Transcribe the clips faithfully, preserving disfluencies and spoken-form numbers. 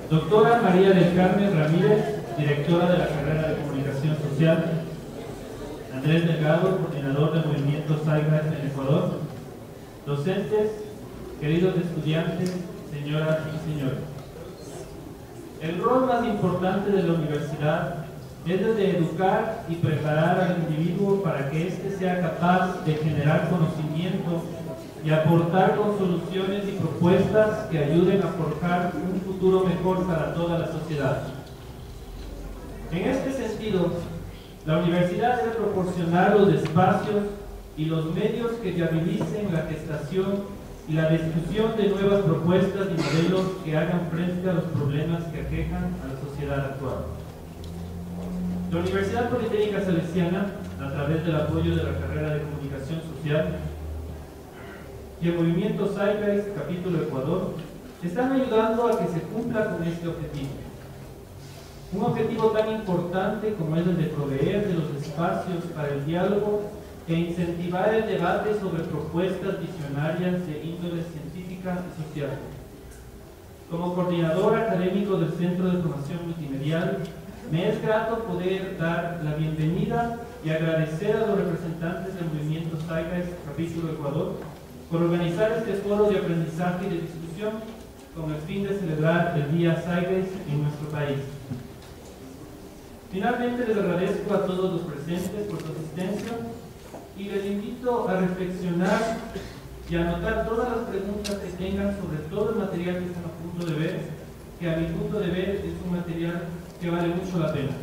Doctora María del Carmen Ramírez, directora de la carrera de Comunicación Social. Andrés Delgado, coordinador del movimiento Saigas en Ecuador. Docentes, queridos estudiantes, señoras y señores. El rol más importante de la universidad es el de educar y preparar al individuo para que éste sea capaz de generar conocimiento y aportar con soluciones y propuestas que ayuden a forjar un futuro mejor para toda la sociedad. En este sentido, la universidad debe proporcionar los espacios y los medios que viabilicen la gestación y la discusión de nuevas propuestas y modelos que hagan frente a los problemas que aquejan a la sociedad actual. La Universidad Politécnica Salesiana, a través del apoyo de la carrera de Comunicación Social y el movimiento Saigas Capítulo Ecuador, están ayudando a que se cumpla con este objetivo. Un objetivo tan importante como es el de proveer de los espacios para el diálogo e incentivar el debate sobre propuestas visionarias de índole científica y social. Como coordinador académico del Centro de Formación Multimedial, me es grato poder dar la bienvenida y agradecer a los representantes del movimiento Saigas Capítulo Ecuador por organizar este foro de aprendizaje y de discusión con el fin de celebrar el Día Saigas en nuestro país. Finalmente, les agradezco a todos los presentes por su asistencia y les invito a reflexionar y a anotar todas las preguntas que tengan sobre todo el material que están a punto de ver, que a mi punto de ver es un material que vale mucho la pena.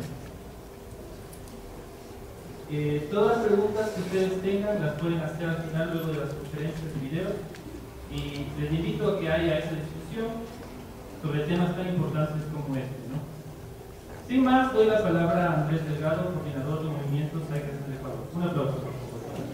Eh, todas las preguntas que ustedes tengan las pueden hacer al final luego de las conferencias y videos, y les invito a que haya esa discusión sobre temas tan importantes como este, ¿no? Sin más, doy la palabra a Andrés Delgado, coordinador del movimiento Saigas en Ecuador. Un aplauso, por favor.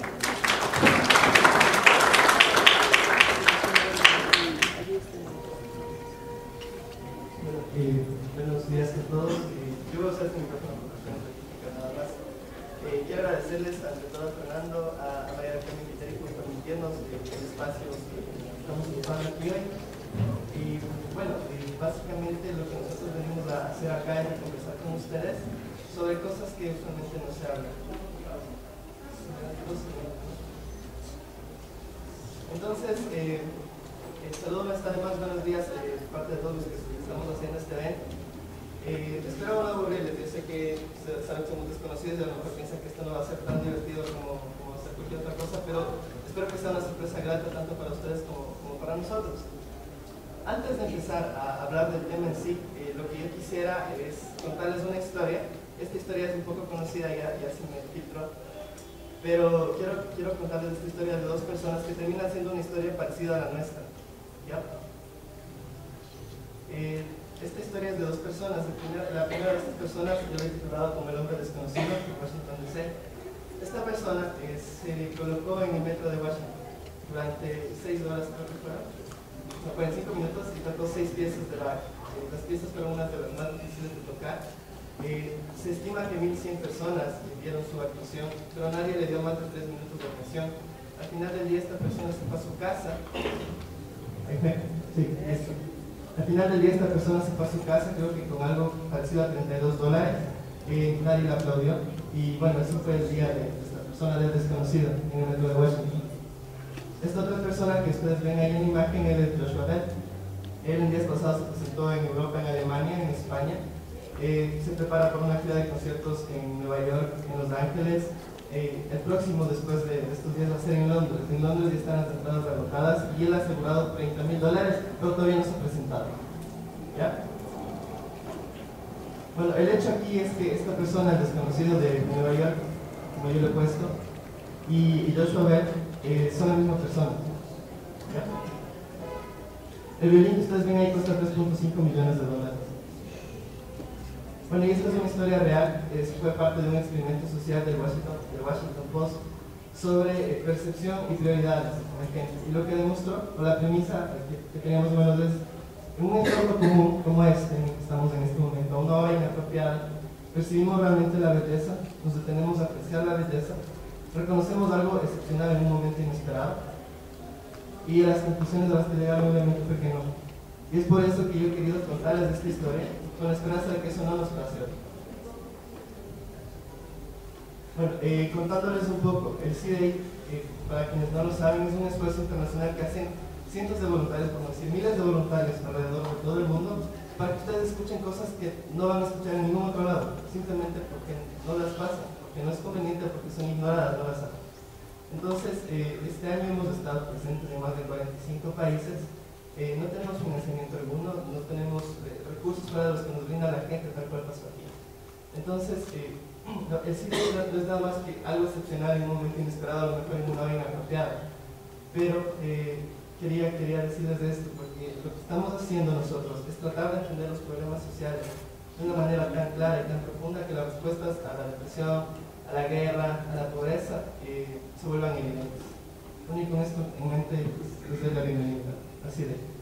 Bueno, eh, buenos días a todos. Eh, yo voy a usar este micrófono por cuestión política nada más. Eh, quiero agradecerles ante todo a Fernando, a, a María del Carmen Viteri por permitirnos eh, el espacio que estamos ocupando aquí hoy. Y bueno, eh, básicamente lo que nosotros venimos a hacer acá es conversar con ustedes sobre cosas que usualmente no se hablan. Entonces, eh, el saludo está de más buenos días eh, de parte de todos los que estamos haciendo este evento. Eh, espero no aburrirles, yo sé que saben que somos desconocidos y a lo mejor piensan que esto no va a ser tan divertido como, como hacer cualquier otra cosa, pero espero que sea una sorpresa grata tanto para ustedes como, como para nosotros. Antes de empezar a hablar del tema en sí, eh, lo que yo quisiera es contarles una historia. Esta historia es un poco conocida, ya, ya se me filtró, pero quiero, quiero contarles esta historia de dos personas que terminan siendo una historia parecida a la nuestra. ¿Ya? Eh, esta historia es de dos personas. La primera, la primera de estas personas yo la he titulado como El hombre desconocido en Washington D C. Esta persona eh, se colocó en el metro de Washington durante seis horas, creo que fueron, no, cuarenta y cinco minutos, y tocó seis piezas de Bach. Eh, las piezas fueron unas de las más difíciles de tocar. Eh, se estima que mil cien personas vieron su actuación, pero nadie le dio más de tres minutos de atención. Al final del día esta persona se fue a su casa. Sí, eso. Al final del día esta persona se fue a su casa, creo que con algo parecido a treinta y dos dólares. Eh, nadie le aplaudió. Y bueno, eso fue el día de esta persona del desconocido en el metro de Washington. Esta otra persona que ustedes ven ahí en la imagen, él es Joshua Bell. Él en días pasados se presentó en Europa, en Alemania, en España. Eh, se prepara por una gira de conciertos en Nueva York, en Los Ángeles. Eh, el próximo, después de, de estos días, va a ser en Londres. En Londres ya están las entradas agotadas y él ha asegurado treinta mil dólares, pero todavía no se ha presentado. ¿Ya? Bueno, el hecho aquí es que esta persona, el desconocido de Nueva York, como yo lo he puesto, y, y Joshua Bell, eh, son la misma persona. ¿Ya? El violín que ustedes ven ahí cuesta tres punto cinco millones de dólares. Bueno, y esta es una historia real, es, fue parte de un experimento social del Washington, del Washington Post sobre eh, percepción y prioridades en la gente. Y lo que demostró, o la premisa que, que teníamos menos es, en un entorno común como este, en el que estamos en este momento, a una hora inapropiada, percibimos realmente la belleza, nos detenemos a apreciar la belleza, reconocemos algo excepcional en un momento inesperado, y las conclusiones a las que llegaron obviamente fue que no. Y es por eso que yo he querido contarles esta historia, con la esperanza de que eso no nos pase. Bueno, eh, contándoles un poco, el C D I, eh, para quienes no lo saben, es un esfuerzo internacional que hacen cientos de voluntarios, por no decir miles de voluntarios alrededor de todo el mundo, para que ustedes escuchen cosas que no van a escuchar en ningún otro lado, simplemente porque no las pasan, porque no es conveniente, porque son ignoradas, no las hacen. Entonces, eh, este año hemos estado presentes en más de cuarenta y cinco países, eh, no tenemos financiamiento alguno, no tenemos eh, recursos para los que nos brinda la gente, tal cual pasó aquí. Entonces, eh, no, el C D I no es nada más que algo excepcional en un momento inesperado, a lo mejor en una hora inapropiada, pero eh, quería, quería decirles esto, porque lo que estamos haciendo nosotros es tratar de entender los problemas sociales de una manera tan clara y tan profunda que las respuestas a la depresión, a la guerra, a la pobreza, eh, se vuelvan evidentes. Bueno, y con esto en mente, pues, les doy la bienvenida. Así de.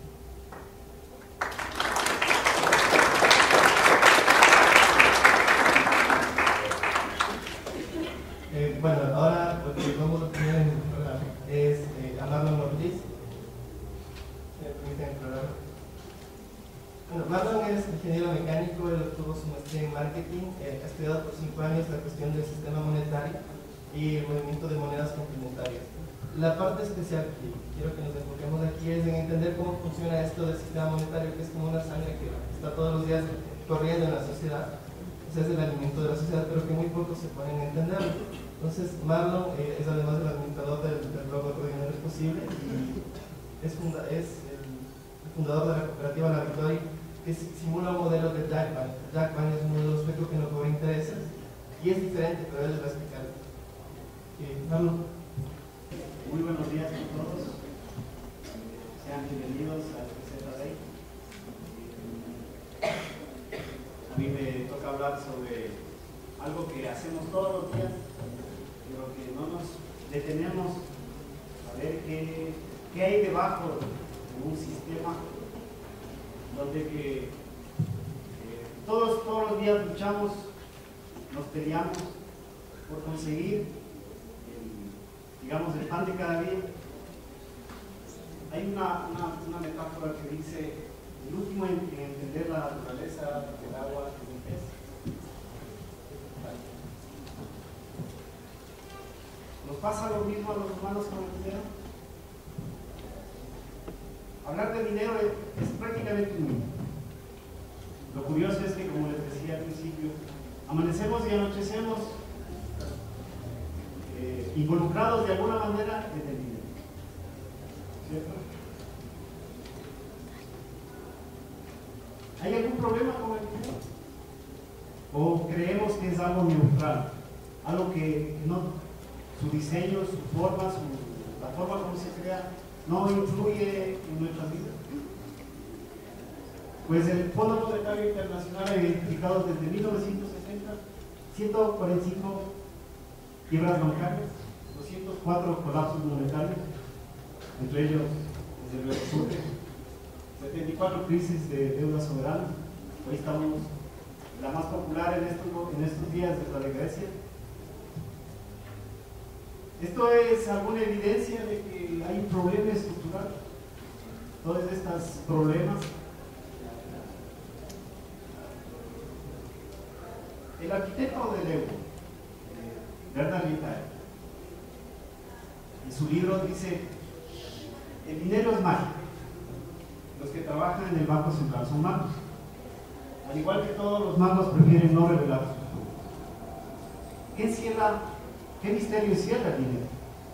Eh, bueno, ahora lo que vamos a tener en el programa es eh, a Marlon Ortiz. Si me permiten el programa. Bueno, Marlon es ingeniero mecánico, él obtuvo su maestría en marketing, eh, ha estudiado por cinco años la cuestión del sistema monetario y el movimiento de monedas complementarias. La parte especial que quiero que nos enfoquemos aquí es en entender cómo funciona esto del sistema monetario, que es como una sangre que está todos los días corriendo en la sociedad. Es el alimento de la sociedad, pero que muy pocos se pueden entender. Entonces, Marlon eh, es además el administrador del, del blog Otro Dinero es Posible y es, funda, es el, el fundador de la cooperativa La Victoria, que simula un modelo de Jack Bank. Jack Bank es un modelo sueco que no cobra intereses y es diferente, pero él les va a explicar. Eh, Marlon. Muy buenos días a todos. Sean bienvenidos a P Z Day. A mí me toca hablar sobre algo que hacemos todos los días, pero que no nos detenemos a ver qué, qué hay debajo de un sistema donde que eh, todos, todos los días luchamos, nos peleamos por conseguir el, digamos, el pan de cada día. Hay una, una, una metáfora que dice: el último en, en entender la naturaleza del agua es el pez. ¿Nos pasa lo mismo a los humanos con el dinero? Hablar de dinero es, es prácticamente un mito. Lo curioso es que, como les decía al principio, amanecemos y anochecemos eh, involucrados de alguna manera en el dinero. ¿Cierto? ¿Hay algún problema con el dinero? ¿O creemos que es algo neutral? Algo que no, su diseño, su forma, su, la forma como se crea, no influye en nuestras vidas. Pues el Fondo Monetario Internacional ha identificado desde mil novecientos sesenta ciento cuarenta y cinco quiebras bancarias, doscientos cuatro colapsos monetarios, entre ellos desde el octubre, setenta y cuatro crisis de deuda soberana. Hoy estamos, la más popular en estos, en estos días es la de Grecia. Esto es alguna evidencia de que hay un problema estructural. Todos estos problemas. El arquitecto del euro, Bernard Lietaer, en su libro dice: el dinero es mágico. Los que trabajan en el Banco Central son magos. Al igual que todos los magos prefieren no revelar sus trucos. ¿Qué encierra? ¿Qué misterio encierra el dinero?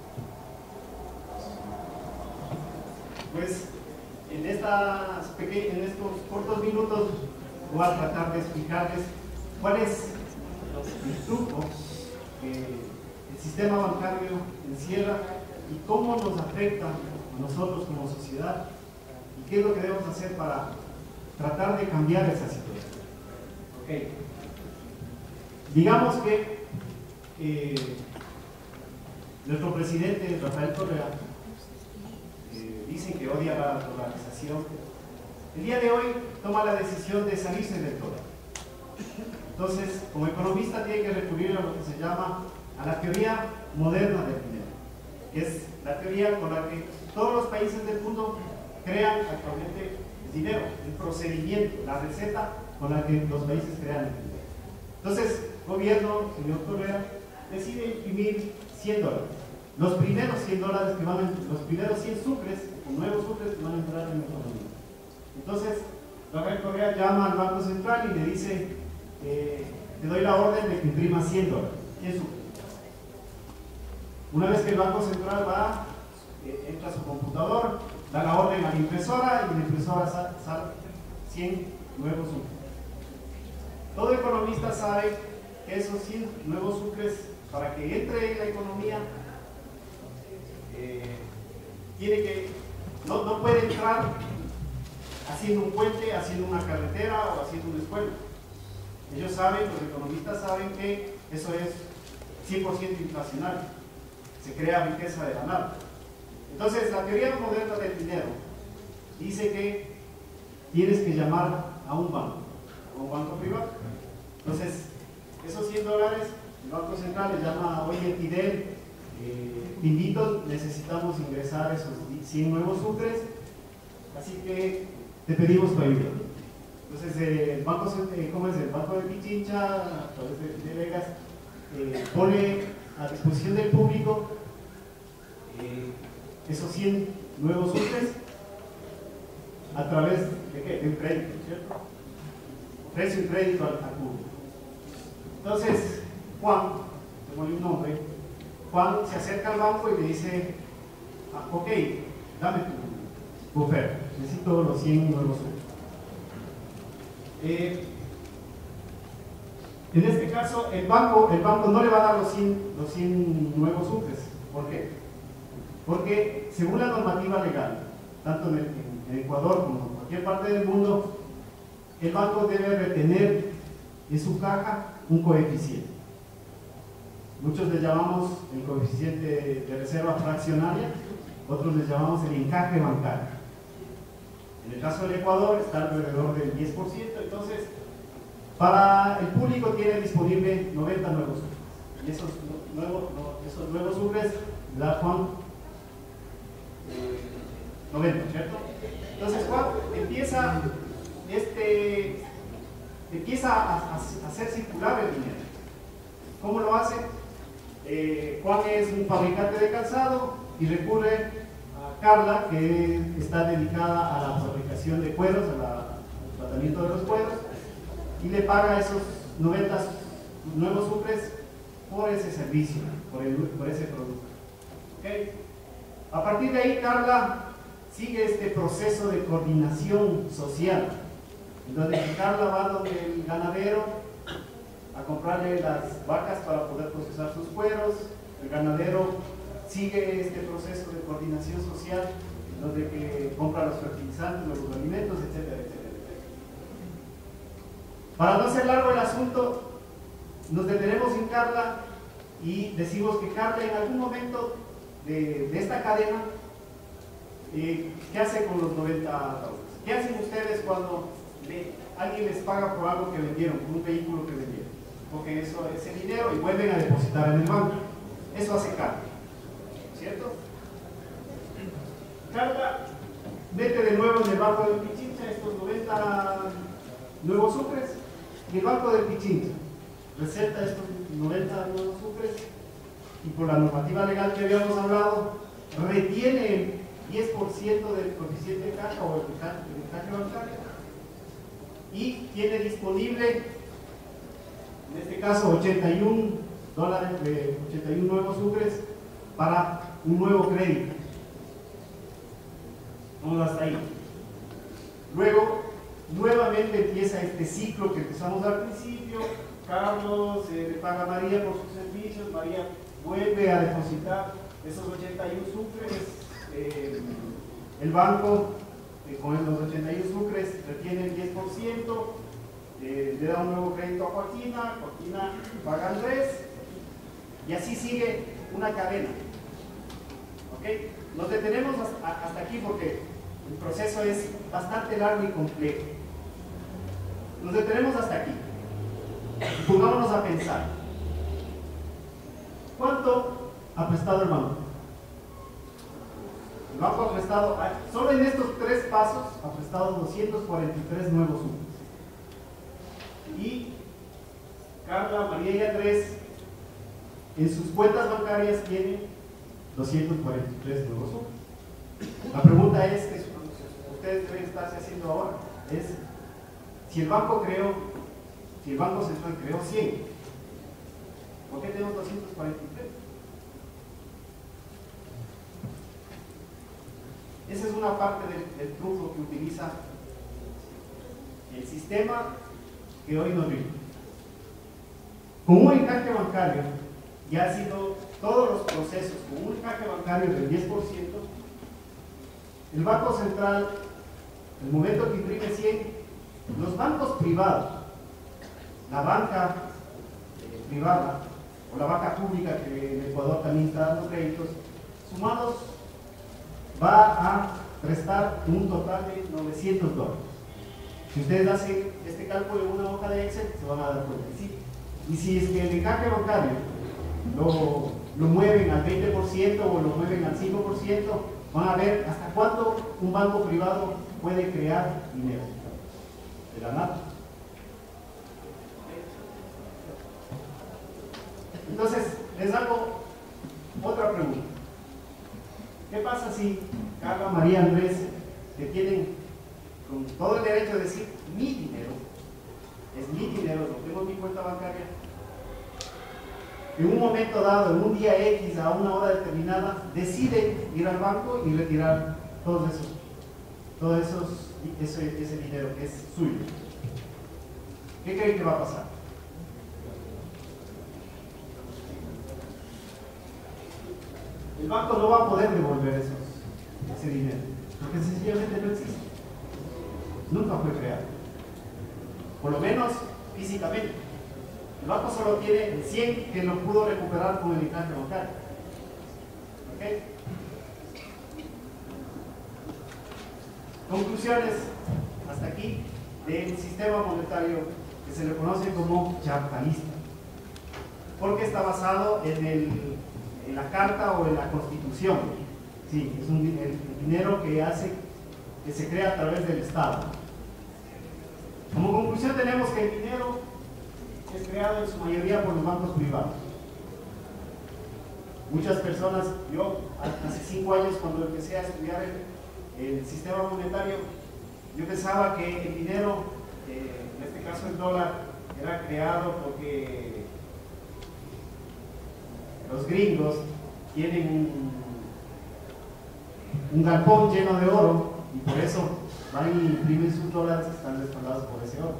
Pues en, estas peque en estos cortos minutos voy a tratar de explicarles cuál es el truco que el sistema bancario encierra y cómo nos afecta a nosotros como sociedad y qué es lo que debemos hacer para tratar de cambiar esa situación. Okay. Digamos que eh, nuestro presidente Rafael Correa eh, dice que odia la dolarización. El día de hoy toma la decisión de salirse del dólar. Entonces, como economista tiene que recurrir a lo que se llama a la teoría moderna del dinero, que es la teoría con la que todos los países del mundo crean actualmente el dinero, el procedimiento, la receta con la que los países crean el dinero. Entonces, el gobierno, señor Correa, decide imprimir cien dólares. Los primeros cien dólares que van a, los primeros cien sucres, o nuevos sucres que van a entrar en la economía. Entonces, Rafael Correa llama al Banco Central y le dice, eh, te doy la orden de que imprima cien dólares, cien sucres. Una vez que el Banco Central va, eh, entra a su computador, da la orden a la impresora y la impresora sale sal cien nuevos sucres. Todo economista sabe que esos cien nuevos sucres, para que entre en la economía, eh, tiene que, no, no puede entrar haciendo un puente, haciendo una carretera o haciendo una escuela. Ellos saben, los economistas saben que eso es cien por ciento inflacionario, se crea riqueza de la nada. Entonces, la teoría moderna del dinero dice que tienes que llamar a un banco, a un banco privado. Entonces, esos cien dólares, el Banco Central le llama, oye, Fidel, eh, te invito, necesitamos ingresar esos cien nuevos sucres, así que te pedimos tu ayuda. Entonces, eh, el banco, eh, ¿cómo es? El Banco de Pichincha, a través de, de Vegas, eh, pone a disposición del público eh, esos cien nuevos sucres a través de, ¿qué? de un crédito, ¿cierto? Ofrece un crédito al, al público. Entonces, Juan, tengo un nombre, Juan se acerca al banco y le dice, ah, ok, dame tu, tu oferta, necesito los cien nuevos sucres. Eh, en este caso, el banco, el banco no le va a dar los cien, los cien nuevos sucres. ¿Por qué? Porque según la normativa legal, tanto en, el, en Ecuador como en cualquier parte del mundo, el banco debe retener en su caja un coeficiente. Muchos le llamamos el coeficiente de reserva fraccionaria, otros le llamamos el encaje bancario. En el caso del Ecuador está alrededor del diez por ciento, entonces para el público tiene disponible noventa nuevos sucres. Y esos nuevos, esos nuevos sucres da Juan eh, noventa, ¿cierto? Entonces Juan empieza, este, empieza a, a, a hacer circular el dinero. ¿Cómo lo hace? Eh, Juan es un fabricante de calzado y recurre a Carla, que está dedicada a la fabricación de cueros, a la, al tratamiento de los cueros, y le paga esos noventa nuevos sucres por ese servicio, por, el, por ese producto. ¿Okay? A partir de ahí, Carla sigue este proceso de coordinación social, en donde Carla va donde el ganadero a comprarle las vacas para poder procesar sus cueros. El ganadero sigue este proceso de coordinación social, donde que compra los fertilizantes, los alimentos, etcétera, etcétera. Para no hacer largo el asunto, nos detenemos en Carla y decimos que Carla en algún momento de, de esta cadena, eh, ¿qué hace con los noventa dólares? ¿Qué hacen ustedes cuando le, alguien les paga por algo que vendieron, por un vehículo que vendieron? Cogen eso, ese dinero y vuelven a depositar en el banco. Eso hace Carla, ¿cierto? Carla mete de nuevo en el banco del Pichincha estos noventa nuevos sucres, y el banco del Pichincha receta estos noventa nuevos sucres, y por la normativa legal que habíamos hablado, retiene el diez por ciento del coeficiente de caja o el encaje bancario, y tiene disponible, en este caso, ochenta y uno dólares de ochenta y uno nuevos sucres para un nuevo crédito. Vamos hasta ahí. Luego, nuevamente empieza este ciclo que empezamos al principio. Carlos eh, le paga a María por sus servicios, María vuelve a depositar esos ochenta y uno sucres, eh, el banco eh, con los ochenta y uno sucres retiene el diez por ciento, eh, le da un nuevo crédito a Joaquina, Joaquina paga a Andrés, y así sigue una cadena. ¿Okay? Nos detenemos hasta, hasta aquí porque el proceso es bastante largo y complejo. Nos detenemos hasta aquí. Pongámonos a pensar. ¿Cuánto ha prestado el banco? El banco ha prestado, solo en estos tres pasos ha prestado doscientos cuarenta y tres nuevos suples. Y Carla, María y Andrés en sus cuentas bancarias tienen doscientos cuarenta y tres nuevos suples. La pregunta es que ustedes deben estarse haciendo ahora es si el banco creó, si el Banco Central creó cien, ¿por qué tenemos doscientos cuarenta y tres? Esa es una parte del, del truco que utiliza el sistema que hoy nos vive. Con un encaje bancario, ya ha sido todos los procesos, con un encaje bancario del diez por ciento, el Banco Central, el momento que imprime cien, los bancos privados, la banca eh, privada o la banca pública que en Ecuador también está dando créditos, sumados va a prestar un total de novecientos dólares. Si ustedes hacen este cálculo en una hoja de Excel, se van a dar cuenta. ¿Sí? Y si es que el encaje bancario lo, lo mueven al veinte por ciento o lo mueven al cinco por ciento, van a ver hasta cuánto un banco privado puede crear dinero. De la nada. Entonces, les hago otra pregunta. ¿Qué pasa si Carla, María, Andrés, que tienen con todo el derecho de decir mi dinero, es mi dinero, lo tengo en mi cuenta bancaria, en un momento dado, en un día X, a una hora determinada, deciden ir al banco y retirar todos esos, todos esos, ese, ese dinero que es suyo? ¿Qué creen que va a pasar? El banco no va a poder devolver esos, ese dinero, porque sencillamente no existe. Nunca fue creado. Por lo menos físicamente. El banco solo tiene el cien que lo pudo recuperar con el encaje bancario. ¿Ok? Conclusiones hasta aquí del sistema monetario que se le conoce como chartalista. Porque está basado en el en la carta o en la constitución. Sí, es un, el, el dinero que hace, que se crea a través del Estado. Como conclusión tenemos que el dinero es creado en su mayoría por los bancos privados. Muchas personas, yo hace cinco años cuando empecé a estudiar el, el sistema monetario, yo pensaba que el dinero, eh, en este caso el dólar, era creado porque los gringos tienen un, un galpón lleno de oro y por eso van y imprimen sus dólares que están respaldados por ese oro.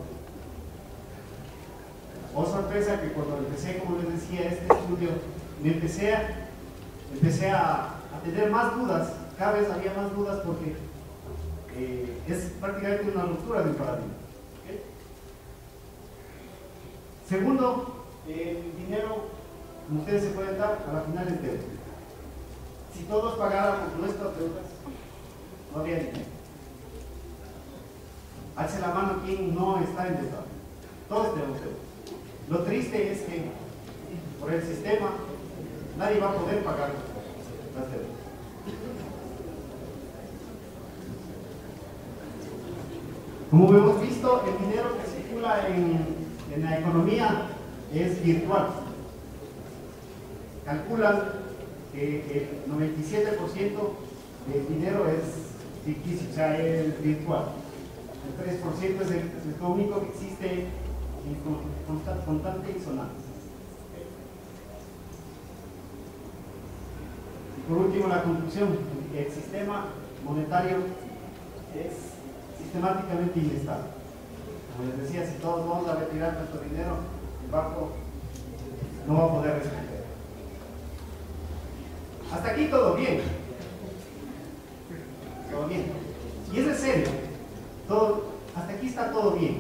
Oh sorpresa que cuando empecé, como les decía, este estudio, me empecé a, empecé a, a tener más dudas, cada vez había más dudas porque eh, es prácticamente una ruptura del paradigma. ¿Okay? Segundo, el dinero, como ustedes se pueden dar, a la final es deuda. Si todos pagáramos nuestras deudas, no habría dinero. Alce la mano quien no está endeudado. Todos tenemos deuda. Lo triste es que por el sistema nadie va a poder pagar las deudas. Como hemos visto, el dinero que circula en, en la economía es virtual. Calculan que el noventa y siete por ciento del dinero es ficticio, o sea, es virtual. El tres por ciento es el, es lo único que existe en constante y sonante. Y por último, la conclusión: el sistema monetario es sistemáticamente inestable. Como les decía, si todos vamos a retirar nuestro dinero, el banco no va a poder responder. Hasta aquí todo bien. Todo bien. Y es en serio. Todo, hasta aquí está todo bien.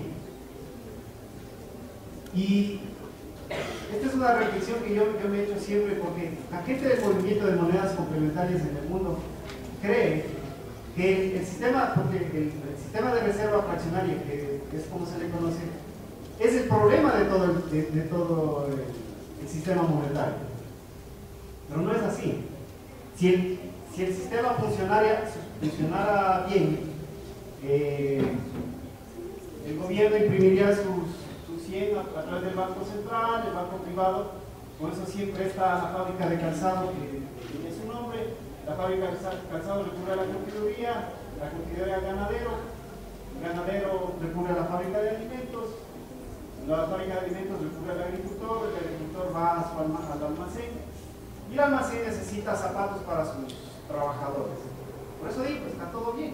Y esta es una reflexión que yo, yo me he hecho siempre, porque la gente del movimiento de monedas complementarias en el mundo cree que el, el sistema, porque el, el sistema de reserva fraccionaria, que es como se le conoce, es el problema de todo el, de, de todo el, el sistema monetario. Pero no es así. Si el, si el sistema funcionara bien, eh, el gobierno imprimiría sus, sus cien a, a través del Banco Central, el Banco Privado, con eso siempre está la fábrica de calzado que tiene su nombre, la fábrica de calzado recurre a la curtiduría, la curtiduría al ganadero, el ganadero recurre a la fábrica de alimentos, la fábrica de alimentos recurre al agricultor, el agricultor va a su alma, al almacén, y el almacén necesita zapatos para sus trabajadores. Por eso digo, está todo bien.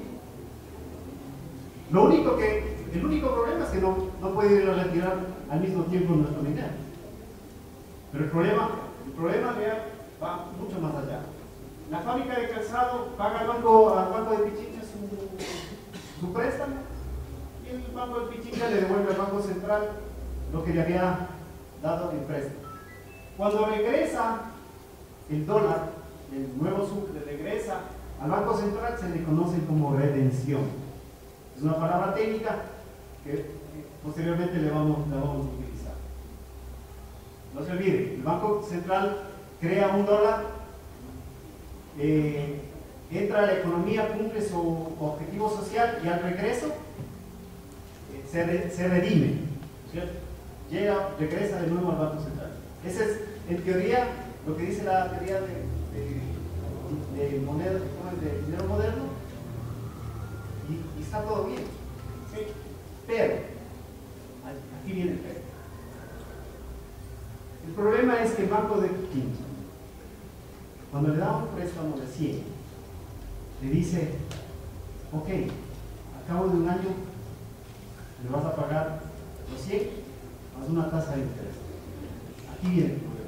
Lo único que, el único problema es que no, no puede ir a retirar al mismo tiempo nuestro dinero. Pero el problema, el problema real va mucho más allá. La fábrica de calzado paga al banco, al banco de Pichincha su, su préstamo, y el banco de Pichincha le devuelve al Banco Central lo que le había dado en préstamo. Cuando regresa el dólar, el nuevo sucre regresa al Banco Central, se le conoce como redención. Es una palabra técnica que posteriormente le vamos, le vamos a utilizar. No se olvide, el Banco Central crea un dólar, eh, entra a la economía, cumple su objetivo social y al regreso eh, se, re, se redime, ¿cierto? Llega, regresa de nuevo al Banco Central. Ese es, en teoría, lo que dice la teoría de, de, de, moneda, de dinero moderno, y, y está todo bien, ¿sí? Pero, aquí viene el pero. El problema es que el Banco de Pichincha, cuando le da un préstamo de cien, le dice, ok, a cabo de un año le vas a pagar los cien más una tasa de interés. Aquí viene el problema.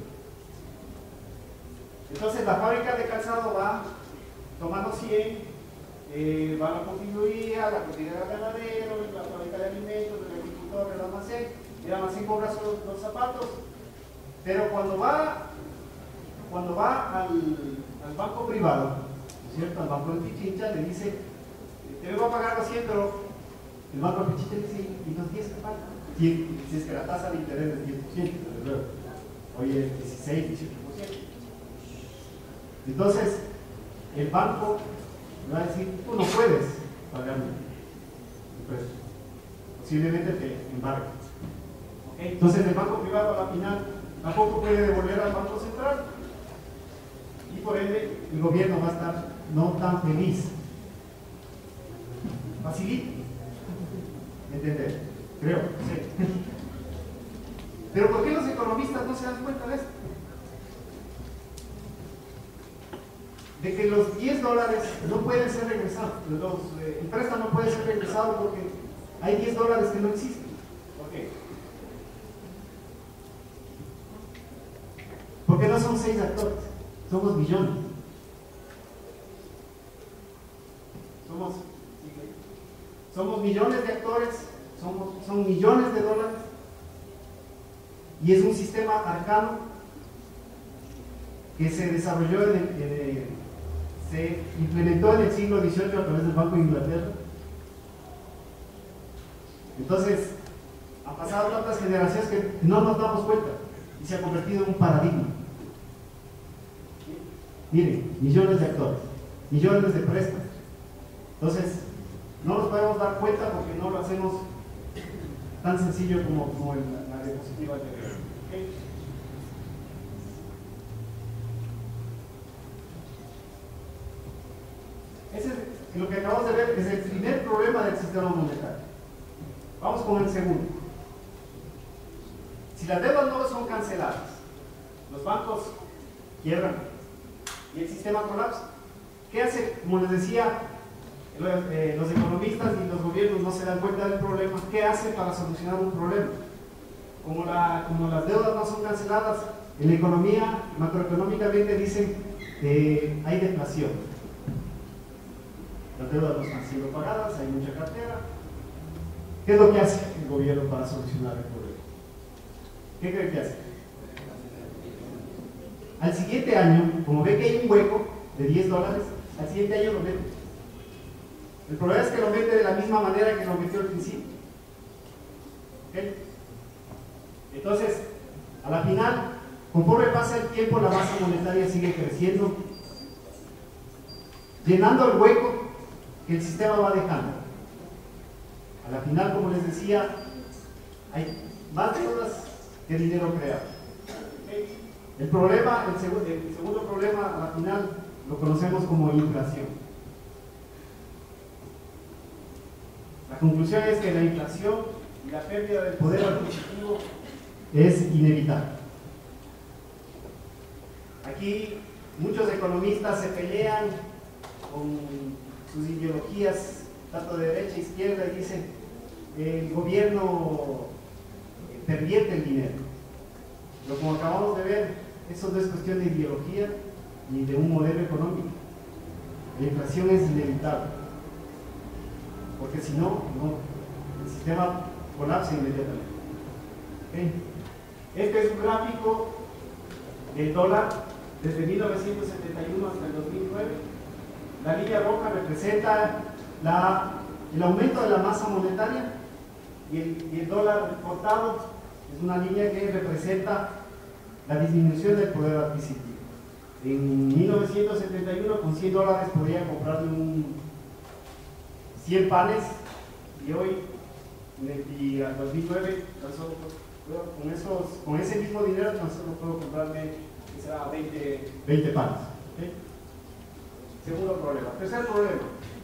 Entonces la fábrica de calzado va tomando cien, eh, va a la contiduría, la contiduría del ganadero, la fábrica de alimentos, del agricultor, del almacén, el almacén cobra los, los zapatos, pero cuando va, cuando va al, al banco privado, ¿cierto? Al banco de Pichincha le dice, te vengo a pagar los cien, pero el banco de Pichincha le dice, ¿y los diez que faltan? Si, si es que la tasa de interés es diez por ciento, desde luego. Hoy es dieciséis, dieciocho por ciento. Entonces, el banco le va a decir, tú no puedes pagarme el préstamo. Posiblemente te embargue. ¿Okay? Entonces, el banco privado a la final tampoco puede devolver al Banco Central y por ende el gobierno va a estar no tan feliz. Facilito entender, creo, sí. Pero ¿por qué los economistas no se dan cuenta de esto? De que los diez dólares no pueden ser regresados, los, eh, el préstamo no puede ser regresado porque hay diez dólares que no existen. ¿Por qué? Porque no son seis actores, somos millones. Somos, somos millones de actores, somos, son millones de dólares, y es un sistema arcano que se desarrolló en el, en el, se implementó en el siglo dieciocho a través del Banco de Inglaterra. Entonces, han pasado tantas generaciones que no nos damos cuenta y se ha convertido en un paradigma. Miren, millones de actores, millones de préstamos. Entonces, no nos podemos dar cuenta porque no lo hacemos tan sencillo como, como en la, la diapositiva anterior. ¿Okay? Ese es lo que acabamos de ver, es el primer problema del sistema monetario. Vamos con el segundo. Si las deudas no son canceladas, los bancos quiebran y el sistema colapsa. ¿Qué hace? Como les decía, los, eh, los economistas y los gobiernos no se dan cuenta del problema. ¿Qué hace para solucionar un problema? Como, la, como las deudas no son canceladas, en la economía, macroeconómicamente dicen que hay deflación. Las deudas no están siendo pagadas, hay mucha cartera. ¿Qué es lo que hace el gobierno para solucionar el problema? ¿Qué creen que hace? Al siguiente año, como ve que hay un hueco de diez dólares, al siguiente año lo mete. El problema es que lo mete de la misma manera que lo metió al principio. ¿Okay? Entonces, a la final, conforme pasa el tiempo, la masa monetaria sigue creciendo, llenando el hueco que el sistema va dejando. A la final, como les decía, hay más deudas que dinero creado. El problema, el, seg el segundo problema, a la final, lo conocemos como inflación. La conclusión es que la inflación y la pérdida del poder adquisitivo es inevitable. Aquí muchos economistas se pelean con sus ideologías, tanto de derecha e izquierda, y dicen que el gobierno pervierte el dinero. Pero como acabamos de ver, eso no es cuestión de ideología ni de un modelo económico. La inflación es inevitable, porque si no, no el sistema colapsa inmediatamente. ¿Okay? Este es un gráfico del dólar desde mil novecientos setenta y uno hasta el dos mil nueve. La línea roja representa la, el aumento de la masa monetaria y el, y el dólar reportado es una línea que representa la disminución del poder adquisitivo. En mil novecientos setenta y uno con cien dólares podía comprarle un cien panes, y hoy y al dos mil nueve tan solo, con, esos, con ese mismo dinero tan solo puedo comprarme que será veinte, veinte panes. ¿Okay? Segundo problema. Tercer problema.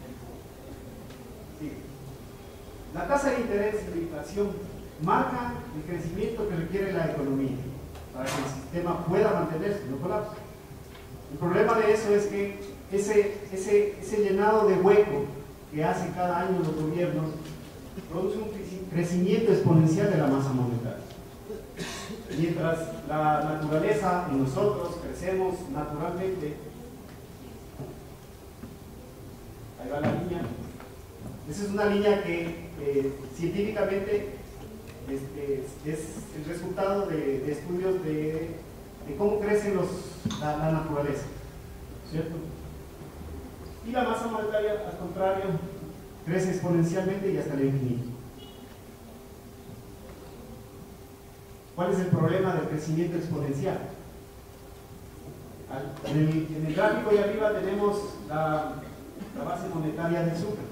Sí. La tasa de interés y la inflación marcan el crecimiento que requiere la economía para que el sistema pueda mantenerse, no colapse. El problema de eso es que ese, ese, ese llenado de hueco que hacen cada año los gobiernos produce un crecimiento exponencial de la masa monetaria. Mientras la naturaleza en nosotros crecemos naturalmente, ahí va la línea, esa es una línea que eh, científicamente es, es, es el resultado de, de estudios de, de cómo crecen los, la, la naturaleza, ¿cierto? Y la masa monetaria, al contrario, crece exponencialmente y hasta el infinito. ¿Cuál es el problema del crecimiento exponencial? En el, en el gráfico de arriba tenemos la, la base monetaria del Sucre.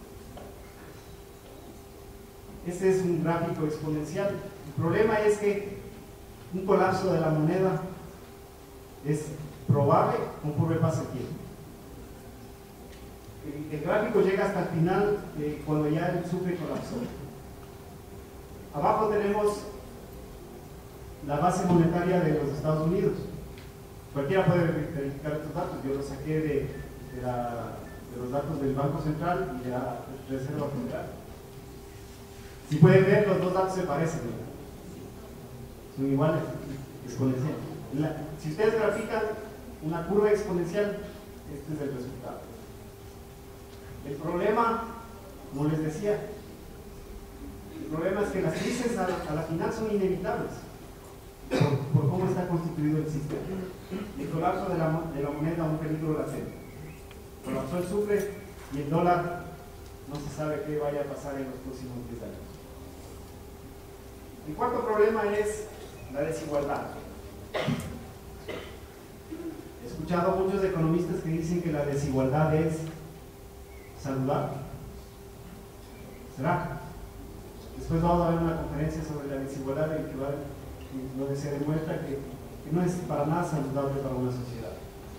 Este es un gráfico exponencial. El problema es que un colapso de la moneda es probable conforme pasa el tiempo. El, el gráfico llega hasta el final, eh, cuando ya el Sucre colapsó. Abajo tenemos la base monetaria de los Estados Unidos. Cualquiera puede verificar estos datos. Yo los saqué de, de, la, de los datos del Banco Central y de la Reserva Federal. Si pueden ver, los dos datos se parecen, ¿no? Son iguales, exponencial. La, si ustedes grafican una curva exponencial, este es el resultado. El problema, como les decía, el problema es que las crisis a la, a la final son inevitables por, por cómo está constituido el sistema. El colapso de la, de la moneda es un peligro latente. Colapsó el Sucre y el dólar, no se sabe qué vaya a pasar en los próximos diez años. El cuarto problema es la desigualdad. He escuchado a muchos economistas que dicen que la desigualdad es saludable. ¿Será? Después vamos a ver una conferencia sobre la desigualdad en que va, donde se demuestra que, que no es para nada saludable para una sociedad.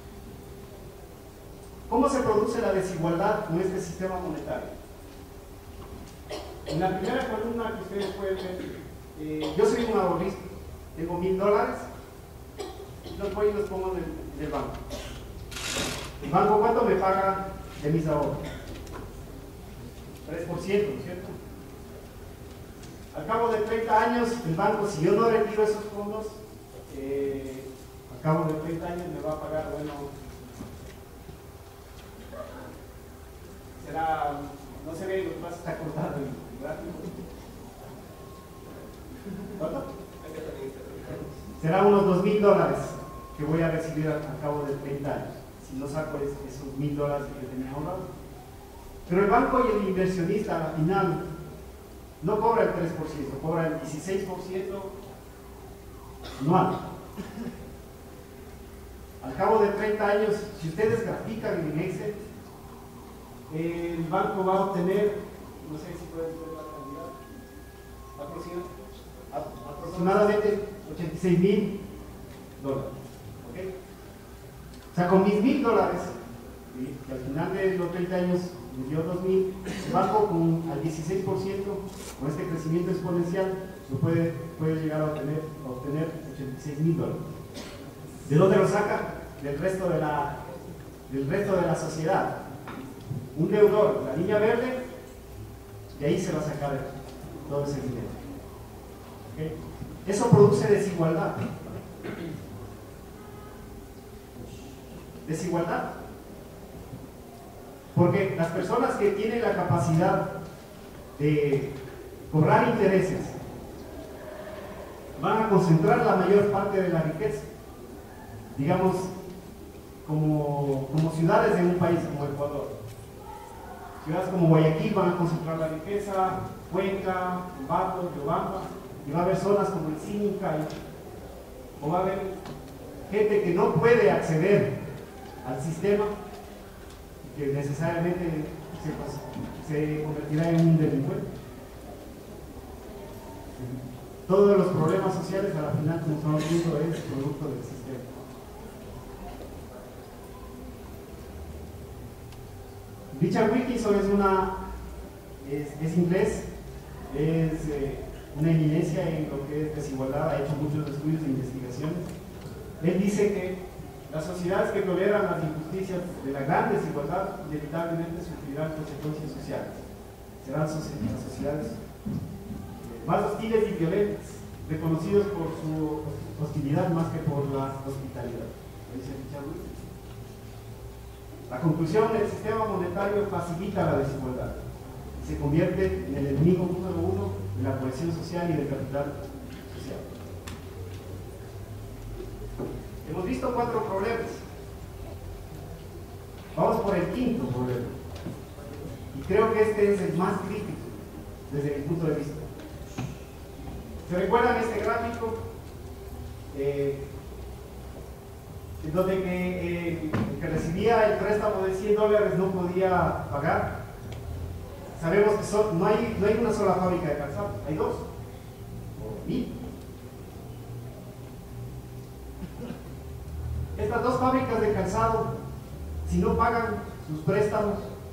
¿Cómo se produce la desigualdad con este sistema monetario? En la primera columna que ustedes pueden ver, eh, yo soy un ahorrista, tengo mil dólares, los voy y los pongo en el, en el banco. ¿El banco cuánto me paga de mis ahorros? tres por ciento, ¿no es cierto? Al cabo de treinta años, el banco, si yo no retiro esos fondos, eh, al cabo de treinta años me va a pagar, bueno, será, no se ve, lo que pasa está cortado el gráfico. ¿Cuánto? Será unos dos mil dólares que voy a recibir al, al cabo de treinta años, si no saco es, esos mil dólares que tenía ahorrado. Pero el banco y el inversionista al final no cobra el tres por ciento, cobra el dieciséis por ciento anual. Al cabo de treinta años, si ustedes grafican en Excel, el banco va a obtener no sé si pueden ver la cantidad, aproximadamente ochenta y seis mil dólares. ¿Okay? O sea, con mis mil dólares, ¿sí?, que al final de los treinta años me dio dos mil, bajo con al dieciséis por ciento, con este crecimiento exponencial, lo puede, puede llegar a obtener, a obtener ochenta y seis mil dólares. ¿De dónde lo saca? Del resto de la, del resto de la sociedad. Un deudor, la línea verde, de ahí se va a sacar todo ese dinero. ¿Okay? Eso produce desigualdad. Desigualdad. Porque las personas que tienen la capacidad de cobrar intereses van a concentrar la mayor parte de la riqueza. Digamos, como, como ciudades de un país como Ecuador. Ciudades como Guayaquil van a concentrar la riqueza, Cuenca, Ambato, Riobamba, y va a haber zonas como el Cinca, o va a haber gente que no puede acceder al sistema, que necesariamente se, se convertirá en un delincuente. Todos los problemas sociales a la final, como estamos viendo, es producto del sistema. Richard Wilkinson es una es, es inglés, es eh, una eminencia en lo que es desigualdad, ha hecho muchos estudios e investigaciones. Él dice que las sociedades que toleran las injusticias de la gran desigualdad inevitablemente sufrirán consecuencias sociales. Serán las sociedades más hostiles y violentas, reconocidos por su hostilidad más que por la hospitalidad. Dice Richard Wilkinson. La conclusión del sistema monetario facilita la desigualdad y se convierte en el enemigo número uno de la cohesión social y del capital social. Hemos visto cuatro problemas. Vamos por el quinto problema. Y creo que este es el más crítico desde mi punto de vista. ¿Se recuerdan este gráfico? Eh, donde que, eh, el que recibía el préstamo de cien dólares no podía pagar. Sabemos que son, no, hay, no hay una sola fábrica de calzado, hay dos o mil. Estas dos fábricas de calzado, si no pagan sus préstamos,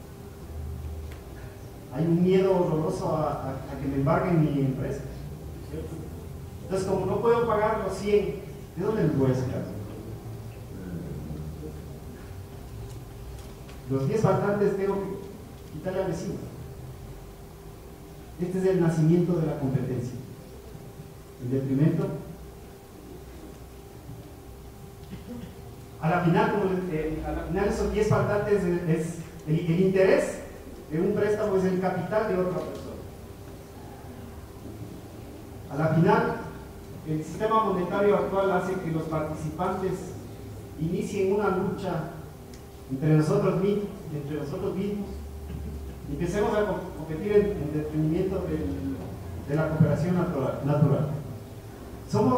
hay un miedo horroroso a, a, a que me embarguen mi empresa, ¿cierto? Entonces, como no puedo pagar los cien, ¿de dónde les voy a sacar? Los diez faltantes tengo que quitarle al vecino. Este es el nacimiento de la competencia. El detrimento. A la final, como eh, a la final esos diez faltantes es, es el, el interés de un préstamo es el capital de otra persona. A la final, el sistema monetario actual hace que los participantes inicien una lucha entre nosotros mismos, entre nosotros mismos y empecemos a competir en, en detrimento del, de la cooperación natural, natural. Somos,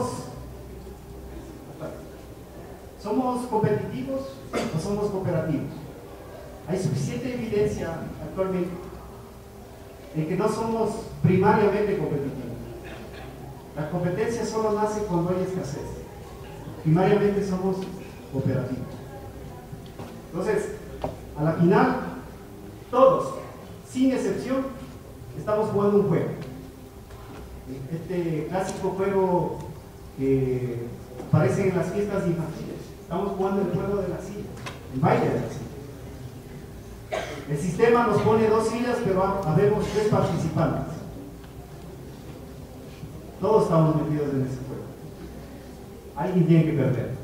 ¿Somos competitivos o somos cooperativos? Hay suficiente evidencia actualmente en que no somos primariamente competitivos. La competencia solo nace cuando hay escasez. Primariamente somos cooperativos. Entonces, a la final, todos, sin excepción, estamos jugando un juego. Este clásico juego que aparece en las fiestas infantiles. Estamos jugando el juego de la silla, el baile de la silla. El sistema nos pone dos sillas, pero habemos tres participantes. Todos estamos metidos en ese juego. Alguien tiene que perder.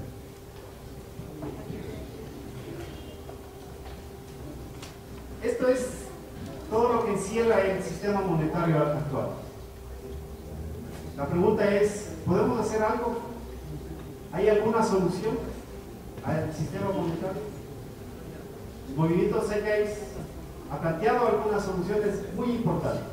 Esto es todo lo que encierra el sistema monetario actual. La pregunta es, ¿podemos hacer algo? ¿Hay alguna solución al sistema monetario? El movimiento C K I S ha planteado algunas soluciones muy importantes,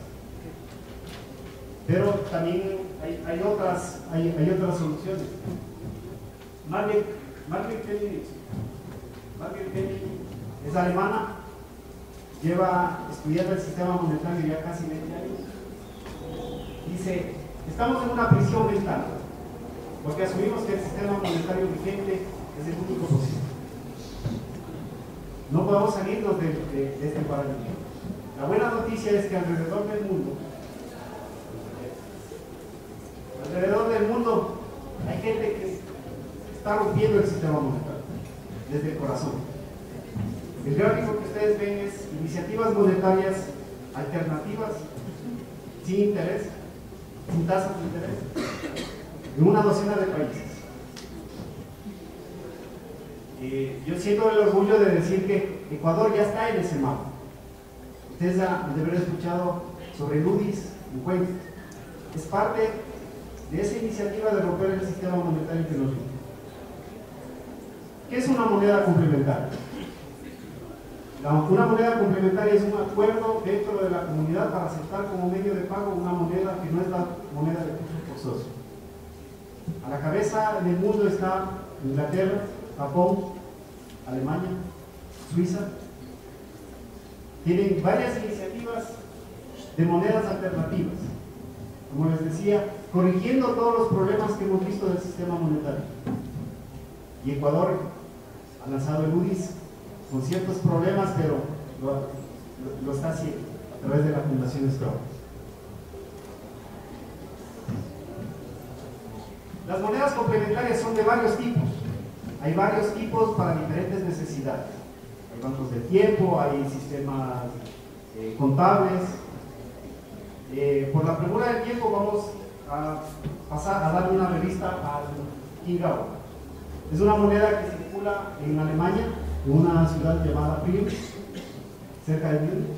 pero también hay, hay, otras, hay, hay otras soluciones. Margaret, Margaret Kelly, Margaret Kelly es alemana. lleva estudiando el sistema monetario ya casi veinte años. Dice, estamos en una prisión mental, porque asumimos que el sistema monetario vigente es el único posible. No podemos salirnos de, de, de este paradigma. La buena noticia es que alrededor del mundo, alrededor del mundo, hay gente que está rompiendo el sistema monetario desde el corazón. El gráfico que ustedes ven es iniciativas monetarias alternativas, sin interés, sin tasas de interés, en una docena de países. Eh, yo siento el orgullo de decir que Ecuador ya está en ese mapa. Ustedes han de haber escuchado sobre el U D I S en Cuenca. Es parte de esa iniciativa de romper el sistema monetario que nos rige. ¿Qué es una moneda complementaria? La, una moneda complementaria es un acuerdo dentro de la comunidad para aceptar como medio de pago una moneda que no es la moneda de curso forzoso. A la cabeza del mundo está Inglaterra, Japón, Alemania, Suiza. Tienen varias iniciativas de monedas alternativas, como les decía, corrigiendo todos los problemas que hemos visto del sistema monetario. Y Ecuador ha lanzado el U D I S con ciertos problemas, pero lo, lo, lo está haciendo a través de la Fundación Strauss. Las monedas complementarias son de varios tipos. Hay varios tipos para diferentes necesidades. Hay bancos de tiempo, hay sistemas eh, contables. Eh, por la premura del tiempo vamos a pasar a darle una revista al King Hour. Es una moneda que circula en Alemania, en una ciudad llamada Primm, cerca de Múnich.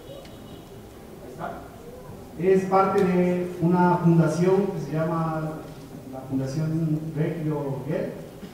Es parte de una fundación que se llama la Fundación Reggio Geld.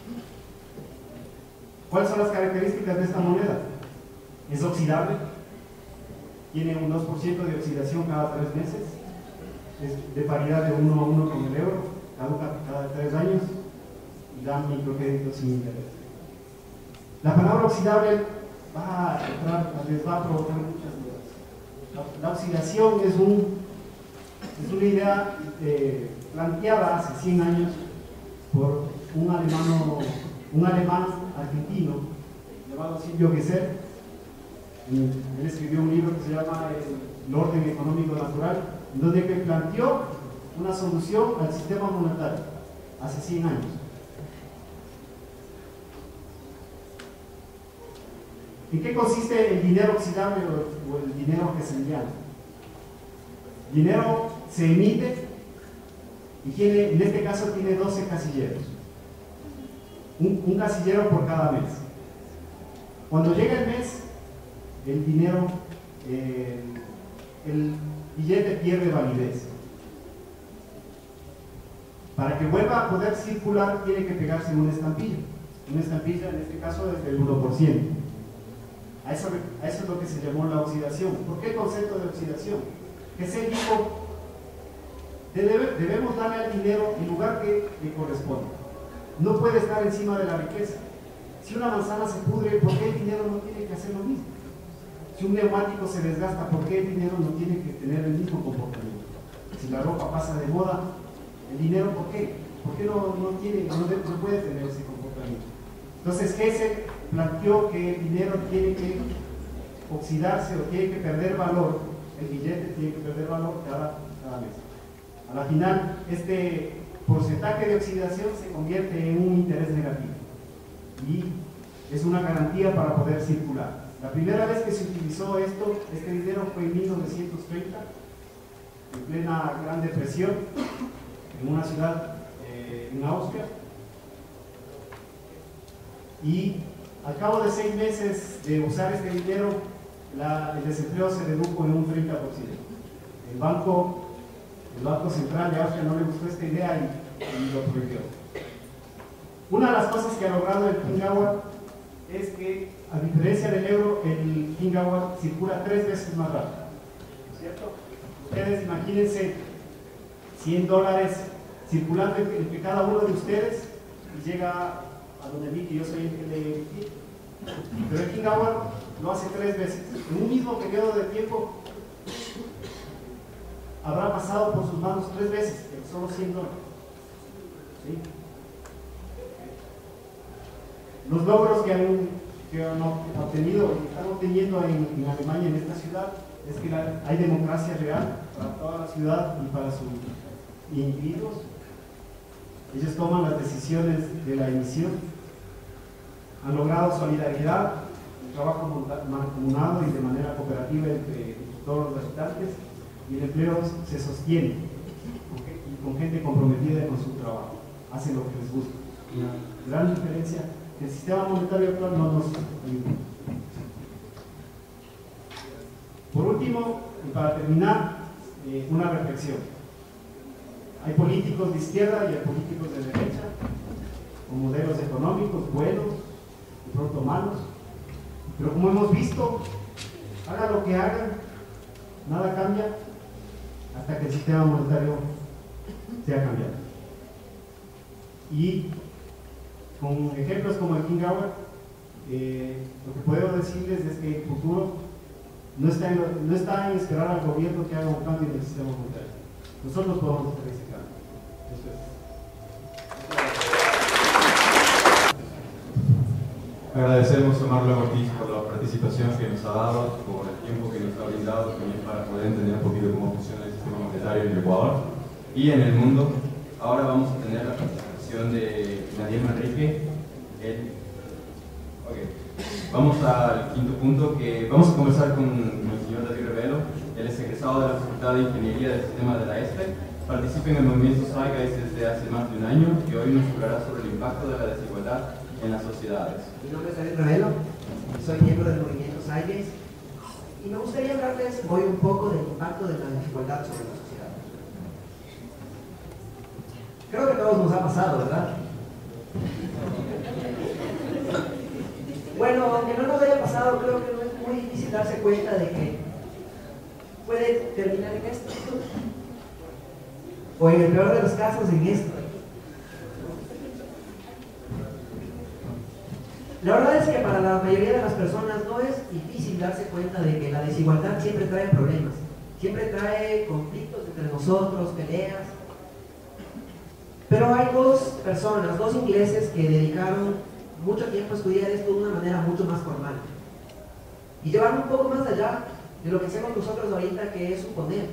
¿Cuáles son las características de esta moneda? Es oxidable, tiene un dos por ciento de oxidación cada tres meses, es de paridad de uno a uno con el euro, caduca cada tres años y da microcréditos sin interés. La palabra oxidable va a entrar, les va a provocar muchas dudas. La, la oxidación es, un, es una idea eh, planteada hace cien años por un alemano, un alemán argentino llamado Silvio Gesell. Él escribió un libro que se llama El orden económico natural, en donde planteó una solución al sistema monetario hace cien años. ¿En qué consiste el dinero oxidable o el dinero gesselliano? El dinero se emite y tiene, en este caso tiene doce casilleros, un, un casillero por cada mes. Cuando llega el mes, el dinero, eh, el billete pierde validez. Para que vuelva a poder circular tiene que pegarse una estampilla, una estampilla en este caso es del uno por ciento. A eso, a eso es lo que se llamó la oxidación. ¿Por qué el concepto de oxidación? Que se dijo, debe, debemos darle al dinero el lugar que le corresponde. No puede estar encima de la riqueza. Si una manzana se pudre, ¿por qué el dinero no tiene que hacer lo mismo? Si un neumático se desgasta, ¿por qué el dinero no tiene que tener el mismo comportamiento? Si la ropa pasa de moda, ¿el dinero por qué? ¿Por qué no, no, tiene, no, no puede tener ese comportamiento? Entonces Gesell planteó que el dinero tiene que oxidarse o tiene que perder valor, el billete tiene que perder valor cada, cada mes. A la final, este porcentaje de oxidación se convierte en un interés negativo y es una garantía para poder circular. La primera vez que se utilizó esto, este dinero fue en mil novecientos treinta, en plena Gran Depresión, en una ciudad eh, en Austria, y al cabo de seis meses de usar este dinero, la, el desempleo se redujo en un treinta por ciento. El banco, el Banco Central de Austria no le gustó esta idea y, y lo prohibió. Una de las cosas que ha logrado el King Hour es que, a diferencia del euro, el King Hour circula tres veces más rápido, ¿cierto? Ustedes imagínense cien dólares circulando entre cada uno de ustedes y llega a donde vi que yo soy el que le emití. Pero el King Hour lo hace tres veces. En un mismo periodo de tiempo habrá pasado por sus manos tres veces, en solo cien dólares. ¿Sí? Los logros que han, que han obtenido y están obteniendo en, en Alemania, en esta ciudad, es que la, hay democracia real para toda la ciudad y para sus individuos. Ellos toman las decisiones de la emisión, han logrado solidaridad, un trabajo mancomunado y de manera cooperativa entre todos los habitantes, y el empleo se sostiene, ¿okay? Y con gente comprometida con su trabajo, hacen lo que les gusta. Una gran diferencia que el sistema monetario actual no nos ayuda. Por último, y para terminar, eh, una reflexión. Hay políticos de izquierda y hay políticos de derecha, con modelos económicos buenos y pronto malos, pero como hemos visto, hagan lo que hagan, nada cambia hasta que el sistema monetario sea cambiado. Y con ejemplos como el King Hour, eh, lo que puedo decirles es que el futuro no está, en, no está en esperar al gobierno que haga un cambio en el sistema monetario. Nosotros podemos hacer ese cambio. Eso es. Agradecemos a Marlon Ortiz por la participación que nos ha dado, por el tiempo que nos ha brindado también para poder entender un poquito cómo funciona el sistema monetario en Ecuador y en el mundo. Ahora vamos a tener la participación de Daniel Manrique. El... Okay. Vamos al quinto punto, que vamos a conversar con el señor David Revelo. Él es egresado de la Facultad de Ingeniería del Sistema de la ESPE, participa en el movimiento Zeitgeist desde hace más de un año y hoy nos hablará sobre el impacto de la desigualdad en las sociedades. Mi nombre es David Revelo, soy miembro del movimiento Zeitgeist y me gustaría hablarles hoy un poco del impacto de la desigualdad sobre la sociedad. Creo que a todos nos ha pasado, ¿verdad? Bueno, aunque no nos haya pasado, creo que no es muy difícil darse cuenta de que puede terminar en esto, o en el peor de los casos en esto. La verdad es que para la mayoría de las personas no es difícil darse cuenta de que la desigualdad siempre trae problemas, siempre trae conflictos entre nosotros, peleas. Pero hay dos personas, dos ingleses que dedicaron mucho tiempo a estudiar esto de una manera mucho más formal y llevar un poco más allá de lo que hacemos nosotros ahorita, que es suponer.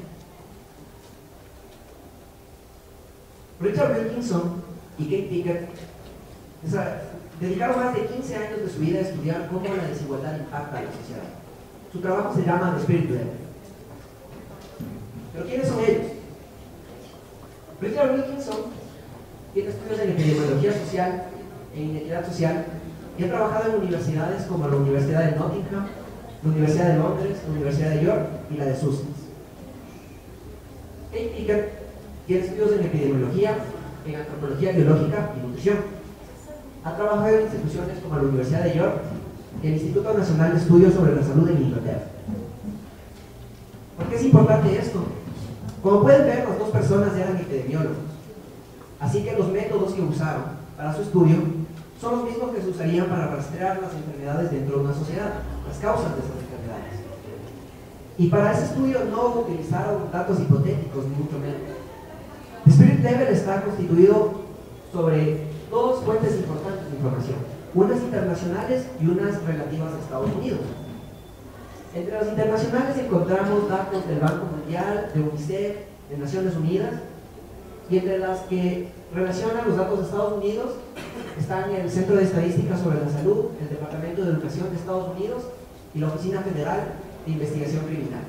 Richard Wilkinson y Kate Pickett o sea, dedicaron más de quince años de su vida a estudiar cómo la desigualdad impacta a la sociedad. Su trabajo se llama The Spirit Level. ¿Pero quiénes son ellos? Richard Wilkinson tiene estudios en epidemiología social, en inequidad social, y ha trabajado en universidades como la Universidad de Nottingham, la Universidad de Londres, la Universidad de York y la de Sussex. Kate Pickett tiene estudios en epidemiología, en antropología biológica y nutrición. Ha trabajado en instituciones como la Universidad de York y el Instituto Nacional de Estudios sobre la Salud en Inglaterra. ¿Por qué es importante esto? Como pueden ver, las dos personas eran epidemiólogos, así que los métodos que usaron para su estudio son los mismos que se usarían para rastrear las enfermedades dentro de una sociedad, las causas de esas enfermedades. Y para ese estudio no utilizaron datos hipotéticos, ni mucho menos. Spirit Level está constituido sobre dos fuentes importantes de información, unas internacionales y unas relativas a Estados Unidos. Entre las internacionales encontramos datos del Banco Mundial, de UNICEF, de Naciones Unidas, y entre las que relacionan los datos de Estados Unidos están el Centro de Estadística sobre la Salud, el Departamento de Educación de Estados Unidos y la Oficina Federal de Investigación Criminal.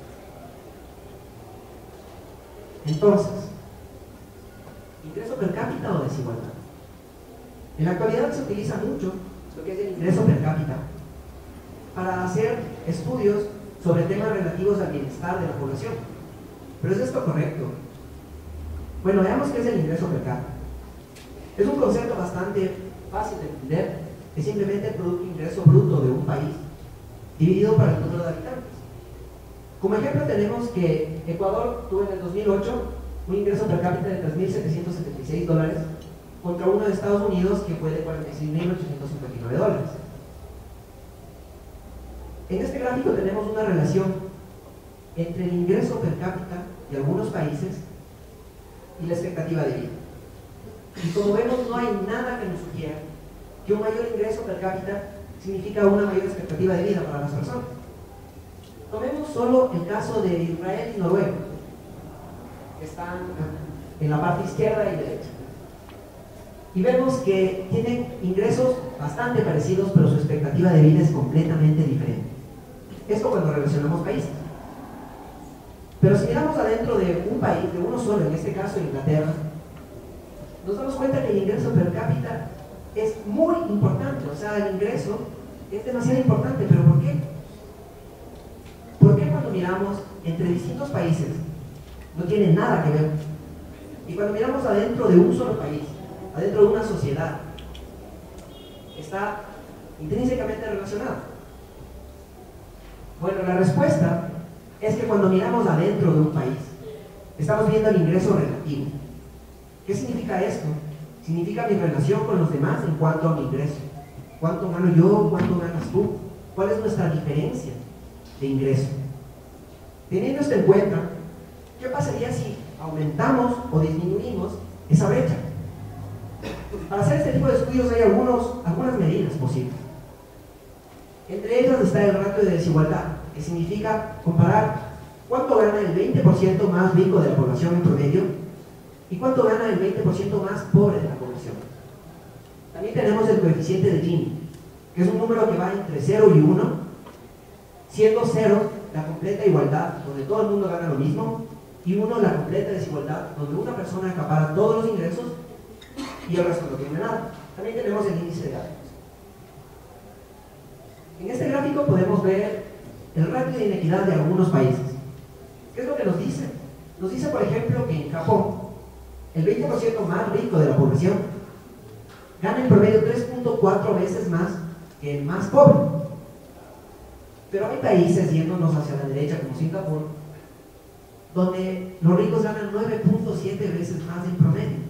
Entonces, ¿ingreso per cápita o desigualdad? En la actualidad se utiliza mucho lo que es el ingreso per cápita para hacer estudios sobre temas relativos al bienestar de la población. ¿Pero es esto correcto? Bueno, veamos qué es el ingreso per cápita. Es un concepto bastante fácil de entender, es simplemente el producto ingreso bruto de un país dividido por el número de habitantes. Como ejemplo tenemos que Ecuador tuvo en el dos mil ocho un ingreso per cápita de tres mil setecientos setenta y seis dólares contra uno de Estados Unidos que fue de cuarenta y seis mil ochocientos cincuenta y nueve dólares. En este gráfico tenemos una relación entre el ingreso per cápita de algunos países y la expectativa de vida. Y como vemos, no hay nada que nos sugiera que un mayor ingreso per cápita significa una mayor expectativa de vida para las personas. Tomemos solo el caso de Israel y Noruega, que están en la parte izquierda y derecha. Y vemos que tienen ingresos bastante parecidos, pero su expectativa de vida es completamente diferente. Esto cuando relacionamos países. Pero si miramos adentro de un país, de uno solo, en este caso Inglaterra, nos damos cuenta que el ingreso per cápita es muy importante. O sea, el ingreso es demasiado importante. ¿Pero por qué? ¿Por qué cuando miramos entre distintos países no tiene nada que ver? Y cuando miramos adentro de un solo país, adentro de una sociedad, está intrínsecamente relacionado. Bueno, la respuesta es que cuando miramos adentro de un país, estamos viendo el ingreso relativo. ¿Qué significa esto? Significa mi relación con los demás en cuanto a mi ingreso. ¿Cuánto gano yo? ¿Cuánto ganas tú? ¿Cuál es nuestra diferencia de ingreso? Teniendo esto en cuenta, ¿qué pasaría si aumentamos o disminuimos esa brecha? Para hacer este tipo de estudios hay algunos, algunas medidas posibles. Entre ellas está el ratio de desigualdad, que significa comparar cuánto gana el veinte por ciento más rico de la población en promedio y cuánto gana el veinte por ciento más pobre de la población. También tenemos el coeficiente de Gini, que es un número que va entre cero y uno, siendo cero la completa igualdad, donde todo el mundo gana lo mismo, y uno la completa desigualdad, donde una persona acapara todos los ingresos y el resto no tiene nada. También tenemos el índice de hábitos. En este gráfico podemos ver el ratio de inequidad de algunos países. ¿Qué es lo que nos dice? Nos dice, por ejemplo, que en Japón, el veinte por ciento más rico de la población gana en promedio tres punto cuatro veces más que el más pobre. Pero hay países, yéndonos hacia la derecha, como Singapur, donde los ricos ganan nueve punto siete veces más en promedio.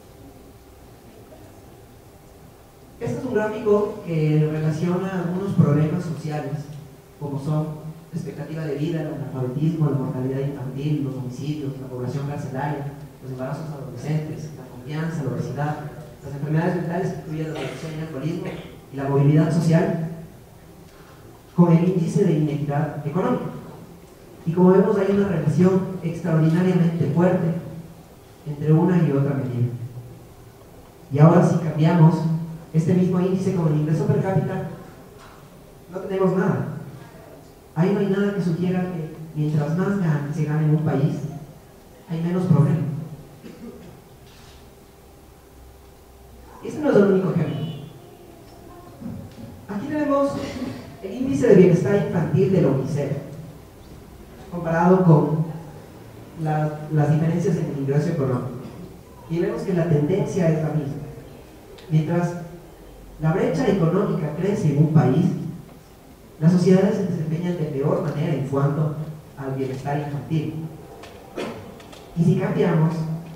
Este es un gráfico que relaciona algunos problemas sociales, como son la expectativa de vida, el analfabetismo, la mortalidad infantil, los homicidios, la población carcelaria, los embarazos adolescentes, la confianza, la obesidad, las enfermedades mentales que incluyen la depresión y el alcoholismo, y la movilidad social, con el índice de inequidad económica. Y como vemos, hay una relación extraordinariamente fuerte entre una y otra medida. Y ahora, si cambiamos este mismo índice con el ingreso per cápita, no tenemos nada. Ahí no hay nada que sugiera que mientras más gan- se gane en un país, hay menos problemas. Este no es el único ejemplo. Aquí tenemos el índice de bienestar infantil de la UNICEF, comparado con la, las diferencias en el ingreso económico. Y vemos que la tendencia es la misma. Mientras la brecha económica crece en un país, las sociedades se desempeñan de peor manera en cuanto al bienestar infantil. Y si cambiamos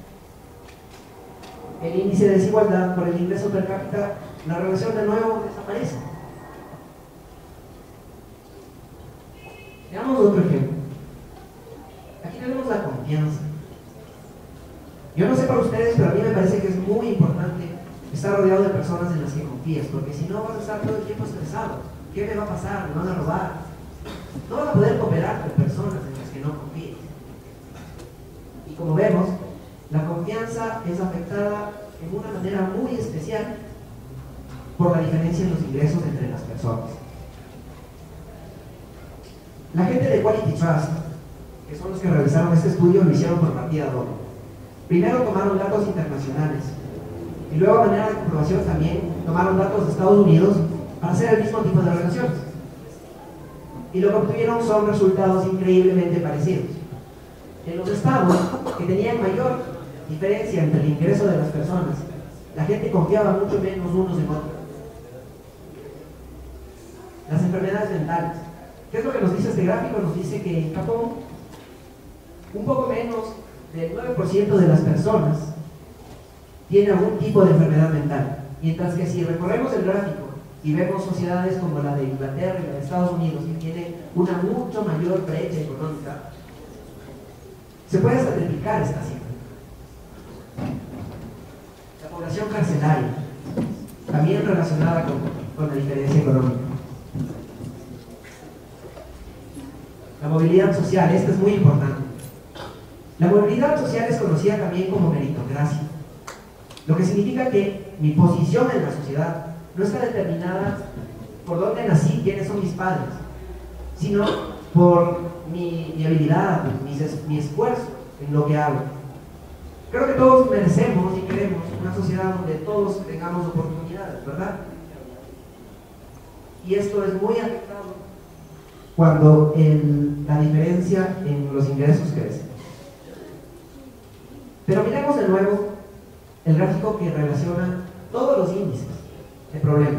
el índice de desigualdad por el ingreso per cápita, la relación de nuevo desaparece. Veamos otro ejemplo. Aquí tenemos la confianza. Yo no sé para ustedes, pero a mí me parece que es muy importante estar rodeado de personas en las que confíes, porque si no vas a estar todo el tiempo estresado. ¿Qué me va a pasar? ¿Me van a robar? No vas a poder cooperar con personas en las que no confíes. Y como vemos, la confianza es afectada en una manera muy especial por la diferencia en los ingresos entre las personas. La gente de Quality Trust, que son los que realizaron este estudio, lo hicieron por partida doble. Primero tomaron datos internacionales y luego, a manera de comprobación, también tomaron datos de Estados Unidos para hacer el mismo tipo de relaciones. Y lo que obtuvieron son resultados increíblemente parecidos. En los estados que tenían mayor diferencia entre el ingreso de las personas, la gente confiaba mucho menos unos en otros. Las enfermedades mentales. ¿Qué es lo que nos dice este gráfico? Nos dice que en Japón un poco menos del nueve por ciento de las personas tiene algún tipo de enfermedad mental, mientras que si recorremos el gráfico y vemos sociedades como la de Inglaterra y la de Estados Unidos, que tienen una mucho mayor brecha económica, se puede hasta triplicar esta cifra. La población carcelaria, también relacionada con, con la diferencia económica. La movilidad social, esta es muy importante. La movilidad social es conocida también como meritocracia, lo que significa que mi posición en la sociedad no está determinada por dónde nací, quiénes son mis padres, sino por mi, mi habilidad, mi, mi esfuerzo en lo que hago. Creo que todos merecemos y queremos una sociedad donde todos tengamos oportunidades, ¿verdad? Y esto es muy afectado cuando el, la diferencia en los ingresos crece. Pero miremos de nuevo el gráfico que relaciona todos los índices de problemas.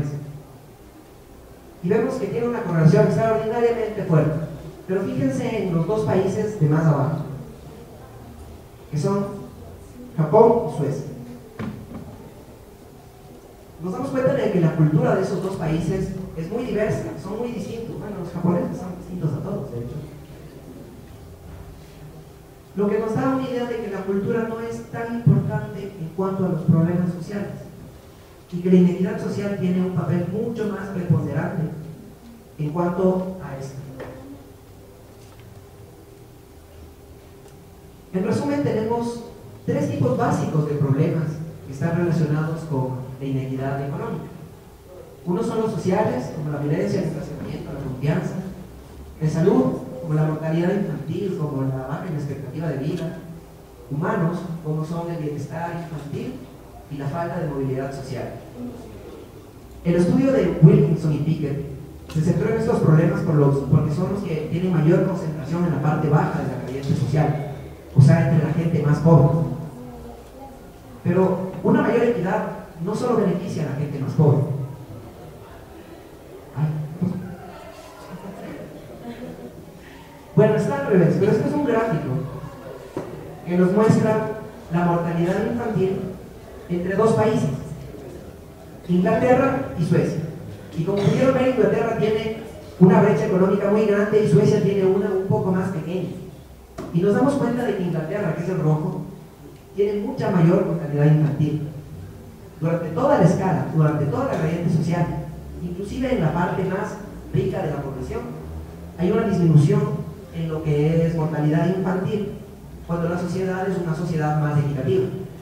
Y vemos que tiene una correlación extraordinariamente fuerte. Pero fíjense en los dos países de más abajo, que son Japón y Suecia. Nos damos cuenta de que la cultura de esos dos países es muy diversa, son muy distintos. Bueno, los japoneses son distintos a todos, de hecho. Lo que nos da una idea de que la cultura no es tan importante en cuanto a los problemas sociales y que la inequidad social tiene un papel mucho más preponderante en cuanto a esto. En resumen, tenemos tres tipos básicos de problemas que están relacionados con la inequidad económica. Unos son los sociales, como la violencia, el desplazamiento, la confianza; de salud, como la mortalidad infantil, como la baja en la expectativa de vida; humanos, como son el bienestar infantil y la falta de movilidad social. El estudio de Wilkinson y Pickett se centró en estos problemas por los, porque son los que tienen mayor concentración en la parte baja de la gradiente social, o sea, entre la gente más pobre. Pero una mayor equidad no solo beneficia a la gente más pobre. Ay, pues. Bueno, está al revés, pero este es un gráfico que nos muestra la mortalidad infantil entre dos países, Inglaterra y Suecia. Y como pudieron ver, Inglaterra tiene una brecha económica muy grande y Suecia tiene una un poco más pequeña. Y nos damos cuenta de que Inglaterra, que es el rojo, tiene mucha mayor mortalidad infantil. Durante toda la escala, durante toda la gradiente social, inclusive en la parte más rica de la población, hay una disminución en lo que es mortalidad infantil, cuando la sociedad es una sociedad más equitativa.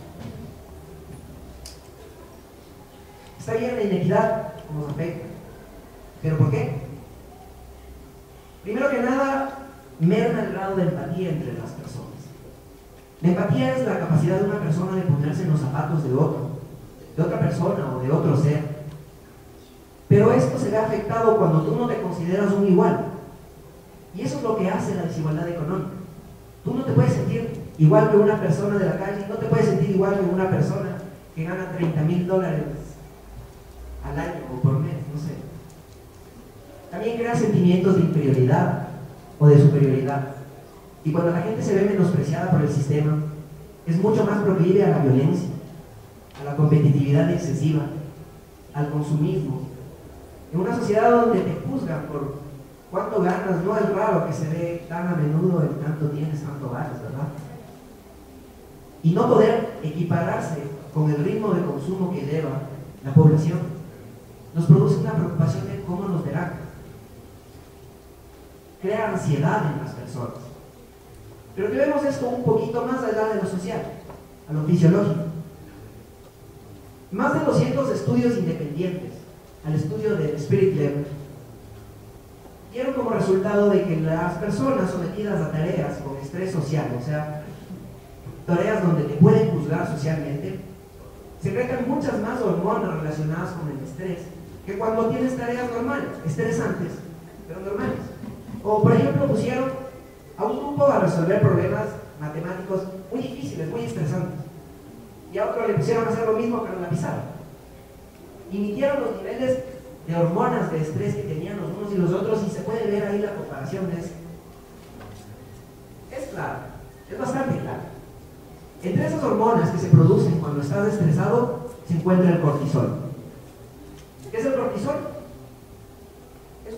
Está bien la inequidad nos afecta, ¿pero por qué? Primero que nada, merma el grado de empatía entre las personas. La empatía es la capacidad de una persona de ponerse en los zapatos de otro, de otra persona o de otro ser. Pero esto se ve afectado cuando tú no te consideras un igual. Y eso es lo que hace la desigualdad económica. Tú no te puedes sentir igual que una persona de la calle, no te puedes sentir igual que una persona que gana treinta mil dólares al año o por mes, no sé. También crea sentimientos de inferioridad o de superioridad. Y cuando la gente se ve menospreciada por el sistema, es mucho más proclive a la violencia, a la competitividad excesiva, al consumismo. En una sociedad donde te juzgan por cuánto ganas, no es raro que se ve tan a menudo el tanto tienes, tanto vales, ¿verdad? Y no poder equipararse con el ritmo de consumo que lleva la población nos produce una preocupación de cómo nos verán. Crea ansiedad en las personas. Pero que vemos esto un poquito más allá de lo social, a lo fisiológico. Más de doscientos estudios independientes al estudio del Spirit Level dieron como resultado de que las personas sometidas a tareas con estrés social, o sea, tareas donde te pueden juzgar socialmente, secretan muchas más hormonas relacionadas con el estrés que cuando tienes tareas normales, estresantes, pero normales. O por ejemplo pusieron a un grupo a resolver problemas matemáticos muy difíciles, muy estresantes, y a otro le pusieron a hacer lo mismo pero en la pizarra, y midieron los niveles de hormonas de estrés que tenían los unos y los otros, y se puede ver ahí la comparación. Es, es claro, es bastante claro. Entre esas hormonas que se producen cuando estás estresado se encuentra el cortisol. ¿Qué es el cortisol?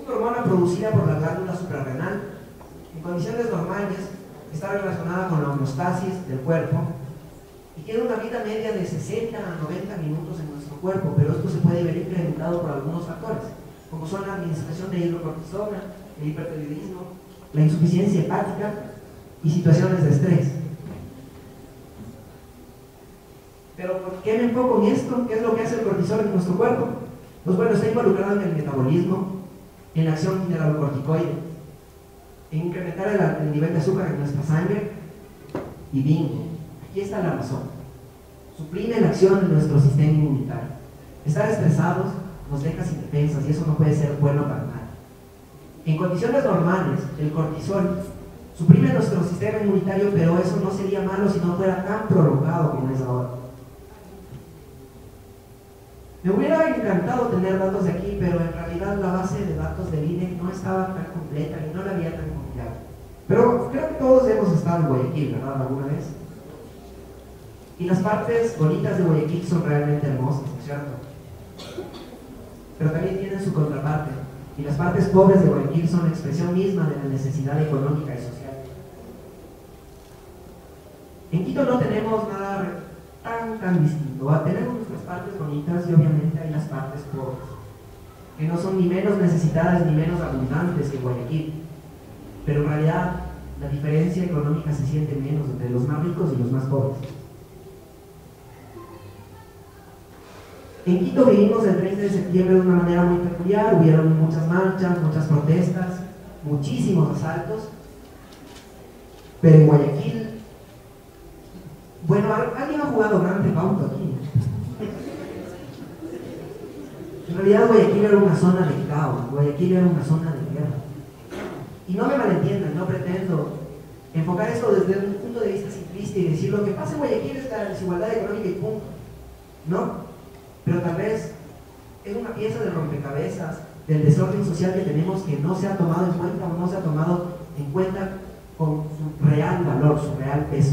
una hormona producida por la glándula suprarrenal. En condiciones normales está relacionada con la homeostasis del cuerpo y tiene una vida media de sesenta a noventa minutos en nuestro cuerpo, pero esto se puede ver incrementado por algunos factores, como son la administración de hidrocortisona, el hipertiroidismo, la insuficiencia hepática y situaciones de estrés. Pero ¿por qué me enfoco en esto? ¿Qué es lo que hace el cortisol en nuestro cuerpo? Pues bueno, está involucrado en el metabolismo, en la acción mineralocorticoide, en incrementar el, el nivel de azúcar en nuestra sangre y bingo, aquí está la razón. Suprime la acción de nuestro sistema inmunitario. Estar estresados nos deja sin defensas y eso no puede ser bueno para nada. En condiciones normales, el cortisol suprime nuestro sistema inmunitario, pero eso no sería malo si no fuera tan prolongado como es ahora. Me hubiera encantado tener datos de aquí, pero en realidad la base de datos del I N E no estaba tan completa y no la había tan confiable. Pero creo que todos hemos estado en Guayaquil, ¿verdad? ¿Alguna vez? Y las partes bonitas de Guayaquil son realmente hermosas, ¿no es cierto? Pero también tienen su contraparte. Y las partes pobres de Guayaquil son la expresión misma de la necesidad económica y social. En Quito no tenemos nada tan, tan distinto. Tenemos nuestras partes bonitas y obviamente hay las partes pobres, que no son ni menos necesitadas ni menos abundantes que Guayaquil. Pero en realidad la diferencia económica se siente menos entre los más ricos y los más pobres. En Quito vivimos el treinta de septiembre de una manera muy peculiar. Hubieron muchas marchas, muchas protestas, muchísimos asaltos. Pero en Guayaquil, bueno, alguien ha jugado Grand Theft Auto aquí. En realidad Guayaquil era una zona de caos, Guayaquil era una zona de guerra. Y no me malentiendan, no pretendo enfocar esto desde un punto de vista simplista y decir lo que pasa en Guayaquil es la desigualdad económica y punto. No. Pero tal vez es una pieza de rompecabezas del desorden social que tenemos que no se ha tomado en cuenta o no se ha tomado en cuenta con su real valor, su real peso.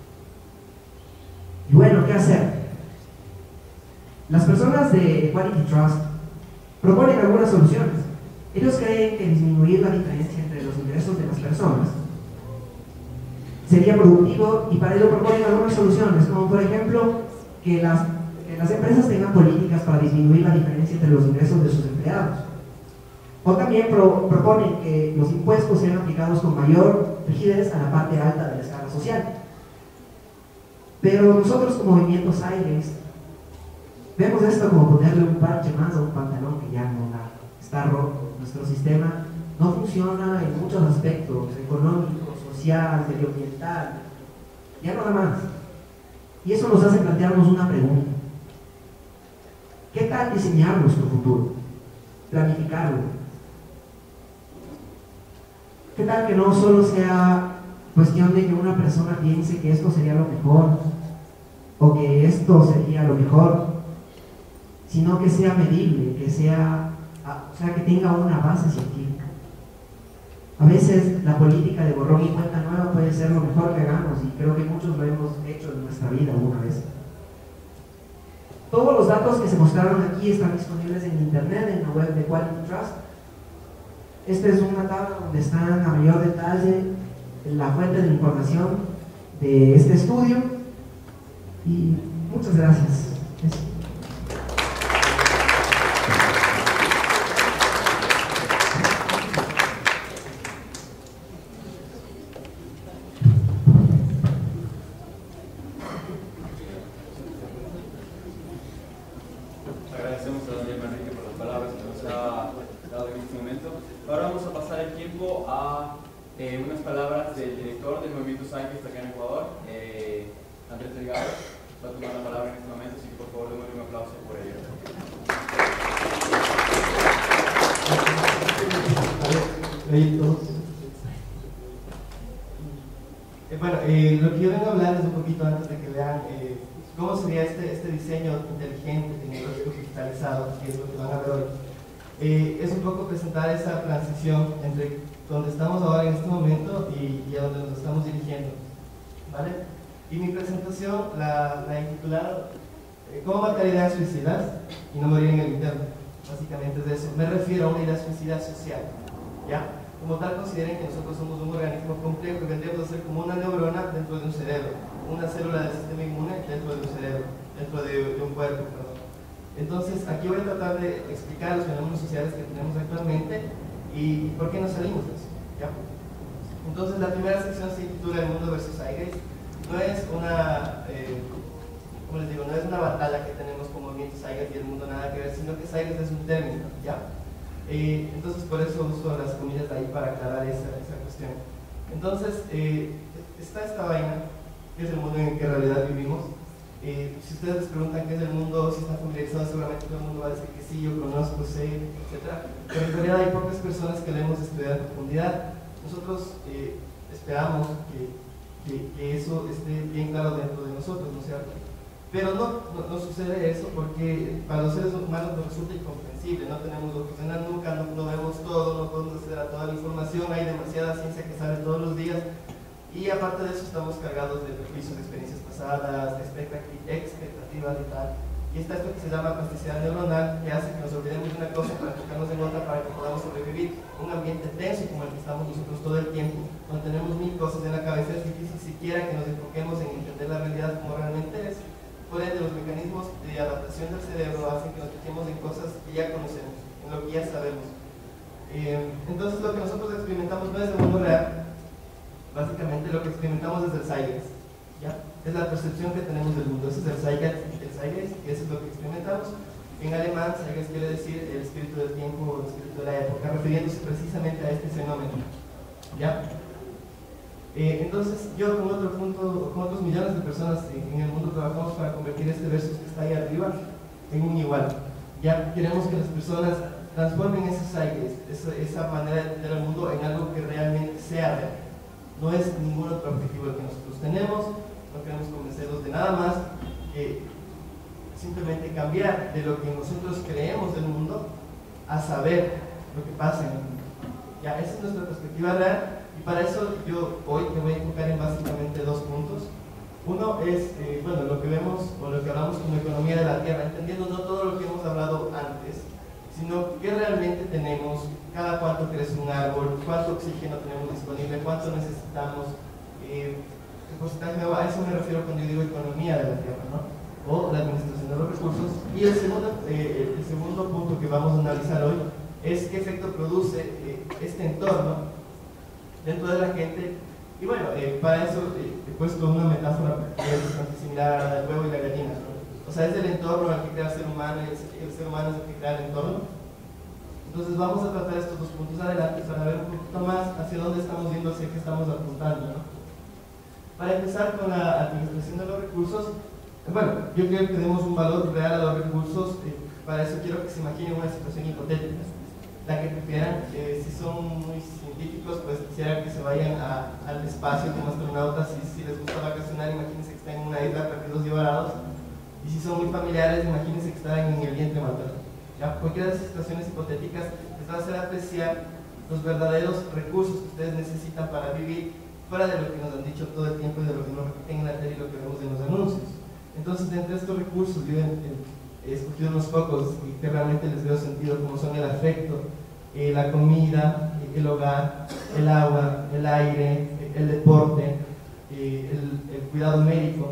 Y bueno, ¿qué hacer? Las personas de Equality Trust proponen algunas soluciones. Ellos creen que disminuir la diferencia entre los ingresos de las personas sería productivo y para ello proponen algunas soluciones, como por ejemplo que las que las empresas tengan políticas para disminuir la diferencia entre los ingresos de sus empleados. O también pro, proponen que los impuestos sean aplicados con mayor rigidez a la parte alta de la escala social. Pero nosotros como Movimiento Silence vemos esto como ponerle un parche más a un pantalón que ya no da, está roto. Nuestro sistema no funciona en muchos aspectos, económico, social, medioambiental, ya no da más. Y eso nos hace plantearnos una pregunta. ¿Qué tal diseñar nuestro futuro? Planificarlo. ¿Qué tal que no solo sea cuestión de que una persona piense que esto sería lo mejor o que esto sería lo mejor, sino que sea medible, que sea, o sea, que tenga una base científica? A veces la política de borrón y cuenta nueva puede ser lo mejor que hagamos y creo que muchos lo hemos hecho en nuestra vida alguna vez. Todos los datos que se mostraron aquí están disponibles en internet, en la web de Equality Trust. Esta es una tabla donde están a mayor detalle la fuente de información de este estudio y muchas gracias. Eso. Agradecemos a Daniel Manrique por las palabras que nos ha dado en este momento. Ahora vamos a pasar el tiempo a eh, unas palabras del director del Movimiento Silence acá en Ecuador, eh, Andrés Delgado. Va a tomar la palabra en este momento, así que por favor démosle un aplauso por ello. Eh, bueno, eh, lo que yo vengo a hablar es un poquito antes de que vean eh, cómo sería este, este diseño inteligente, tecnológico, digitalizado, que es lo que van a ver hoy. Eh, es un poco presentar esa transición entre donde estamos ahora en este momento y, y a donde nos estamos dirigiendo, ¿vale? Y mi presentación la, la he titulado eh, ¿Cómo matar ideas suicidas y no morir en el interno? básicamente es de eso. Me refiero a una elasticidad social, ¿ya? Como tal, consideren que nosotros somos un organismo complejo que vendríamos a ser como una neurona dentro de un cerebro, una célula del sistema inmune dentro de un cerebro, dentro de, de un cuerpo, perdón. Entonces, aquí voy a tratar de explicar los fenómenos sociales que tenemos actualmente y por qué nos salimos de eso, ¿ya? Entonces, la primera sección se titula El mundo versus Zeitgeist. No es una, eh, como les digo, no es una batalla que tenemos con movimientos Zeitgeist y el mundo nada que ver, sino que Zeitgeist es un término, ¿ya? Eh, entonces, por eso uso las comillas de ahí para aclarar esa, esa cuestión. Entonces, eh, está esta vaina, que es el mundo en el que en realidad vivimos. Eh, si ustedes les preguntan qué es el mundo, si están familiarizados, seguramente todo el mundo va a decir que sí, yo conozco, sé, etcétera. Pero en realidad hay pocas personas que lo hemos estudiado en profundidad. Nosotros eh, esperamos que, que, que eso esté bien claro dentro de nosotros, ¿no es cierto? Pero no, no, no sucede eso porque para los seres humanos nos resulta incomprensible, no tenemos ojos en la nuca, no, no vemos todo, no podemos acceder a toda la información, hay demasiada ciencia que sale todos los días y aparte de eso estamos cargados de prejuicios, de experiencias pasadas, de expectativas y tal. Y está esto que se llama plasticidad neuronal, que hace que nos olvidemos de una cosa para enfocarnos en otra para que podamos sobrevivir. Un ambiente tenso como el que estamos nosotros todo el tiempo, donde tenemos mil cosas en la cabeza, es difícil siquiera que nos enfoquemos en entender la realidad como realmente es. Por ende, los mecanismos de adaptación del cerebro hacen que nos fijemos en cosas que ya conocemos, en lo que ya sabemos. Eh, entonces, lo que nosotros experimentamos no es el mundo real, básicamente lo que experimentamos es el Zeitgeist, ¿ya? Es la percepción que tenemos del mundo, ese es el Zeitgeist, el Zeitgeist, y eso es lo que experimentamos. En alemán, Zeitgeist quiere decir el espíritu del tiempo o el espíritu de la época, refiriéndose precisamente a este fenómeno, ¿ya? Eh, entonces, yo con otro punto, con otros millones de personas en, en el mundo trabajamos para convertir este versus que está ahí arriba en un igual. Ya queremos que las personas transformen ese Zeitgeist, esa, esa manera de entender el mundo en algo que realmente sea real. No es ningún otro objetivo el que nosotros tenemos, no queremos convencerlos de nada más que simplemente cambiar de lo que nosotros creemos del mundo a saber lo que pasa en el mundo. Ya, esa es nuestra perspectiva real. Y para eso yo hoy me voy a enfocar en básicamente dos puntos. Uno es, eh, bueno, lo que vemos o lo que hablamos como economía de la tierra, entendiendo no todo lo que hemos hablado antes, sino qué realmente tenemos, cada cuánto crece un árbol, cuánto oxígeno tenemos disponible, cuánto necesitamos, eh, el porcentaje de agua. A eso me refiero cuando yo digo economía de la tierra, ¿no? O la administración de los recursos. Y el segundo, eh, el segundo punto que vamos a analizar hoy es qué efecto produce eh, este entorno dentro de la gente. Y bueno, eh, para eso eh, he puesto una metáfora que es bastante similar a la del huevo y la gallina, ¿no? O sea, es el entorno al que crea el ser humano y el, el ser humano es el que crea el entorno. Entonces vamos a tratar estos dos puntos adelante para ver un poquito más hacia dónde estamos viendo, hacia qué estamos apuntando, ¿no? Para empezar con la administración de los recursos, bueno, yo quiero que demos un valor real a los recursos. Eh, para eso quiero que se imaginen una situación hipotética, la que prefieran. Eh, si son muy científicos, pues quisiera que se vayan a, al espacio como astronautas. Si, si les gusta vacacionar, imagínense que están en una isla perdidos y varados. Y si son muy familiares, imagínense que están en el vientre materno. ¿Ya? Cualquiera de esas situaciones hipotéticas les va a hacer apreciar los verdaderos recursos que ustedes necesitan para vivir, fuera de lo que nos han dicho todo el tiempo y de lo que nos repiten en la tele y lo que vemos en los anuncios. Entonces, entre estos recursos, yo he escogido unos pocos que realmente les veo sentido, como son el afecto, eh, la comida, el hogar, el agua, el aire, el deporte, eh, el, el cuidado médico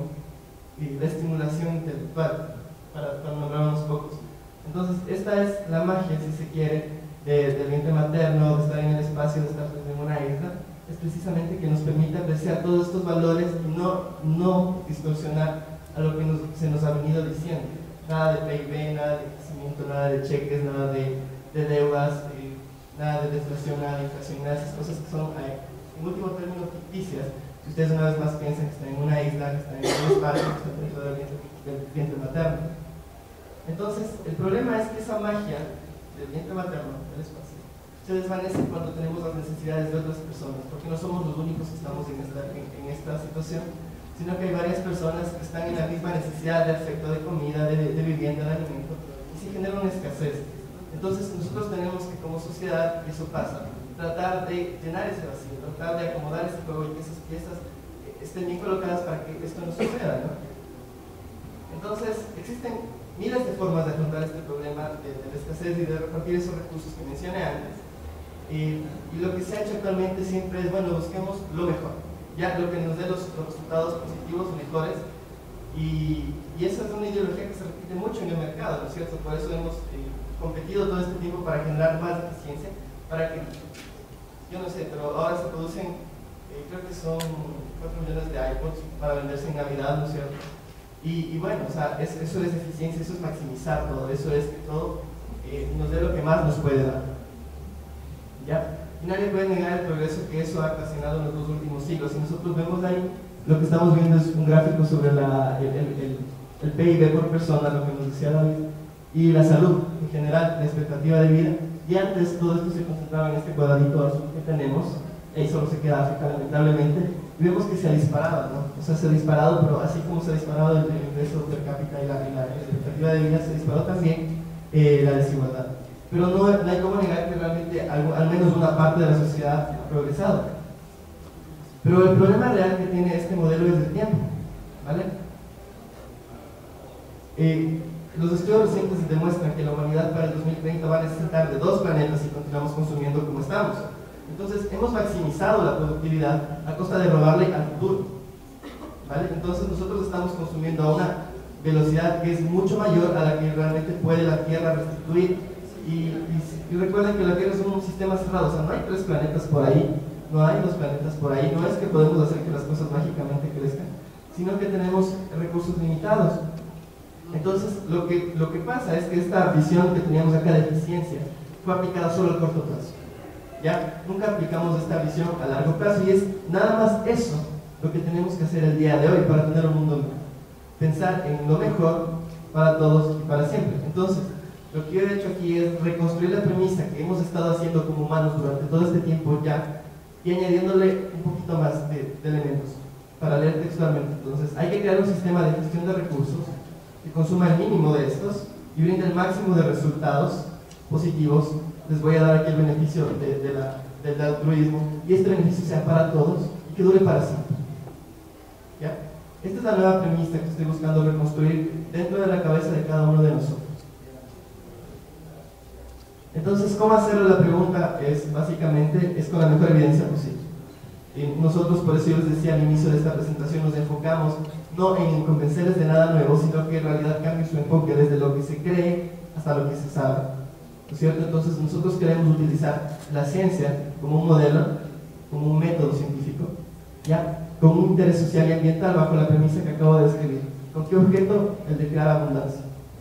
y la estimulación intelectual, para, para nombrar unos pocos. Entonces, esta es la magia, si se quiere, de, del vientre materno, de estar en el espacio, de estar en una isla, es precisamente que nos permite apreciar todos estos valores y no, no distorsionar a lo que nos, se nos ha venido diciendo. Nada de P I B, nada de crecimiento, nada de cheques, nada de, de deudas, eh, nada de deflación, nada de inflación, nada de esas cosas que son, eh, en último término, ficticias. Si ustedes una vez más piensan que están en una isla, que están en un espacio, que están dentro del vientre, del vientre materno. Entonces, el problema es que esa magia del vientre materno, del espacio, se desvanece cuando tenemos las necesidades de otras personas, porque no somos los únicos que estamos en esta, en, en esta situación, sino que hay varias personas que están en la misma necesidad de afecto, de comida, de, de vivienda, de alimento, y se genera una escasez. Entonces nosotros tenemos que, como sociedad, y eso pasa, tratar de llenar ese vacío, tratar de acomodar ese juego y que esas piezas estén bien colocadas para que esto no suceda, ¿no? Entonces, existen miles de formas de afrontar este problema de, de la escasez y de repartir esos recursos que mencioné antes. Y, y lo que se ha hecho actualmente siempre es, bueno, busquemos lo mejor, ya lo que nos dé los, los resultados positivos, mejores. Y, y esa es una ideología que se repite mucho en el mercado, ¿no es cierto? Por eso hemos eh, competido todo este tiempo para generar más eficiencia, para que, yo no sé, pero ahora se producen, eh, creo que son cuatro millones de iPods para venderse en Navidad, ¿no es cierto? Y, y bueno, o sea, es, eso es eficiencia, eso es maximizar todo, eso es que todo eh, nos dé lo que más nos puede dar. ¿Ya? Y nadie puede negar el progreso que eso ha ocasionado en los dos últimos siglos. Y nosotros vemos ahí, lo que estamos viendo es un gráfico sobre la, el, el, el, el P I B por persona, lo que nos decía David, y la salud en general, la expectativa de vida. Y antes todo esto se concentraba en este cuadradito azul que tenemos, ahí solo se queda África lamentablemente, y vemos que se ha disparado, ¿no? O sea, se ha disparado, pero así como se ha disparado el, el ingreso per cápita y la, y la expectativa de vida, se disparó también eh, la desigualdad. Pero no, no hay como negar que realmente al, al menos una parte de la sociedad ha progresado. Pero el problema real que tiene este modelo es el tiempo, ¿vale? Eh, los estudios recientes demuestran que la humanidad para el dos mil treinta va a necesitar de dos planetas si continuamos consumiendo como estamos. Entonces, hemos maximizado la productividad a costa de robarle al futuro, ¿vale? Entonces, nosotros estamos consumiendo a una velocidad que es mucho mayor a la que realmente puede la Tierra restituir. Y, y, y recuerden que la Tierra es un sistema cerrado, o sea, no hay tres planetas por ahí, no hay dos planetas por ahí, no es que podemos hacer que las cosas mágicamente crezcan, sino que tenemos recursos limitados. Entonces, lo que, lo que pasa es que esta visión que teníamos acá de eficiencia fue aplicada solo al corto plazo. ¿Ya? Nunca aplicamos esta visión a largo plazo y es nada más eso lo que tenemos que hacer el día de hoy para tener un mundo mejor. Pensar en lo mejor para todos y para siempre. Entonces, lo que yo he hecho aquí es reconstruir la premisa que hemos estado haciendo como humanos durante todo este tiempo ya y añadiéndole un poquito más de, de elementos para leer textualmente. Entonces, hay que crear un sistema de gestión de recursos que consuma el mínimo de estos y brinde el máximo de resultados positivos. Les voy a dar aquí el beneficio de, de la, del altruismo y este beneficio sea para todos y que dure para siempre. ¿Ya? Esta es la nueva premisa que estoy buscando reconstruir dentro de la cabeza de cada uno de nosotros. Entonces, ¿cómo hacerlo? La pregunta es, básicamente, es con la mejor evidencia posible. Y nosotros, por eso yo les decía al inicio de esta presentación, nos enfocamos no en convencerles de nada nuevo, sino que en realidad cambie su enfoque desde lo que se cree hasta lo que se sabe. ¿No es cierto? Entonces, nosotros queremos utilizar la ciencia como un modelo, como un método científico, ¿ya? Con un interés social y ambiental bajo la premisa que acabo de describir. ¿Con qué objeto? El de crear abundancia.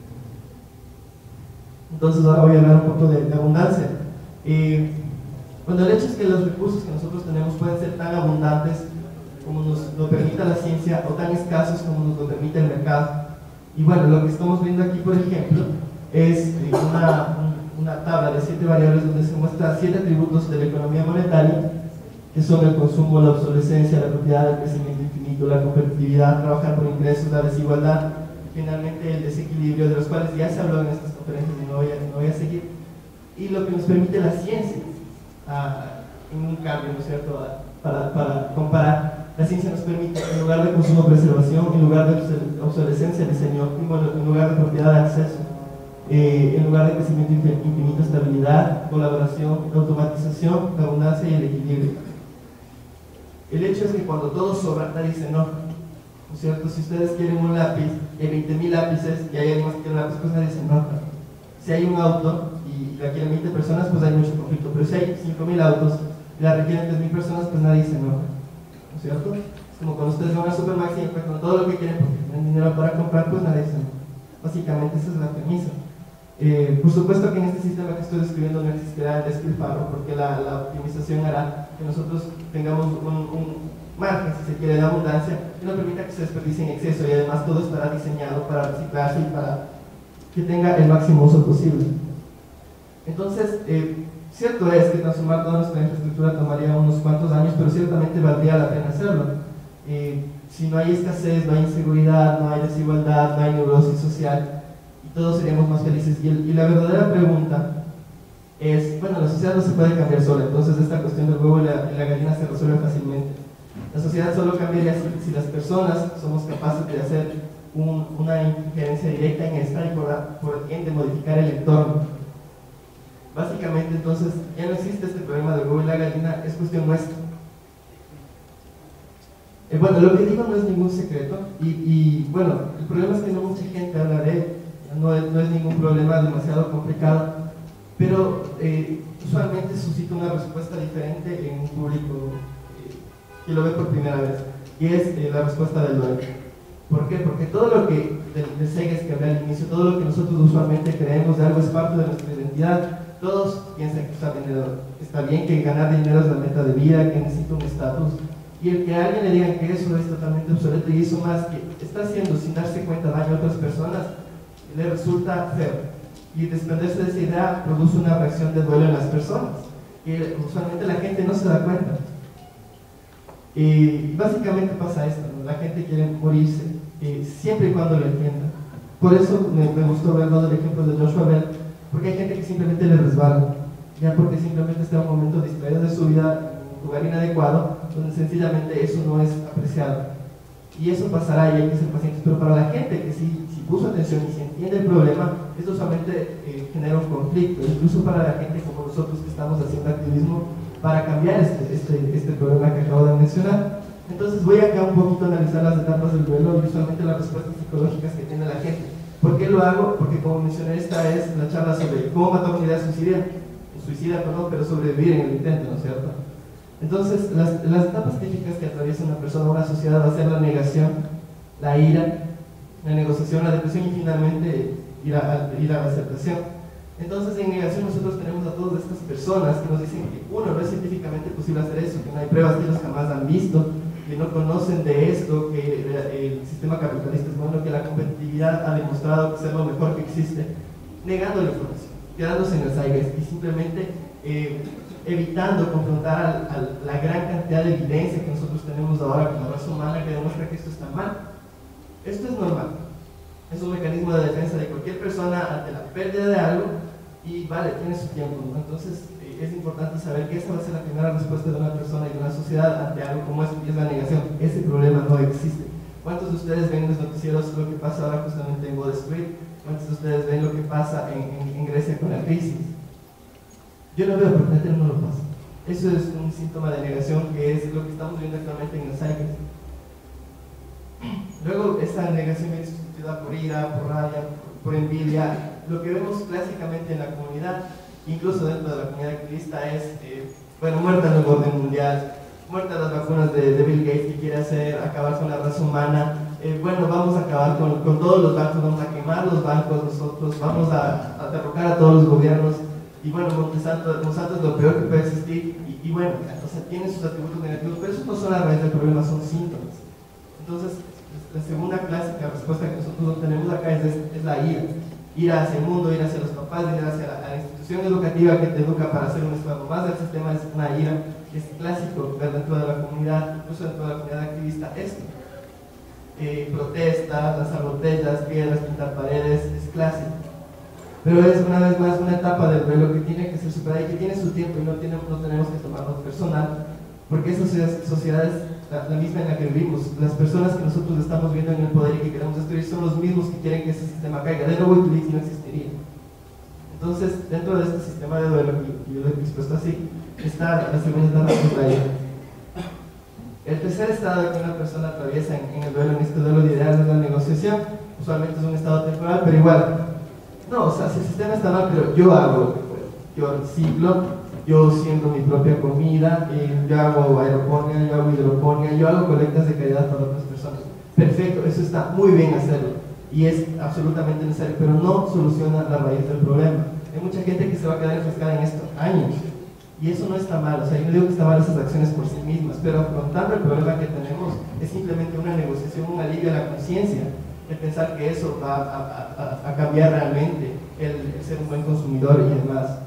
Entonces ahora voy a hablar un poco de, de abundancia. Eh, bueno, el hecho es que los recursos que nosotros tenemos pueden ser tan abundantes como nos lo permita la ciencia o tan escasos como nos lo permite el mercado. Y bueno, lo que estamos viendo aquí, por ejemplo, es eh, una, una tabla de siete variables donde se muestran siete atributos de la economía monetaria, que son el consumo, la obsolescencia, la propiedad, el crecimiento infinito, la competitividad, trabajar por ingresos, la desigualdad, finalmente el desequilibrio, de los cuales ya se habló en estas conferencias y no voy a, no voy a seguir, y lo que nos permite la ciencia a, en un cambio, ¿no es cierto?, a, para, para comparar. La ciencia nos permite, en lugar de consumo, preservación, en lugar de obsolescencia, diseño óptimo, en lugar de propiedad, de acceso, eh, en lugar de crecimiento infinito, estabilidad, colaboración, automatización, la abundancia y el equilibrio. El hecho es que cuando todo sobra, nadie se enoja. ¿No es cierto? Si ustedes quieren un lápiz y hay veinte mil lápices y hay alguien más que quiere un lápiz, pues nadie se enoja. Si hay un auto y la quieren veinte personas, pues hay mucho conflicto. Pero si hay cinco mil autos y la requieren tres mil personas, pues nadie se enoja. ¿No es cierto? Es como cuando ustedes van a Supermax y encuentran todo lo que quieren porque tienen dinero para comprar, pues nadie se enoja. Básicamente esa es la premisa. Eh, por supuesto que en este sistema que estoy describiendo no existirá el despilfarro, porque la, la optimización hará que nosotros tengamos un, un margen, si se quiere, de abundancia que no permita que se desperdicie en exceso, y además todo estará diseñado para reciclarse y para que tenga el máximo uso posible. Entonces, eh, cierto es que transformar toda nuestra infraestructura tomaría unos cuantos años, pero ciertamente valdría la pena hacerlo. Eh, si no hay escasez, no hay inseguridad, no hay desigualdad, no hay neurosis social, y todos seríamos más felices. Y, el, y la verdadera pregunta es, bueno, la sociedad no se puede cambiar sola, entonces esta cuestión del huevo y la, y la gallina se resuelve fácilmente. La sociedad solo cambiaría si, si las personas somos capaces de hacer un, una injerencia directa en esta y por, por ende modificar el entorno. Básicamente entonces ya no existe este problema del huevo y la gallina, es cuestión nuestra. Eh, bueno, lo que digo no es ningún secreto y, y bueno, el problema es que no mucha gente habla de él, no es, no es ningún problema demasiado complicado, pero eh, usualmente suscita una respuesta diferente en un público eh, que lo ve por primera vez, y es eh, la respuesta del duelo. ¿Por qué? Porque todo lo que, de, de Seges que hablé al inicio, todo lo que nosotros usualmente creemos de algo es parte de nuestra identidad. Todos piensan que está bien, está bien, que ganar dinero es la meta de vida, que necesita un estatus, y el que a alguien le digan que eso es totalmente obsoleto y eso más que está haciendo sin darse cuenta daño a otras personas, le resulta feo. Y desprenderse de esa idea produce una reacción de duelo en las personas, que usualmente la gente no se da cuenta. Y básicamente pasa esto, ¿no? La gente quiere morirse, eh, siempre y cuando lo entienda. Por eso me, me gustó ver ¿no? el ejemplo de Joshua Bell, porque hay gente que simplemente le resbala, ya porque simplemente está en un momento distraído de su vida, en un lugar inadecuado, donde sencillamente eso no es apreciado. Y eso pasará y hay que ser pacientes, pero para la gente que sí, si puso atención y si entiende el problema, esto solamente eh, genera un conflicto, incluso para la gente como nosotros que estamos haciendo activismo para cambiar este, este, este problema que acabo de mencionar. Entonces voy acá un poquito a analizar las etapas del duelo y usualmente las respuestas psicológicas que tiene la gente. ¿Por qué lo hago? Porque como mencioné, esta es la charla sobre cómo matar una idea suicida, suicida perdón, pero sobrevivir en el intento, ¿no es cierto? Entonces, las, las etapas típicas que atraviesa una persona o una sociedad va a ser la negación, la ira, la negociación, la depresión y finalmente ir a, ir a la aceptación. Entonces, en negación nosotros tenemos a todas estas personas que nos dicen que uno, no es científicamente posible hacer eso, que no hay pruebas, que ellos jamás han visto, que no conocen de esto, que el sistema capitalista es bueno, que la competitividad ha demostrado ser lo mejor que existe, negando la información, quedándose en el zeitgeist y simplemente eh, evitando confrontar a la gran cantidad de evidencia que nosotros tenemos ahora como raza humana que demuestra que esto está mal. Esto es normal, es un mecanismo de defensa de cualquier persona ante la pérdida de algo y vale, tiene su tiempo, ¿no? Entonces eh, es importante saber que esa va a ser la primera respuesta de una persona y de una sociedad ante algo como esto, y es la negación. Ese problema no existe. ¿Cuántos de ustedes ven en los noticieros lo que pasa ahora justamente en Wall Street? ¿Cuántos de ustedes ven lo que pasa en, en, en Grecia con la crisis? Yo lo veo, pero la gente no lo pasa. Eso es un síntoma de negación que es lo que estamos viendo actualmente en el zeitgeist. Luego, esa negación viene sustituida por ira, por rabia, por, por envidia. Lo que vemos clásicamente en la comunidad, incluso dentro de la comunidad activista, es, eh, bueno, muerta el orden mundial, muertas las vacunas de, de Bill Gates que quiere hacer, acabar con la raza humana. Eh, bueno, vamos a acabar con, con todos los bancos, vamos a quemar los bancos nosotros, vamos a, a derrocar a todos los gobiernos. Y bueno, Monsanto, Monsanto es lo peor que puede existir. Y, y bueno, o sea, tiene sus atributos negativos, pero esos no son la raíz del problema, son síntomas. Entonces, la segunda clásica respuesta que nosotros tenemos acá es, es la ira. Ir hacia el mundo, ir hacia los papás, ir hacia la, la institución educativa que te educa para ser un esclavo más del sistema, es una ira que es clásico ver dentro de la comunidad, incluso dentro de la comunidad activista, esto. Eh, protestas, lanzar botellas, piedras, pintar paredes, es clásico. Pero es una vez más una etapa del duelo que tiene que ser superada y que tiene su tiempo y no, tiene, no tenemos que tomarlo personal, porque esa sociedad es la, la misma en la que vivimos. Las personas que nosotros estamos viendo en el poder y que queremos destruir son los mismos que quieren que ese sistema caiga. De nuevo, Wikileaks no existiría. Entonces, dentro de este sistema de duelo, que yo lo he expuesto así, está la segunda etapa que es la ira. El tercer estado que una persona atraviesa en, en el duelo, en este duelo de ideas, es la negociación. Usualmente es un estado temporal, pero igual. No, o sea, si el sistema está mal, pero yo hago lo que puedo. Yo reciclo, yo siembro mi propia comida, eh, yo hago aeroponía, yo hago hidroponía, yo hago colectas de calidad para otras personas. Perfecto, eso está muy bien hacerlo y es absolutamente necesario, pero no soluciona la raíz del problema. Hay mucha gente que se va a quedar enfrascada en esto años y eso no está mal. O sea, yo no digo que están mal esas acciones por sí mismas, pero afrontando el problema que tenemos es simplemente una negociación, un alivio a la conciencia, de pensar que eso va a, a, a cambiar realmente el, el ser un buen consumidor y demás.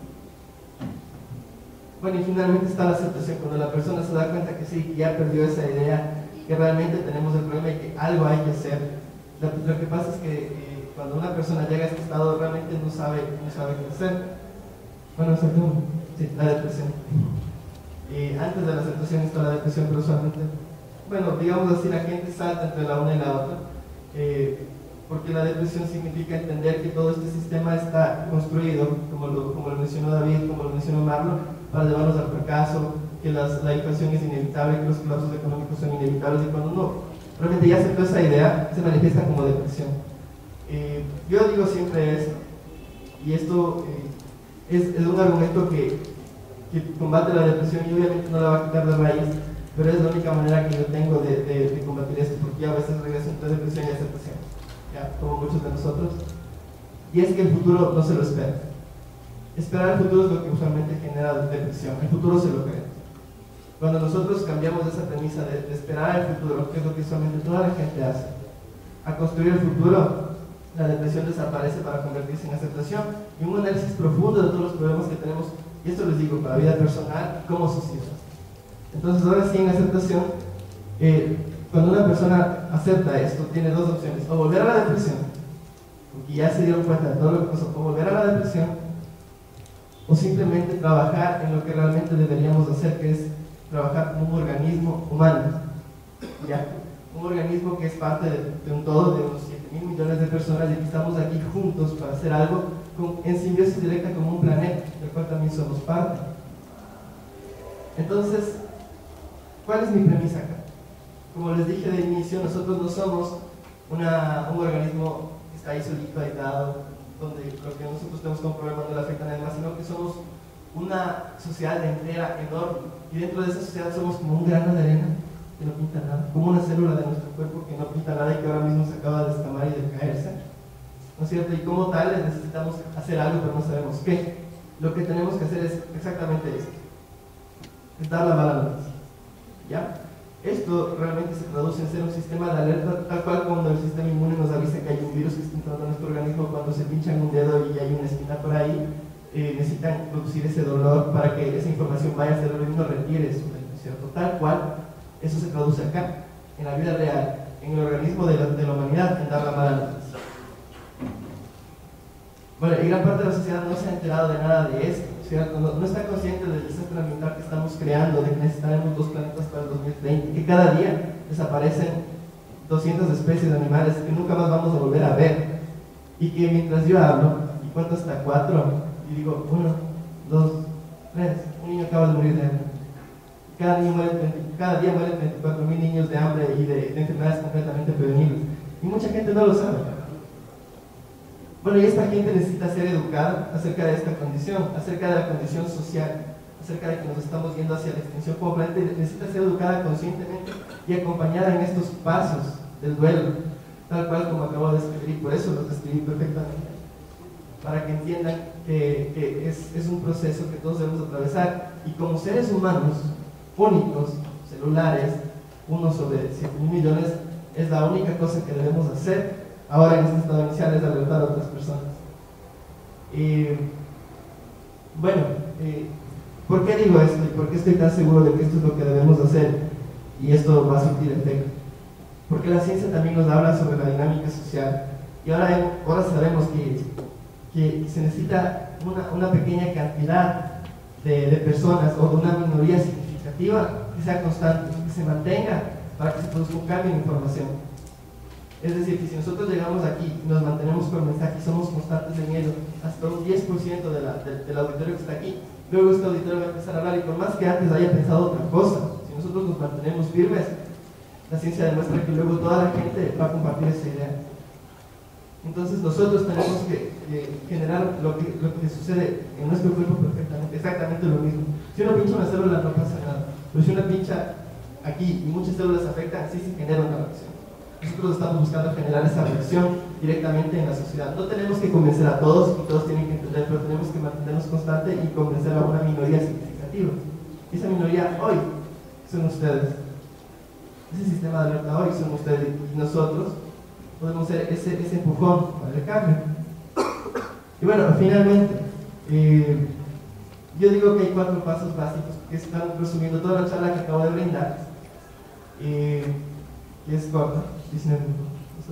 Bueno, y finalmente está la aceptación, cuando la persona se da cuenta que sí, que ya perdió esa idea, que realmente tenemos el problema y que algo hay que hacer. Lo, lo que pasa es que eh, cuando una persona llega a este estado realmente no sabe, no sabe qué hacer. Bueno, aceptamos. Sí, la depresión. Eh, antes de la aceptación está la depresión, pero usualmente, bueno, digamos así, la gente salta entre la una y la otra. eh, porque la depresión significa entender que todo este sistema está construido, como lo, como lo mencionó David, como lo mencionó Marlon, para llevarnos al fracaso, que las, la inflación es inevitable, que los colapsos económicos son inevitables, y cuando uno realmente ya aceptó esa idea, se manifiesta como depresión. Eh, yo digo siempre esto, y esto eh, es, es un argumento que, que combate la depresión y obviamente no la va a quitar de raíz, pero es la única manera que yo tengo de, de, de combatir esto, porque ya a veces regreso entre depresión y aceptación, ya, como muchos de nosotros, y es que el futuro no se lo espera. Esperar el futuro es lo que usualmente genera depresión, el futuro se lo cree. Cuando nosotros cambiamos esa premisa de, de esperar el futuro, que es lo que usualmente toda la gente hace, a construir el futuro, la depresión desaparece para convertirse en aceptación y un análisis profundo de todos los problemas que tenemos, y esto les digo, para la vida personal como sociedad. Entonces ahora sí, en aceptación, eh, cuando una persona acepta esto, tiene dos opciones: o volver a la depresión, porque ya se dieron cuenta de todo lo que pasó, o volver a la depresión, o simplemente trabajar en lo que realmente deberíamos hacer, que es trabajar como un organismo humano, ¿ya? Un organismo que es parte de, de un todo, de unos siete mil millones de personas, y que estamos aquí juntos para hacer algo con, en simbiosis directa como un planeta, del cual también somos parte. Entonces, ¿cuál es mi premisa acá? Como les dije de inicio, nosotros no somos una, un organismo que está ahí solito, aislado, donde lo que nosotros tenemos como problema no le afecta a nadie más, sino que somos una sociedad entera, enorme, y dentro de esa sociedad somos como un grano de arena que no pinta nada, como una célula de nuestro cuerpo que no pinta nada y que ahora mismo se acaba de descamar y de caerse, ¿no es cierto? Y como tales necesitamos hacer algo, pero no sabemos qué. Lo que tenemos que hacer es exactamente esto, es dar la mala noticia, ¿ya? Esto realmente se traduce en ser un sistema de alerta, tal cual cuando el sistema inmune nos avisa que hay un virus que está entrando a nuestro organismo, cuando se pinchan un dedo y hay una espina por ahí, eh, necesitan producir ese dolor para que esa información vaya hacia el organismo y retire eso, ¿cierto? Tal cual, eso se traduce acá, en la vida real, en el organismo de la, de la humanidad, en dar la mala noticia. Bueno, y gran parte de la sociedad no se ha enterado de nada de esto, ¿cierto? No, no está consciente del desastre ambiental que estamos creando, de que necesitaremos dos planetas para el dos mil treinta, que cada día desaparecen doscientas especies de animales que nunca más vamos a volver a ver, y que mientras yo hablo y cuento hasta cuatro y digo uno, dos, tres, un niño acaba de morir de hambre. Cada, niño muere, cada día mueren veinticuatro mil niños de hambre y de, de enfermedades completamente prevenibles, y mucha gente no lo sabe. Bueno, y esta gente necesita ser educada acerca de esta condición, acerca de la condición social, acerca de que nos estamos yendo hacia la extinción como planeta, y necesita ser educada conscientemente y acompañada en estos pasos del duelo, tal cual como acabo de escribir, por eso los describí perfectamente, para que entiendan que, que es, es un proceso que todos debemos atravesar, y como seres humanos únicos, celulares, uno sobre siete mil millones, es la única cosa que debemos hacer ahora en este estado inicial, es alertar a otras personas. Eh, bueno, eh, ¿por qué digo esto y por qué estoy tan seguro de que esto es lo que debemos hacer y esto va a surtir efecto? Porque la ciencia también nos habla sobre la dinámica social, y ahora, ahora sabemos que, que se necesita una, una pequeña cantidad de, de personas o de una minoría significativa que sea constante, que se mantenga para que se produzca un cambio en información. Es decir, que si nosotros llegamos aquí y nos mantenemos con el mensaje y somos constantes en ello, hasta un diez por ciento de la, de, del auditorio que está aquí, luego este auditorio va a empezar a hablar, y por más que antes haya pensado otra cosa, si nosotros nos mantenemos firmes, la ciencia demuestra que luego toda la gente va a compartir esa idea. Entonces nosotros tenemos que eh, generar lo que, lo que sucede en nuestro cuerpo perfectamente, exactamente lo mismo. Si uno pincha una célula no pasa nada, pero si uno pincha aquí y muchas células afectan, sí se genera una reacción. Nosotros estamos buscando generar esa reacción directamente en la sociedad. No tenemos que convencer a todos, y todos tienen que entender, pero tenemos que mantenernos constantes y convencer a una minoría significativa. Y esa minoría hoy son ustedes. Ese sistema de alerta hoy son ustedes, y nosotros podemos ser ese, ese empujón para el cambio. Y bueno, finalmente, eh, yo digo que hay cuatro pasos básicos que están resumiendo toda la charla que acabo de brindar, eh, que es corta, diecinueve minutos,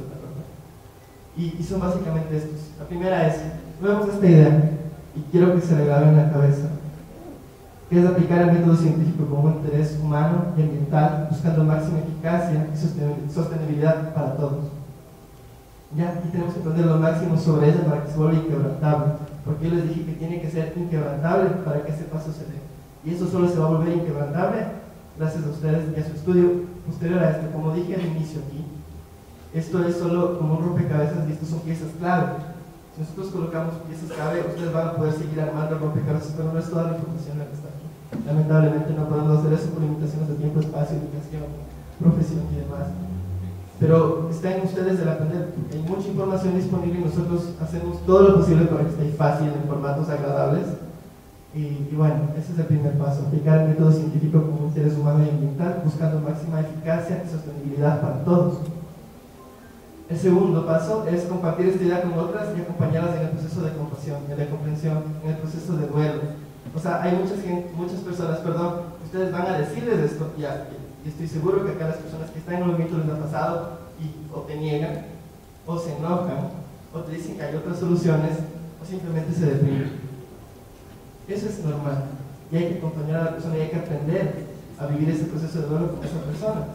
y, y son básicamente estos. La primera es, vemos esta idea, y quiero que se le grabe en la cabeza, que es aplicar el método científico como un interés humano y ambiental, buscando máxima eficacia y sostenibilidad para todos. Ya, y tenemos que aprender lo máximo sobre ella para que se vuelva inquebrantable, porque yo les dije que tiene que ser inquebrantable para que ese paso se dé. Y eso solo se va a volver inquebrantable gracias a ustedes y a su estudio posterior a esto. Como dije al inicio aquí, esto es solo como un rompecabezas y estos son piezas clave. Si nosotros colocamos piezas clave, ustedes van a poder seguir armando el rompecabezas, pero no es toda la información la que está aquí. Lamentablemente no podemos hacer eso por limitaciones de tiempo, espacio, educación, profesión y demás. Pero está en ustedes el aprender. Hay mucha información disponible y nosotros hacemos todo lo posible para que esté fácil, en formatos agradables. Y, y bueno, ese es el primer paso, aplicar el método científico como interés humano y ambiental, buscando máxima eficacia y sostenibilidad para todos. El segundo paso es compartir esta idea con otras y acompañarlas en el proceso de compasión, en la comprensión, en el proceso de duelo. O sea, hay muchas, gente, muchas personas, perdón, ustedes van a decirles esto, ya, y estoy seguro que acá las personas que están en el movimiento les ha pasado y o te niegan, o se enojan, o te dicen que hay otras soluciones, o simplemente se deprimen. Eso es normal, y hay que acompañar a la persona y hay que aprender a vivir ese proceso de duelo con esa persona.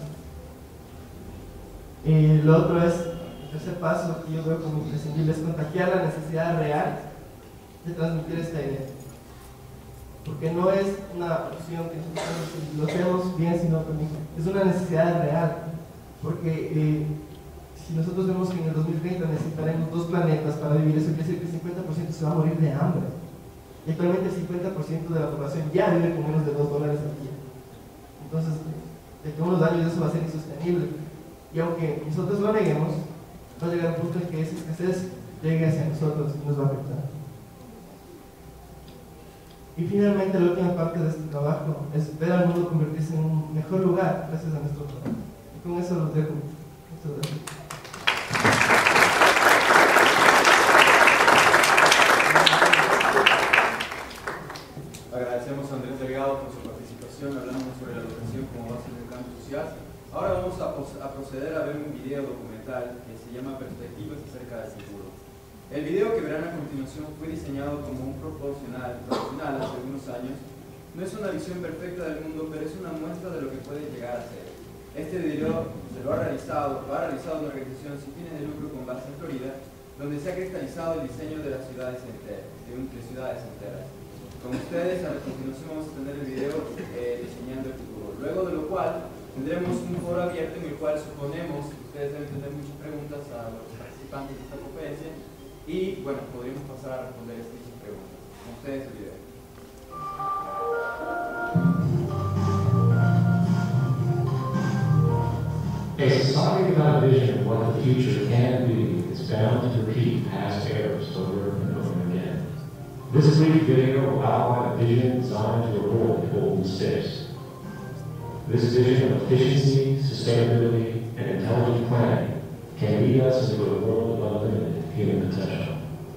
Y lo otro es, el tercer paso que yo veo como imprescindible, es contagiar la necesidad real de transmitir esta idea. Porque no es una opción que nosotros lo hacemos bien, sino también es una necesidad real. Porque eh, si nosotros vemos que en el dos mil treinta necesitaremos dos planetas para vivir, eso quiere decir que el cincuenta por ciento se va a morir de hambre. Y actualmente el cincuenta por ciento de la población ya vive con menos de dos dólares al día. Entonces, de que unos años eso va a ser insostenible. Y aunque nosotros lo neguemos, va a llegar un punto en que esa escasez llegue hacia nosotros y nos va a afectar. Y finalmente, la última parte de este trabajo es ver al mundo convertirse en un mejor lugar gracias a nuestro trabajo. Y con eso los dejo. Muchas gracias. Agradecemos a Andrés Delgado por su participación. Hablamos sobre la educación como base del cambio social. Ahora vamos a, a proceder a ver un video documental que se llama Perspectivas acerca del futuro. El video que verán a continuación fue diseñado como un proporcional profesional hace algunos años. No es una visión perfecta del mundo, pero es una muestra de lo que puede llegar a ser. Este video se lo ha realizado, lo ha realizado una organización sin fines de lucro con base en Florida, donde se ha cristalizado el diseño de las ciudades enteras, de, de ciudades enteras. Con ustedes, a continuación vamos a tener el video eh, diseñando el futuro. Luego de lo cual tendremos un foro abierto en el cual suponemos que ustedes deben tener muchas preguntas a los participantes de esta conferencia. Y bueno, podríamos pasar a responder estas preguntas. Con ustedes el video. A society without a vision of what the future can be is bound to repeat past errors over and over again. This brief video will outline a vision designed to avoid old mistakes. This vision of efficiency, sustainability, and intelligent planning can lead us into a world of unlimited human potential.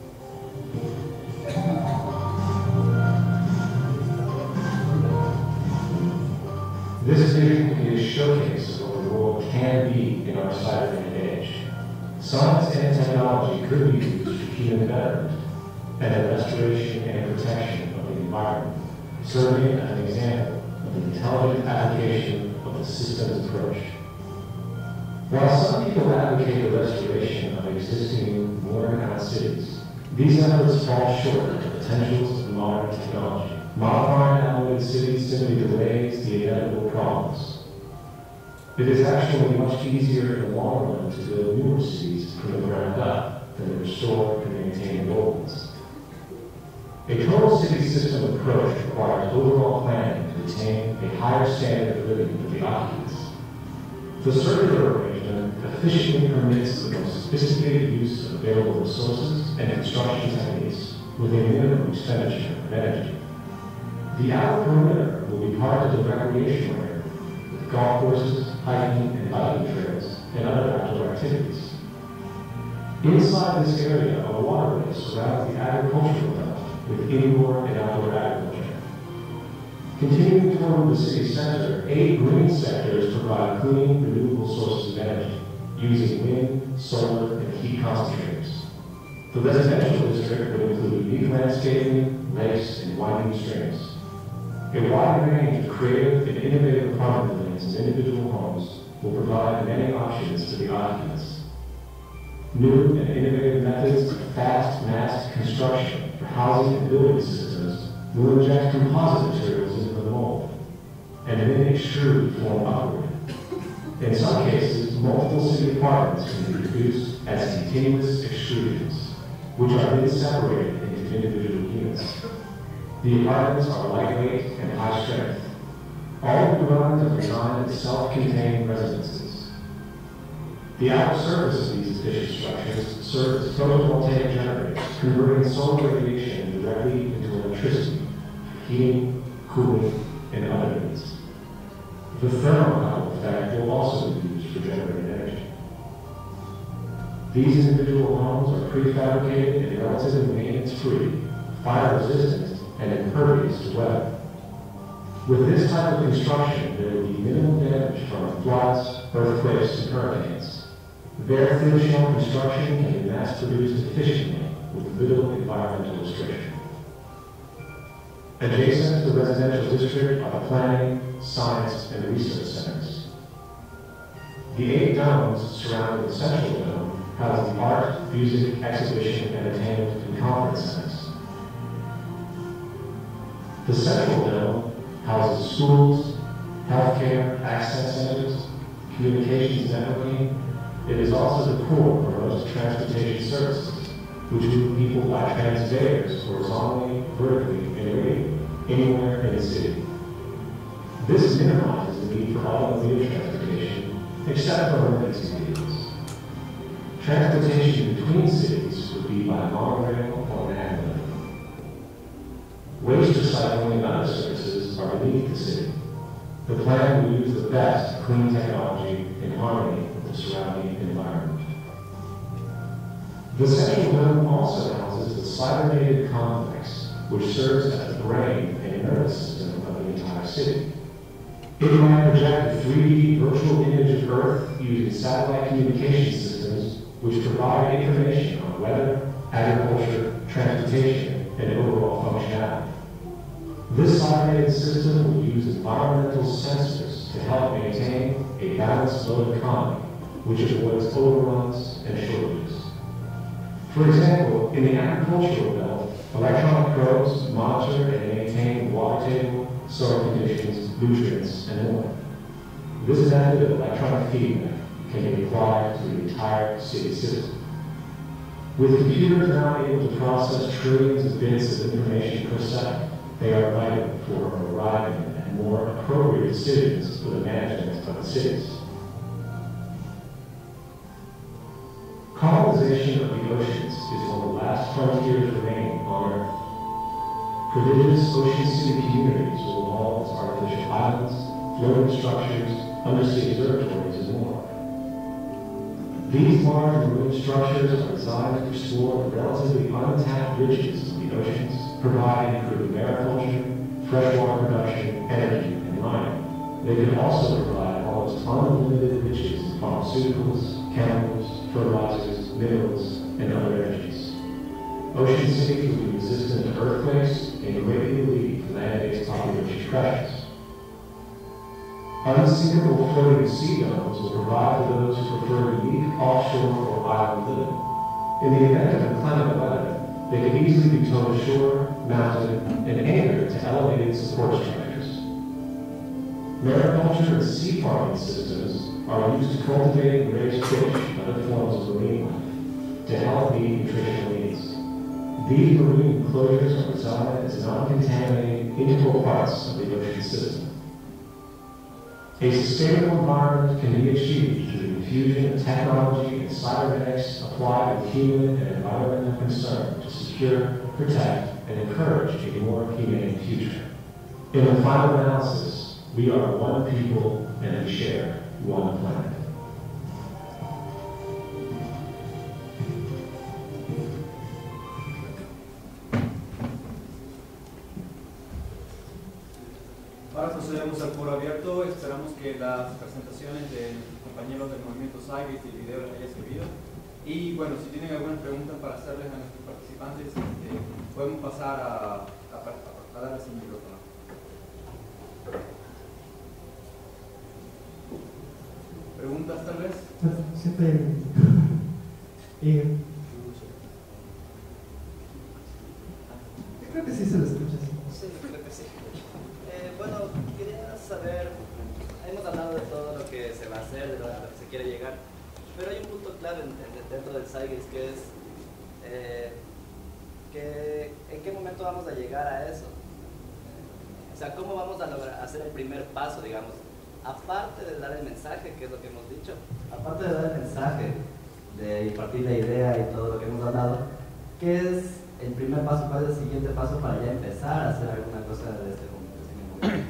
This vision is a showcase of what the world can be in our cyber age. Science and technology could be used for human betterment and the restoration and protection of the environment, serving as an example of the intelligent application of the systems approach. While some people advocate the restoration of existing modernized cities, these efforts fall short of the potentials of modern technology. Modifying outmoded cities simply delays the inevitable problems. It is actually much easier in the long run to build newer cities from the ground up than to restore and maintain old ones. A total city system approach requires overall planning to attain a higher standard of living for the occupants. The circular arrangement efficiently permits the most sophisticated use of available resources and construction techniques with a minimum expenditure of energy. The outer perimeter will be part of the recreation area, with golf courses, hiking and biking trails, and other outdoor activities. Inside this area, a waterway surrounds the agricultural belt with indoor and outdoor agriculture. Continuing toward the city center, eight green sectors provide clean, renewable sources of energy, using wind, solar, and heat concentrators. The residential district will include unique landscaping, lakes, and winding streams. A wide range of creative and innovative apartment buildings and individual homes will provide many options to the occupants. New and innovative methods of fast mass construction for housing and building systems will inject composite materials into the mold and then extrude form upward. In some cases, multiple city apartments can be produced as continuous extrusions, which are then separated into individual units. The apartments are lightweight and high strength. All of the dwellings are designed as self-contained residences. The outer surface of these efficient structures serve as photovoltaic generators, converting solar radiation directly into electricity for heating, cooling, and other needs. The thermal effect will also be used for generating energy. These individual homes are prefabricated and relatively maintenance-free, fire-resistant, and impervious to weather. With this type of construction, there will be minimal damage from floods, earthquakes, and hurricanes. Bare thin shell construction can be mass-produced efficiently with little environmental restriction. Adjacent to the residential district are the planning, science, and research centers. The eight domes surrounding the central dome house the art, music, exhibition, entertainment, and conference centers. The central dome houses schools, healthcare, access centers, communications networking. It is also the core for most transportation services, which move people by transveyors horizontally, vertically, and radially, anywhere in the city. This minimizes the need for automobile transportation, except for emergency vehicles. Transportation between cities would be by monorail or maglev. Waste recycling and other services are beneath the city. The plan will use the best clean technology in harmony with the surrounding environment. The central dome also houses the cybernated complex, which serves as the brain and nervous system of the entire city. It might project a three D virtual image of Earth using satellite communication systems which provide information on weather, agriculture, transportation, and overall functionality. This automated system will use environmental sensors to help maintain a balanced load economy, which avoids overruns and shortages. For example, in the agricultural belt, electronic probes monitor and maintain water table, soil conditions, nutrients, and more. This method of electronic feedback can be applied to the entire city system. With computers now able to process trillions of bits of information per second, they are vital for arriving at more appropriate decisions for the management of the cities. Colonization of the oceans is one of the last frontiers remaining on Earth. Prodigious ocean city communities will evolve as artificial islands, floating structures, undersea observatories, and more. These large marine structures are designed to explore the relatively untapped riches of the oceans, providing for mariculture, freshwater production, energy, and mining. They can also provide almost unlimited riches in pharmaceuticals, chemicals, fertilizers, minerals, and other energies. Ocean cities will be resistant to earthquakes and greatly relieve land-based population pressures. Unsinkable floating sea domes will provide for those who prefer unique offshore or island living. In the event of inclement weather, they can easily be towed ashore, mounted, and anchored to elevated support structures. Mariculture and sea farming systems are used to cultivate and raise fish and other forms of marine life to help meet nutritional needs. These marine enclosures are designed as non-contaminating, integral parts of the ocean system. A sustainable environment can be achieved through the infusion of technology and cybernetics applied with human and environmental concern to secure, protect, and encourage a more humane future. In the final analysis, we are one people and we share one planet. Ahora procedemos al foro abierto. Esperamos que las presentaciones de nuestros compañeros del movimiento Cyber y el video les haya servido. Y bueno, si tienen algunas preguntas para hacerles a nuestros participantes, eh, podemos pasar a, a, a, a darles el micrófono. ¿Preguntas tal vez? Siempre Eh, creo que sí se lo escucha. Sí, creo que sí. Eh, bueno, quería saber, hemos hablado de todo lo que se va a hacer, de lo que se quiere llegar, pero hay un punto clave en- en- dentro del SAIGES que es eh, que en qué momento vamos a llegar a eso. O sea, cómo vamos a lograr hacer el primer paso, digamos, aparte de dar el mensaje, que es lo que hemos dicho, aparte de dar el mensaje, de impartir la idea y todo lo que hemos hablado, ¿qué es el primer paso, cuál es el siguiente paso para ya empezar a hacer alguna cosa de este momento?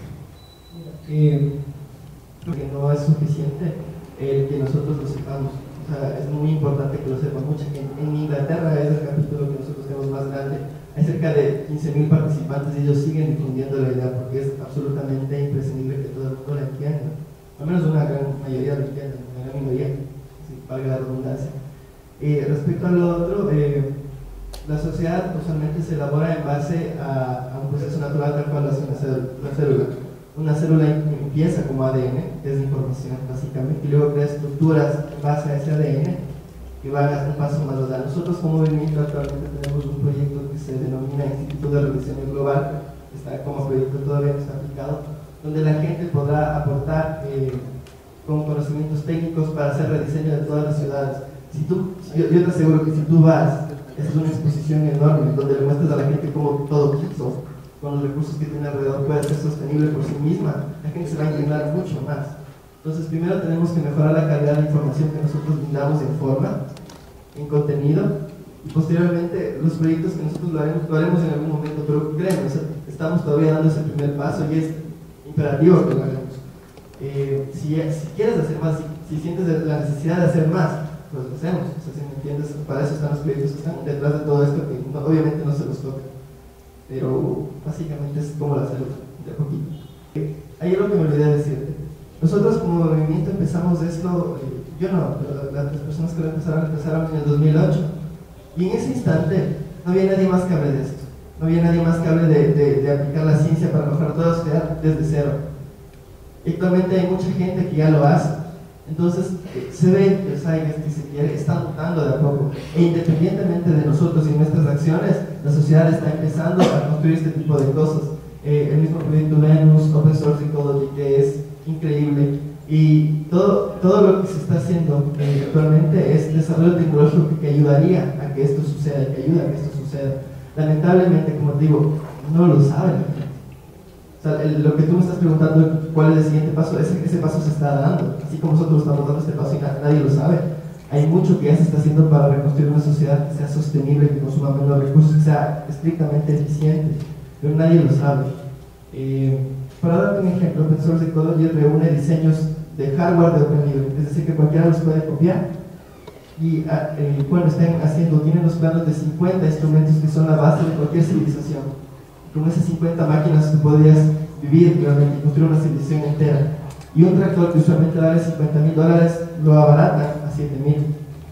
Eh, creo que no es suficiente el que nosotros lo sepamos. O sea, es muy importante que lo sepa mucha gente. En Inglaterra es el capítulo que nosotros tenemos más grande. Hay cerca de quince mil participantes y ellos siguen difundiendo la idea porque es absolutamente imprescindible que todo el mundo la entienda. Al menos una gran mayoría lo entienda, una gran minoría, si valga la redundancia. Eh, respecto a lo otro, eh, la sociedad usualmente se elabora en base a, a un proceso natural tal cual hace una célula. Una célula, una célula empieza como A D N, que es información básicamente, y luego crea estructuras en base a ese A D N que van a un paso más allá. Nosotros como movimiento actualmente tenemos un proyecto que se denomina Instituto de Rediseño Global, está como proyecto todavía no está aplicado, donde la gente podrá aportar eh, con conocimientos técnicos para hacer rediseño de todas las ciudades. Si tú, yo, yo te aseguro que si tú vas, es una exposición enorme donde le muestras a la gente cómo todo Quito, con los recursos que tiene alrededor, puede ser sostenible por sí misma, la gente se va a inclinar mucho más. Entonces, primero tenemos que mejorar la calidad de información que nosotros brindamos en forma, en contenido, y posteriormente los proyectos que nosotros lo haremos, lo haremos en algún momento, pero créanme, o sea, estamos todavía dando ese primer paso y es imperativo que lo hagamos. Eh, si, si quieres hacer más, si, si sientes la necesidad de hacer más, pues lo hacemos. O sea, si me entiendes, para eso están los proyectos que están detrás de todo esto, que no, obviamente no se los toca, pero básicamente es como la salud, de a poquito. Eh, hay algo que me olvidé de decirte. Nosotros como movimiento empezamos esto, eh, yo no, pero las personas que lo empezaron empezaron en el dos mil ocho, y en ese instante no había nadie más que hable de esto, no había nadie más que hable de, de, de aplicar la ciencia para mejorar toda la sociedad desde cero. Y actualmente hay mucha gente que ya lo hace, entonces eh, se ve que el SAIGES, si se quiere, está mutando de a poco, e independientemente de nosotros y nuestras acciones, la sociedad está empezando a construir este tipo de cosas. Eh, el mismo proyecto Venus, Open Source Ecology, que es increíble, y todo, todo lo que se está haciendo eh, actualmente es desarrollo tecnológico que, que ayudaría a que esto suceda, que ayuda a que esto suceda. Lamentablemente, como te digo, no lo saben. O sea, el, lo que tú me estás preguntando, ¿cuál es el siguiente paso? Ese, ese paso se está dando, así como nosotros estamos dando este paso y na, nadie lo sabe. Hay mucho que ya se está haciendo para reconstruir una sociedad que sea sostenible, que consuma menos recursos, que sea estrictamente eficiente, pero nadie lo sabe. Eh, Para darte un ejemplo, Open Source Ecology reúne diseños de hardware de open nivel, es decir, que cualquiera los puede copiar. Y eh, bueno, están haciendo, tienen los planos de cincuenta instrumentos que son la base de cualquier civilización. Con esas cincuenta máquinas tú podrías vivir realmente y construir una civilización entera. Y un tractor que usualmente vale cincuenta mil dólares lo abaratan a siete mil.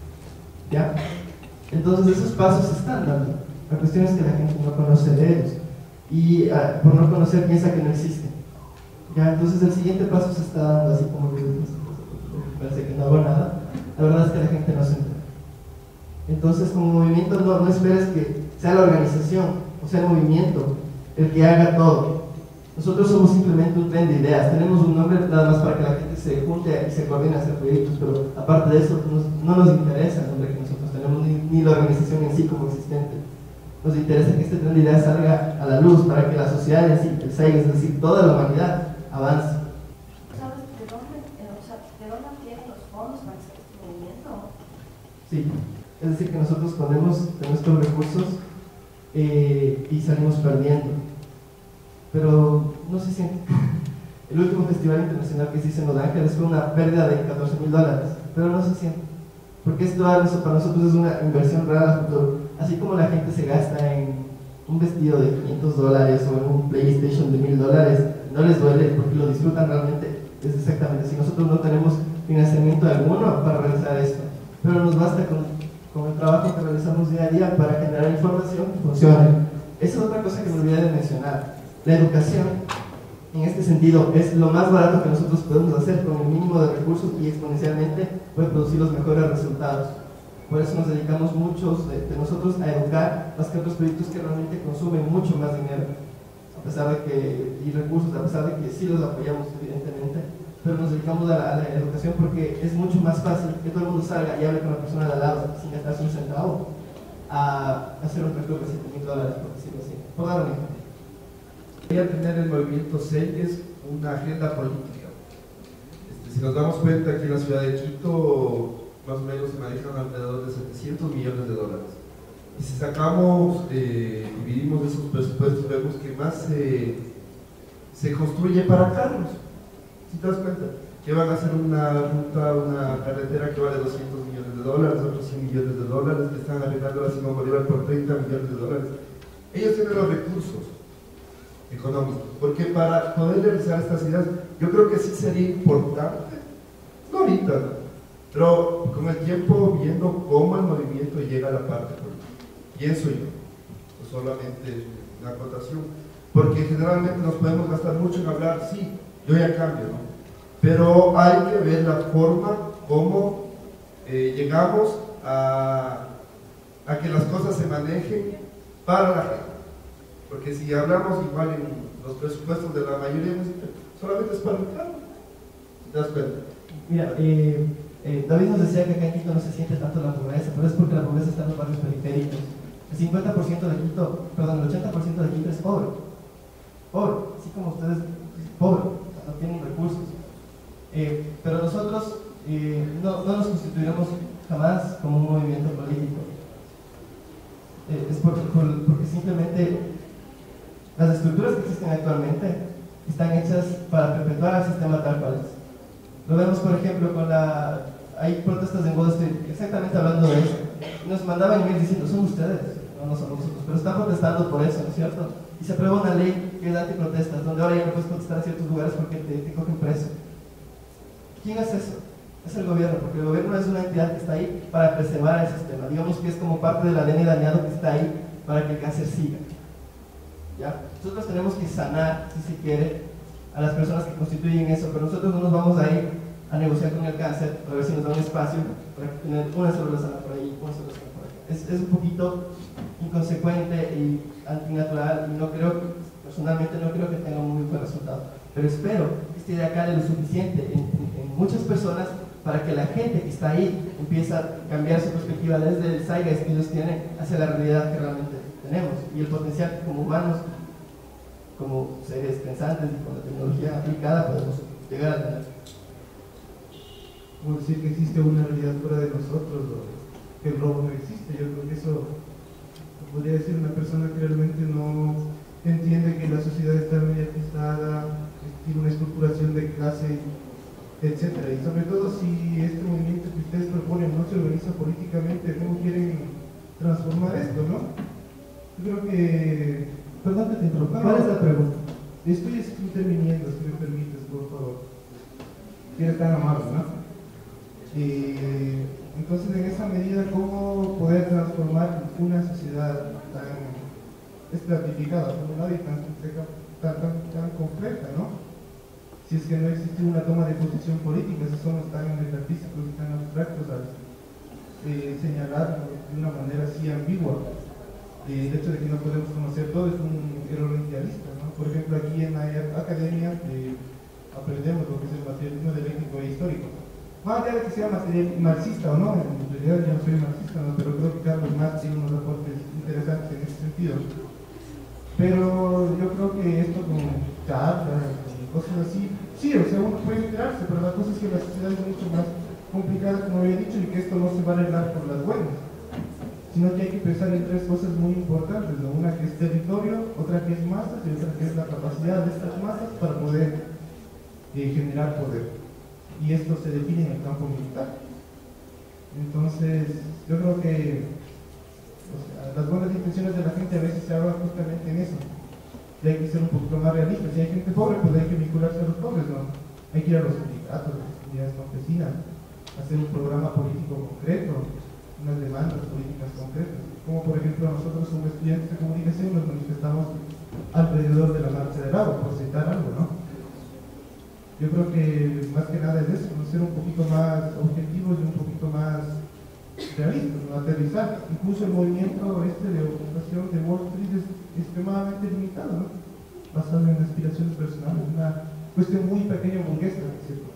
¿Ya? Entonces esos pasos se están dando. La cuestión es que la gente no conoce de ellos. Y uh, por no conocer piensa que no existen. Ya, entonces el siguiente paso se está dando así como que parece que no hago nada. La verdad es que la gente no se entera. Entonces como movimiento no, no esperes que sea la organización o sea el movimiento el que haga todo. Nosotros somos simplemente un tren de ideas. Tenemos un nombre nada más para que la gente se junte y se coordine a hacer proyectos, pero aparte de eso nos, no nos interesa el nombre que nosotros tenemos ni, ni la organización en sí como existente. Nos interesa que este tren de ideas salga a la luz para que la sociedad en sí, el SAIGES, es decir, toda la humanidad avance. ¿Sabes de dónde, eh, o sea, de dónde obtienen los fondos para hacer este movimiento? Sí, es decir, que nosotros ponemos de nuestros recursos eh, y salimos perdiendo. Pero no sé si el último festival internacional que se hizo en Los Ángeles fue una pérdida de catorce mil dólares, pero no se siente, porque esto para nosotros es una inversión real a futuro. Así como la gente se gasta en un vestido de quinientos dólares o en un PlayStation de mil dólares, no les duele porque lo disfrutan realmente. Es exactamente así. Nosotros no tenemos financiamiento alguno para realizar esto, pero nos basta con, con el trabajo que realizamos día a día para generar información que funcione. Esa es otra cosa que me olvidé de mencionar. La educación, en este sentido, es lo más barato que nosotros podemos hacer con el mínimo de recursos y exponencialmente puede producir los mejores resultados. Por eso nos dedicamos muchos de, de nosotros a educar, más que otros proyectos que realmente consumen mucho más dinero, a pesar de que, y recursos, a pesar de que sí los apoyamos evidentemente, pero nos dedicamos a la, a la educación porque es mucho más fácil que todo el mundo salga y hable con la persona de al lado sin gastarse un centavo a hacer un recurso de siete mil dólares, por decirlo así. Por dar un ejemplo. Debería tener el movimiento SEIGES una agenda política. Este, si nos damos cuenta, aquí en la ciudad de Quito más o menos se manejan alrededor de setecientos millones de dólares. Y si sacamos, eh, dividimos esos presupuestos, vemos que más se, se construye para carros. Si te das cuenta, que van a hacer una ruta, una carretera que vale doscientos millones de dólares, otros cien millones de dólares, que están arreglando la Simón Bolívar por treinta millones de dólares. Ellos tienen los recursos económicos, porque para poder realizar estas ideas, yo creo que sí sería importante, no ahorita, ¿no? Pero con el tiempo viendo cómo el movimiento llega a la parte política, pienso yo, no solamente una acotación, porque generalmente nos podemos gastar mucho en hablar, sí, yo ya cambio, ¿no? Pero hay que ver la forma como eh, llegamos a, a que las cosas se manejen para la gente, porque si hablamos igual en los presupuestos de la mayoría, solamente es para el carro, ¿te das cuenta? Mira, eh, Eh, David nos decía que acá en Quito no se siente tanto la pobreza, pero es porque la pobreza está en los barrios periféricos. El cincuenta por ciento de Quito, perdón, el ochenta por ciento de Quito es pobre. Pobre, así como ustedes, pobre, o sea, no tienen recursos. Eh, pero nosotros eh, no, no nos constituiremos jamás como un movimiento político. Eh, es por, por, porque simplemente las estructuras que existen actualmente están hechas para perpetuar el sistema tal cual es. Lo vemos, por ejemplo, con la... hay protestas en Wall Street, exactamente hablando de eso. Nos mandaban emails diciendo, son ustedes, no, no somos nosotros, pero están protestando por eso, ¿no es cierto? Y se aprueba una ley que es antiprotestas, donde ahora ya no puedes protestar en ciertos lugares porque te, te cogen preso. ¿Quién hace eso? Es el gobierno, porque el gobierno es una entidad que está ahí para preservar el sistema. Digamos que es como parte del A D N dañado que está ahí para que el cáncer siga. ¿Ya? Nosotros tenemos que sanar, si se quiere, a las personas que constituyen eso, pero nosotros no nos vamos a ir a negociar con el cáncer para ver si nos da un espacio para tener una sola sana por ahí, una sola sana por ahí. Es, es un poquito inconsecuente y antinatural y no creo, personalmente no creo que tenga un muy buen resultado, pero espero que esta idea cale lo suficiente en, en, en muchas personas para que la gente que está ahí empiece a cambiar su perspectiva desde el zeitgeist que ellos tienen hacia la realidad que realmente tenemos y el potencial que como humanos, como seres pensantes y con la tecnología aplicada podemos llegar a tener. Como decir que existe una realidad fuera de nosotros, o que el robo no existe. Yo creo que eso podría decir una persona que realmente no entiende que la sociedad está mediatizada, que tiene una estructuración de clase, etcétera. Y sobre todo si este movimiento que ustedes proponen no se organiza políticamente, ¿cómo quieren transformar esto, no? Yo creo que... Perdón que te interrumpa, ¿cuál es la pregunta? Estoy interviniendo, si me permites, por favor. Si eres tan amable, ¿no? Eh, entonces, en esa medida, ¿cómo poder transformar una sociedad tan estratificada, por un lado, y tan, tan, tan, tan compleja, ¿no? Si es que no existe una toma de posición política, si somos tan metafísicos y tan abstractos al eh, señalar de una manera así ambigua. Eh, el hecho de que no podemos conocer todo es un error idealista, ¿no? Por ejemplo, aquí en la academia eh, aprendemos lo que es el materialismo dialéctico e histórico. Más allá de que sea material marxista o no, en realidad yo no soy marxista, ¿no? Pero creo que Carlos Marx tiene unos aportes interesantes en ese sentido. Pero yo creo que esto con charlas y cosas así, sí, o sea, uno puede enterarse, pero la cosa es que la sociedad es mucho más complicada, como había dicho, y que esto no se va a arreglar por las buenas, sino que hay que pensar en tres cosas muy importantes, ¿no? Una que es territorio, otra que es masas y otra que es la capacidad de estas masas para poder eh, generar poder. Y esto se define en el campo militar. Entonces, yo creo que o sea, las buenas intenciones de la gente a veces se hablan justamente en eso. Y hay que ser un poquito más realistas. Si hay gente pobre, pues hay que vincularse a los pobres, ¿no? Hay que ir a los sindicatos, a las comunidades campesinas, hacer un programa político concreto, unas demandas políticas concretas, como por ejemplo nosotros como estudiantes de comunicación nos manifestamos alrededor de la marcha del agua, por citar algo, ¿no? Yo creo que más que nada es eso, ¿no? Ser un poquito más objetivos y un poquito más realistas, ¿no? Aterrizar. Incluso el movimiento este de ocupación de Wall Street es extremadamente limitado, ¿no? Basado en aspiraciones personales, una cuestión muy pequeña burguesa, ¿cierto?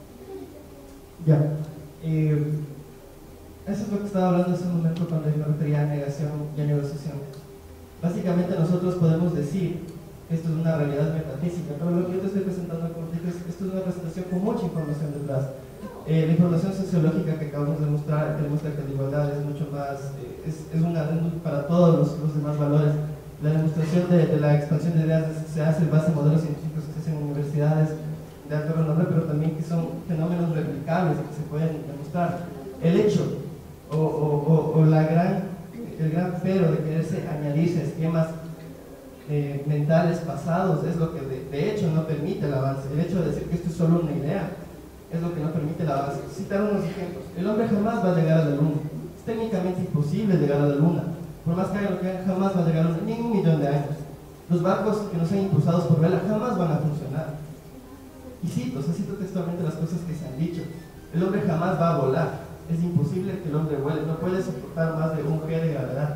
Ya. Eh, eso es lo que estaba hablando hace un momento cuando me refería a negación y a negociación. Básicamente nosotros podemos decir que esto es una realidad metafísica, pero lo que yo te estoy presentando como te digo es esto es una presentación con mucha información detrás. Eh, la información sociológica que acabamos de mostrar demuestra que la igualdad es mucho más, eh, es, es una para todos los, los demás valores. La demostración de, de la expansión de ideas se hace en base a modelos científicos que se hacen en universidades de alto renombre, pero también que son fenómenos replicables que se pueden demostrar. El hecho o, o, o, o la gran, el gran pero de quererse añadirse a esquemas eh, mentales pasados es lo que de, de hecho no permite el avance. El hecho de decir que esto es solo una idea es lo que no permite el avance. Citar unos ejemplos. El hombre jamás va a llegar a la luna. Es técnicamente imposible llegar a la luna. Por más que haga lo que haga, jamás va a llegar a la luna, ni en un millón de años. Los barcos que no sean impulsados por vela jamás van a funcionar. Y cito, o sea, cito textualmente las cosas que se han dicho. El hombre jamás va a volar. Es imposible que el hombre vuele. No puede soportar más de un G de gravedad.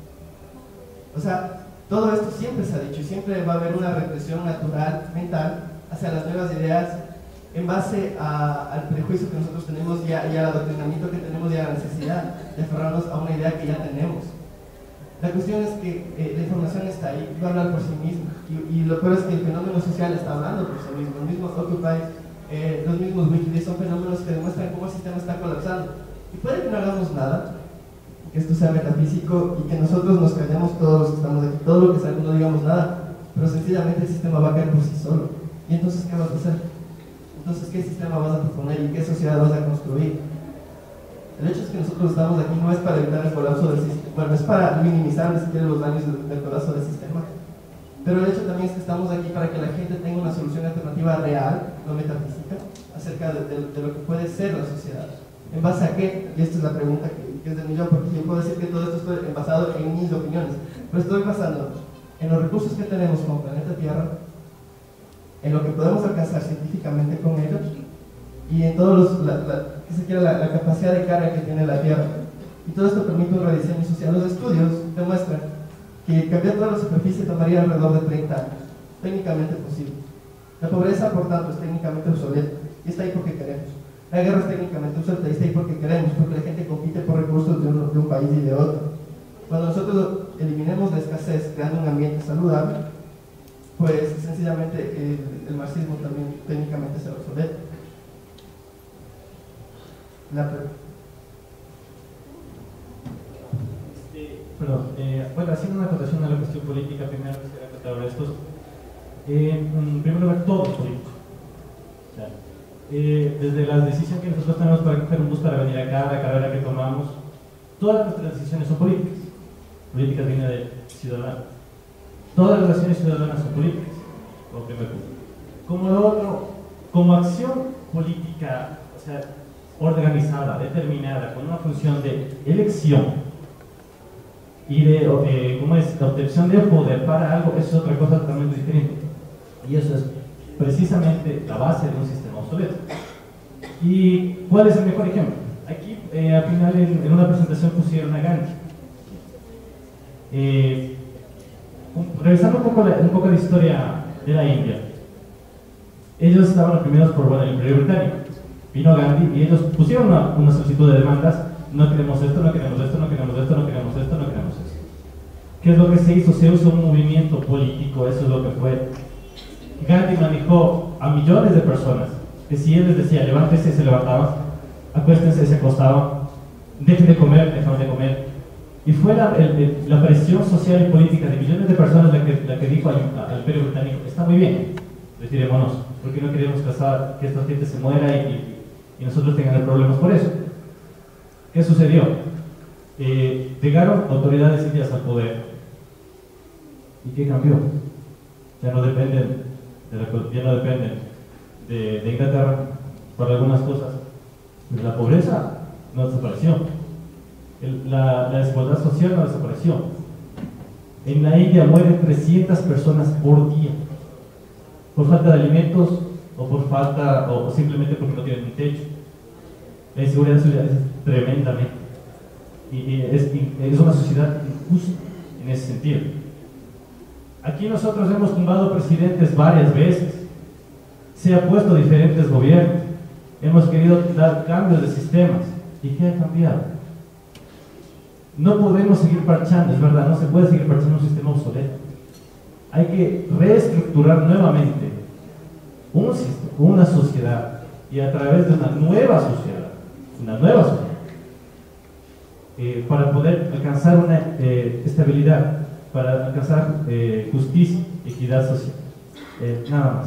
O sea, todo esto siempre se ha dicho y siempre va a haber una represión natural, mental, hacia las nuevas ideas en base a, al prejuicio que nosotros tenemos y, a, y al adoctrinamiento que tenemos y a la necesidad de aferrarnos a una idea que ya tenemos. La cuestión es que eh, la información está ahí, va a hablar por sí misma y, y lo peor es que el fenómeno social está hablando por sí mismo. Los mismos Occupy, eh, los mismos Wikileaks son fenómenos que demuestran cómo el sistema está colapsando. Y puede que no hagamos nada, que esto sea metafísico y que nosotros nos callemos todos los que estamos aquí, todo lo que salga, no digamos nada, pero sencillamente el sistema va a caer por sí solo. ¿Y entonces qué vas a hacer? Entonces, ¿qué sistema vas a proponer y qué sociedad vas a construir? El hecho es que nosotros estamos aquí no es para evitar el colapso del sistema, bueno, es para minimizar ni siquiera los daños del, del colapso del sistema, pero el hecho también es que estamos aquí para que la gente tenga una solución alternativa real, no metafísica, acerca de, de, de lo que puede ser la sociedad. ¿En base a qué? Y esta es la pregunta que, que es del millón, porque yo puedo decir que todo esto estoy basado en mis opiniones, pero estoy basando en los recursos que tenemos como planeta Tierra, en lo que podemos alcanzar científicamente con ellos y en todos los, la, la, que se quiera, la, la capacidad de carga que tiene la Tierra. Y todo esto permite un rediseño social. Los estudios demuestran que cambiar toda la superficie tomaría alrededor de treinta años, técnicamente posible. La pobreza, por tanto, es técnicamente obsoleta y está ahí porque queremos. La guerra es técnicamente obsoleta y está ahí porque queremos, porque la gente compite por recursos de un, de un país y de otro. Cuando nosotros eliminemos la escasez creando un ambiente saludable, pues sencillamente el, el marxismo también técnicamente se obsoleta. La este, perdón, eh, bueno, haciendo una acotación a la cuestión política, primero quisiera acotar estos. Eh, en primer lugar, todo es político. O sea, eh, desde la decisión que nosotros tenemos para coger un bus para venir acá, la carrera que tomamos, todas nuestras decisiones son políticas. Políticas viene de ciudadano. Todas las relaciones ciudadanas son políticas, como primer punto. Como lo otro, como acción política, o sea, organizada, determinada, con una función de elección y de, eh, ¿cómo es?, la obtención de poder para algo, eso es otra cosa totalmente diferente. Y eso es precisamente la base de un sistema obsoleto. ¿Y cuál es el mejor ejemplo? Aquí, eh, al final, en, en una presentación pusieron a Gandhi. Eh, Revisando un poco, la, un poco de historia de la India, ellos estaban oprimidos por bueno, el Imperio Británico. Vino Gandhi y ellos pusieron una, una solicitud de demandas: no queremos esto, no queremos esto, no queremos esto, no queremos esto, no queremos esto. ¿Qué es lo que se hizo? Se hizo un movimiento político, eso es lo que fue. Gandhi manejó a millones de personas, que si él les decía levántese, se levantaban, acuéstense, se acostaban, dejen de comer, dejaban de comer. Y fue la, el, la presión social y política de millones de personas la que, la que dijo al, al Imperio Británico: está muy bien, retirémonos, porque no queremos causar que esta gente se muera y, y nosotros tengamos problemas por eso. ¿Qué sucedió? Eh, llegaron autoridades indias al poder. ¿Y qué cambió? Ya no dependen de, la, ya no dependen de, de Inglaterra para algunas cosas. Pero la pobreza no desapareció. El, la, la desigualdad social no desapareció. En la India mueren trescientas personas por día por falta de alimentos o por falta o simplemente porque no tienen un techo. La inseguridad social es tremendamente. y, y es, y es una sociedad injusta en ese sentido. Aquí nosotros hemos tumbado presidentes varias veces, se ha puesto diferentes gobiernos, hemos querido dar cambios de sistemas. ¿Y qué ha cambiado? No podemos seguir parchando, es verdad, no se puede seguir parchando un sistema obsoleto. Hay que reestructurar nuevamente un sistema, una sociedad, y a través de una nueva sociedad, una nueva sociedad, eh, para poder alcanzar una eh, estabilidad, para alcanzar eh, justicia, equidad social. Eh, nada más.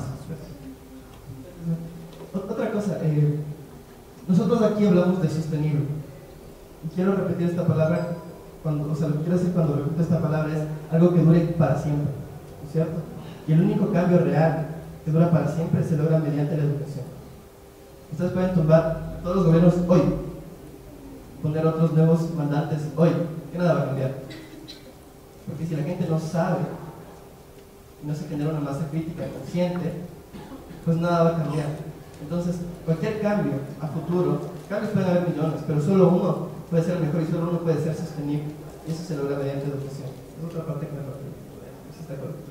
Otra cosa, eh, nosotros aquí hablamos de sostenible. Y quiero repetir esta palabra, cuando, o sea, lo que quiero decir cuando repito esta palabra es algo que dure para siempre, ¿no es cierto? Y el único cambio real que dura para siempre se logra mediante la educación. Ustedes pueden tumbar todos los gobiernos hoy, poner otros nuevos mandantes hoy, que nada va a cambiar. Porque si la gente no sabe, y no se genera una masa crítica consciente, pues nada va a cambiar. Entonces, cualquier cambio a futuro, cambios pueden haber millones, pero solo uno puede ser mejor y solo uno puede ser sostenible. Y eso se logra mediante educación. Es otra parte que me falta. ¿Sí está correcto?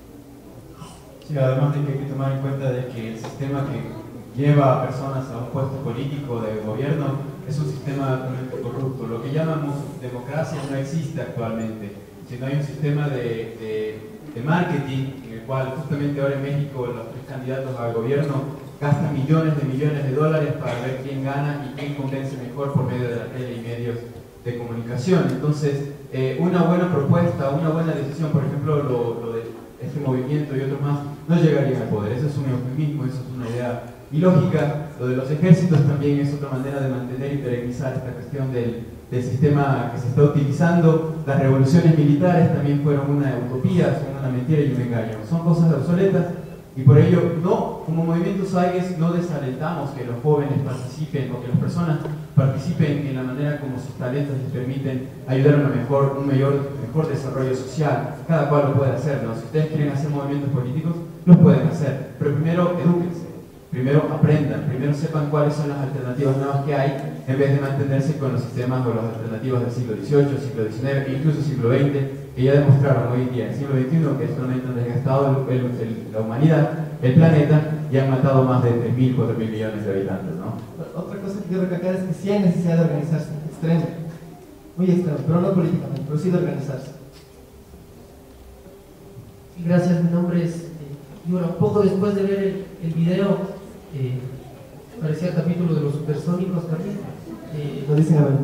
Sí, además de que hay que tomar en cuenta de que el sistema que lleva a personas a un puesto político de gobierno es un sistema altamente corrupto. Lo que llamamos democracia no existe actualmente, sino hay un sistema de, de, de marketing en el cual justamente ahora en México los tres candidatos al gobierno gastan millones de millones de dólares para ver quién gana y quién convence mejor por medio de la tele y medios de comunicación. Entonces, eh, una buena propuesta, una buena decisión, por ejemplo, lo, lo de este movimiento y otros más, no llegarían al poder. Eso es un eufemismo, eso es una idea ilógica. Lo de los ejércitos también es otra manera de mantener y perenizar esta cuestión del, del sistema que se está utilizando. Las revoluciones militares también fueron una utopía, son una mentira y un engaño. Son cosas obsoletas. Y por ello, no, como Movimiento Saigues, no desalentamos que los jóvenes participen o que las personas participen en la manera como sus talentos les permiten ayudar a una mejor, un mayor, mejor desarrollo social. Cada cual lo puede hacer, ¿no? Si ustedes quieren hacer movimientos políticos, los pueden hacer, pero primero edúquense, primero aprendan, primero sepan cuáles son las alternativas nuevas que hay, en vez de mantenerse con los sistemas o las alternativas del siglo dieciocho, siglo diecinueve e incluso siglo veinte, que ya demostraron hoy en día en el siglo veintiuno que solamente han desgastado el, el, el, la humanidad, el planeta, y han matado más de tres mil, cuatro mil millones de habitantes, ¿no? Otra cosa que quiero recalcar es que sí hay necesidad de organizarse, extremo, muy extremo, pero no políticamente, pero sí de organizarse. Gracias, mi nombre es eh, Yura. Un poco después de ver el, el video, eh, parecía el capítulo de los supersónicos también. Eh, Lo dicen a ver.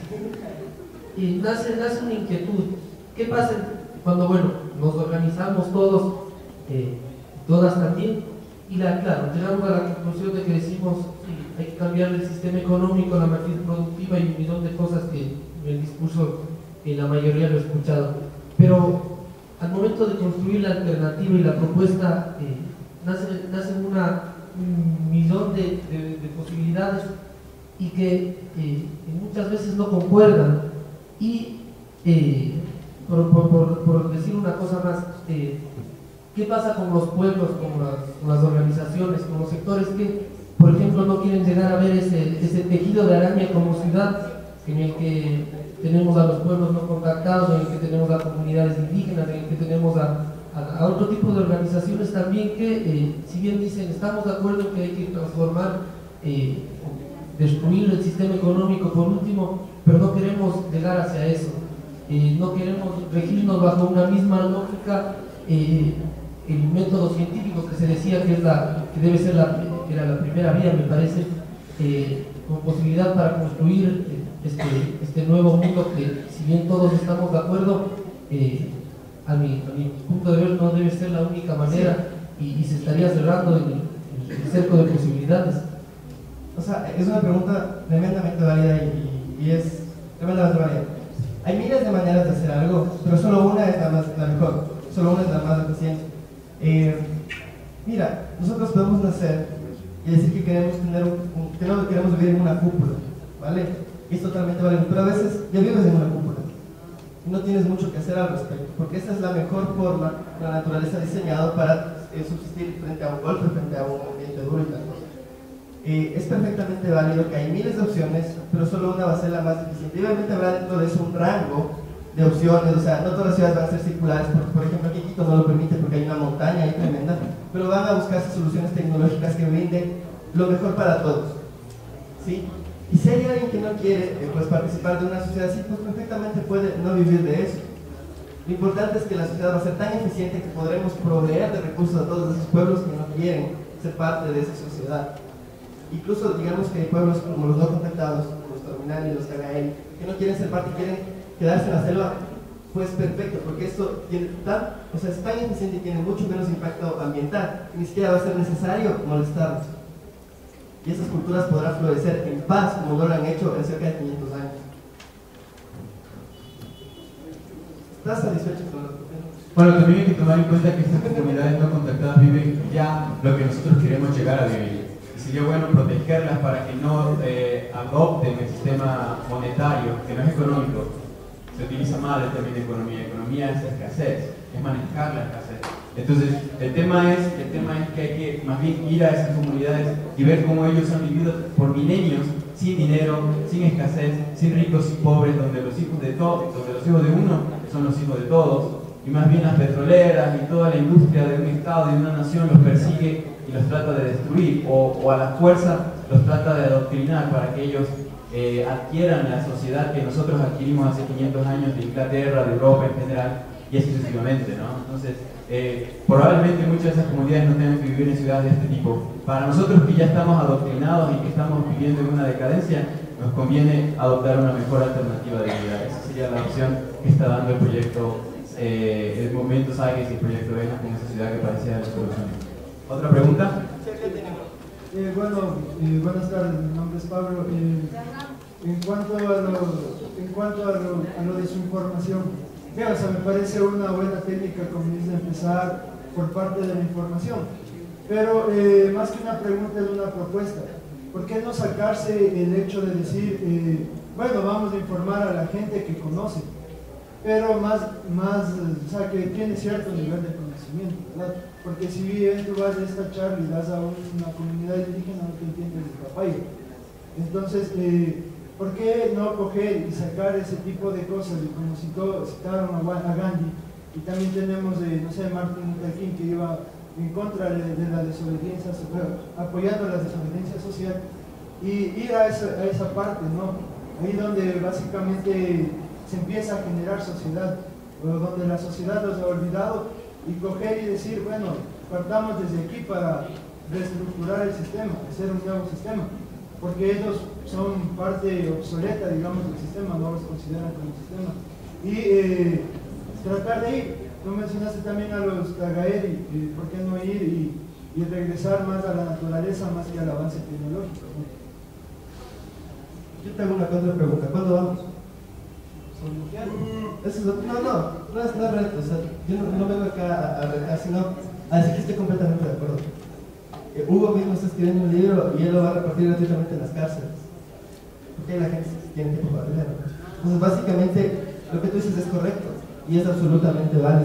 Y nace, nace una inquietud. ¿Qué pasa cuando, bueno, nos organizamos todos, eh, todas también? Y la, claro, llegamos a la conclusión de que decimos, sí, hay que cambiar el sistema económico, la matriz productiva y un millón de cosas que en el discurso eh, la mayoría lo he escuchado. Pero al momento de construir la alternativa y la propuesta, eh, nace, nace una, un millón de, de, de posibilidades y que eh, muchas veces no concuerdan. Y eh, por, por, por, por decir una cosa más, eh, ¿qué pasa con los pueblos, con las, con las organizaciones, con los sectores que, por ejemplo, no quieren llegar a ver ese, ese tejido de araña como ciudad en el que tenemos a los pueblos no contactados, en el que tenemos a comunidades indígenas, en el que tenemos a, a, a otro tipo de organizaciones también que, eh, si bien dicen, estamos de acuerdo en que hay que transformar, eh, destruir el sistema económico por último, pero no queremos llegar hacia eso, eh, no queremos regirnos bajo una misma lógica, eh, el método científico que se decía que, es la, que debe ser la, que era la primera vía, me parece, eh, con posibilidad para construir este, este nuevo mundo que, si bien todos estamos de acuerdo, eh, a, mi, a mi punto de ver no debe ser la única manera y, y se estaría cerrando el, el cerco de posibilidades. O sea, es una pregunta tremendamente válida y, y es tremendamente válida. Hay miles de maneras de hacer algo, pero solo una es la, más, la mejor, solo una es la más eficiente. Eh, mira, nosotros podemos nacer y decir que queremos tener un, un, que no queremos vivir en una cúpula, ¿vale? Y es totalmente válido, pero a veces ya vives en una cúpula y no tienes mucho que hacer al respecto, porque esa es la mejor forma que la naturaleza ha diseñado para eh, subsistir frente a un golpe, frente a un ambiente duro y tal cosa. Eh, es perfectamente válido que hay miles de opciones, pero solo una va a ser la más eficiente. Y obviamente habrá dentro de eso un rango de opciones, o sea, no todas las ciudades van a ser circulares, porque por ejemplo aquí Quito no lo permite porque hay una montaña ahí tremenda, pero van a buscarse soluciones tecnológicas que brinden lo mejor para todos, ¿sí? Y si hay alguien que no quiere eh, pues, participar de una sociedad así, pues perfectamente puede no vivir de eso. Lo importante es que la sociedad va a ser tan eficiente que podremos proveer de recursos a todos esos pueblos que no quieren ser parte de esa sociedad. Incluso digamos que hay pueblos como los no contactados, como los Terminal y los Cagael, que no quieren ser parte, quieren quedarse en la selva, pues perfecto, porque esto tiene tan, o sea, es tan eficiente y tiene mucho menos impacto ambiental, que ni siquiera va a ser necesario molestarlos. Y esas culturas podrán florecer en paz, como no lo han hecho en cerca de quinientos años. ¿Estás satisfecho con lo que tenemos? Bueno, también hay que tomar en cuenta que estas comunidades no contactadas viven ya lo que nosotros queremos llegar a vivir. Y sería bueno protegerlas para que no eh, adopten el sistema monetario, que no es económico. Se utiliza mal el término economía. Economía es escasez, es manejar la escasez. Entonces, el tema, es, el tema es que hay que más bien ir a esas comunidades y ver cómo ellos han vivido por milenios sin dinero, sin escasez, sin ricos y pobres, donde los hijos de todos, donde los hijos de uno son los hijos de todos, y más bien las petroleras y toda la industria de un estado, de una nación, los persigue y los trata de destruir, o, o a la fuerza los trata de adoctrinar para que ellos eh, adquieran la sociedad que nosotros adquirimos hace quinientos años de Inglaterra, de Europa en general, y así sucesivamente, ¿no? Entonces, eh, probablemente muchas de esas comunidades no tengan que vivir en ciudades de este tipo. Para nosotros que ya estamos adoctrinados y que estamos viviendo en una decadencia, nos conviene adoptar una mejor alternativa de vida. Esa sería la opción que está dando el proyecto, eh, el Movimiento Saigues y el proyecto Veja con esa ciudad que parecía de la solución. ¿Otra pregunta? Eh, bueno, eh, buenas tardes, mi nombre es Pablo. Eh, en cuanto a lo, en cuanto a lo, a lo de su información, bien, o sea, me parece una buena técnica como dice empezar por parte de la información, pero eh, más que una pregunta es una propuesta. ¿Por qué no sacarse el hecho de decir, eh, bueno, vamos a informar a la gente que conoce, pero más, más, o sea, que tiene cierto nivel de conocimiento, ¿verdad? Porque si bien tú vas a esta charla y vas a una comunidad indígena, no te entiendes de papaya. Entonces, eh, ¿por qué no coger y sacar ese tipo de cosas? Y como citó, citaron a Gandhi, y también tenemos, eh, no sé, Martin Luther King, que iba en contra de, de la desobediencia, apoyando la desobediencia social, y ir a esa, a esa parte, ¿no? Ahí donde básicamente se empieza a generar sociedad, o donde la sociedad los ha olvidado, y coger y decir, bueno, partamos desde aquí para reestructurar el sistema, hacer un nuevo sistema, porque ellos son parte obsoleta, digamos, del sistema, no los consideran como sistema, y eh, tratar de ir. Tú mencionaste también a los Tagaeri, eh, ¿por qué no ir y, y regresar más a la naturaleza, más que al avance tecnológico, ¿no? Yo tengo una contrapregunta, ¿cuándo vamos? Eso es, no, no, no es, no es reto, o sea, yo no, no vengo acá a, a retar, sino a decir que estoy completamente de acuerdo. Eh, Hugo mismo está escribiendo un libro y él lo va a repartir gratuitamente en las cárceles, porque la gente tiene tiempo para leerlo. Entonces, básicamente, lo que tú dices es correcto y es absolutamente válido.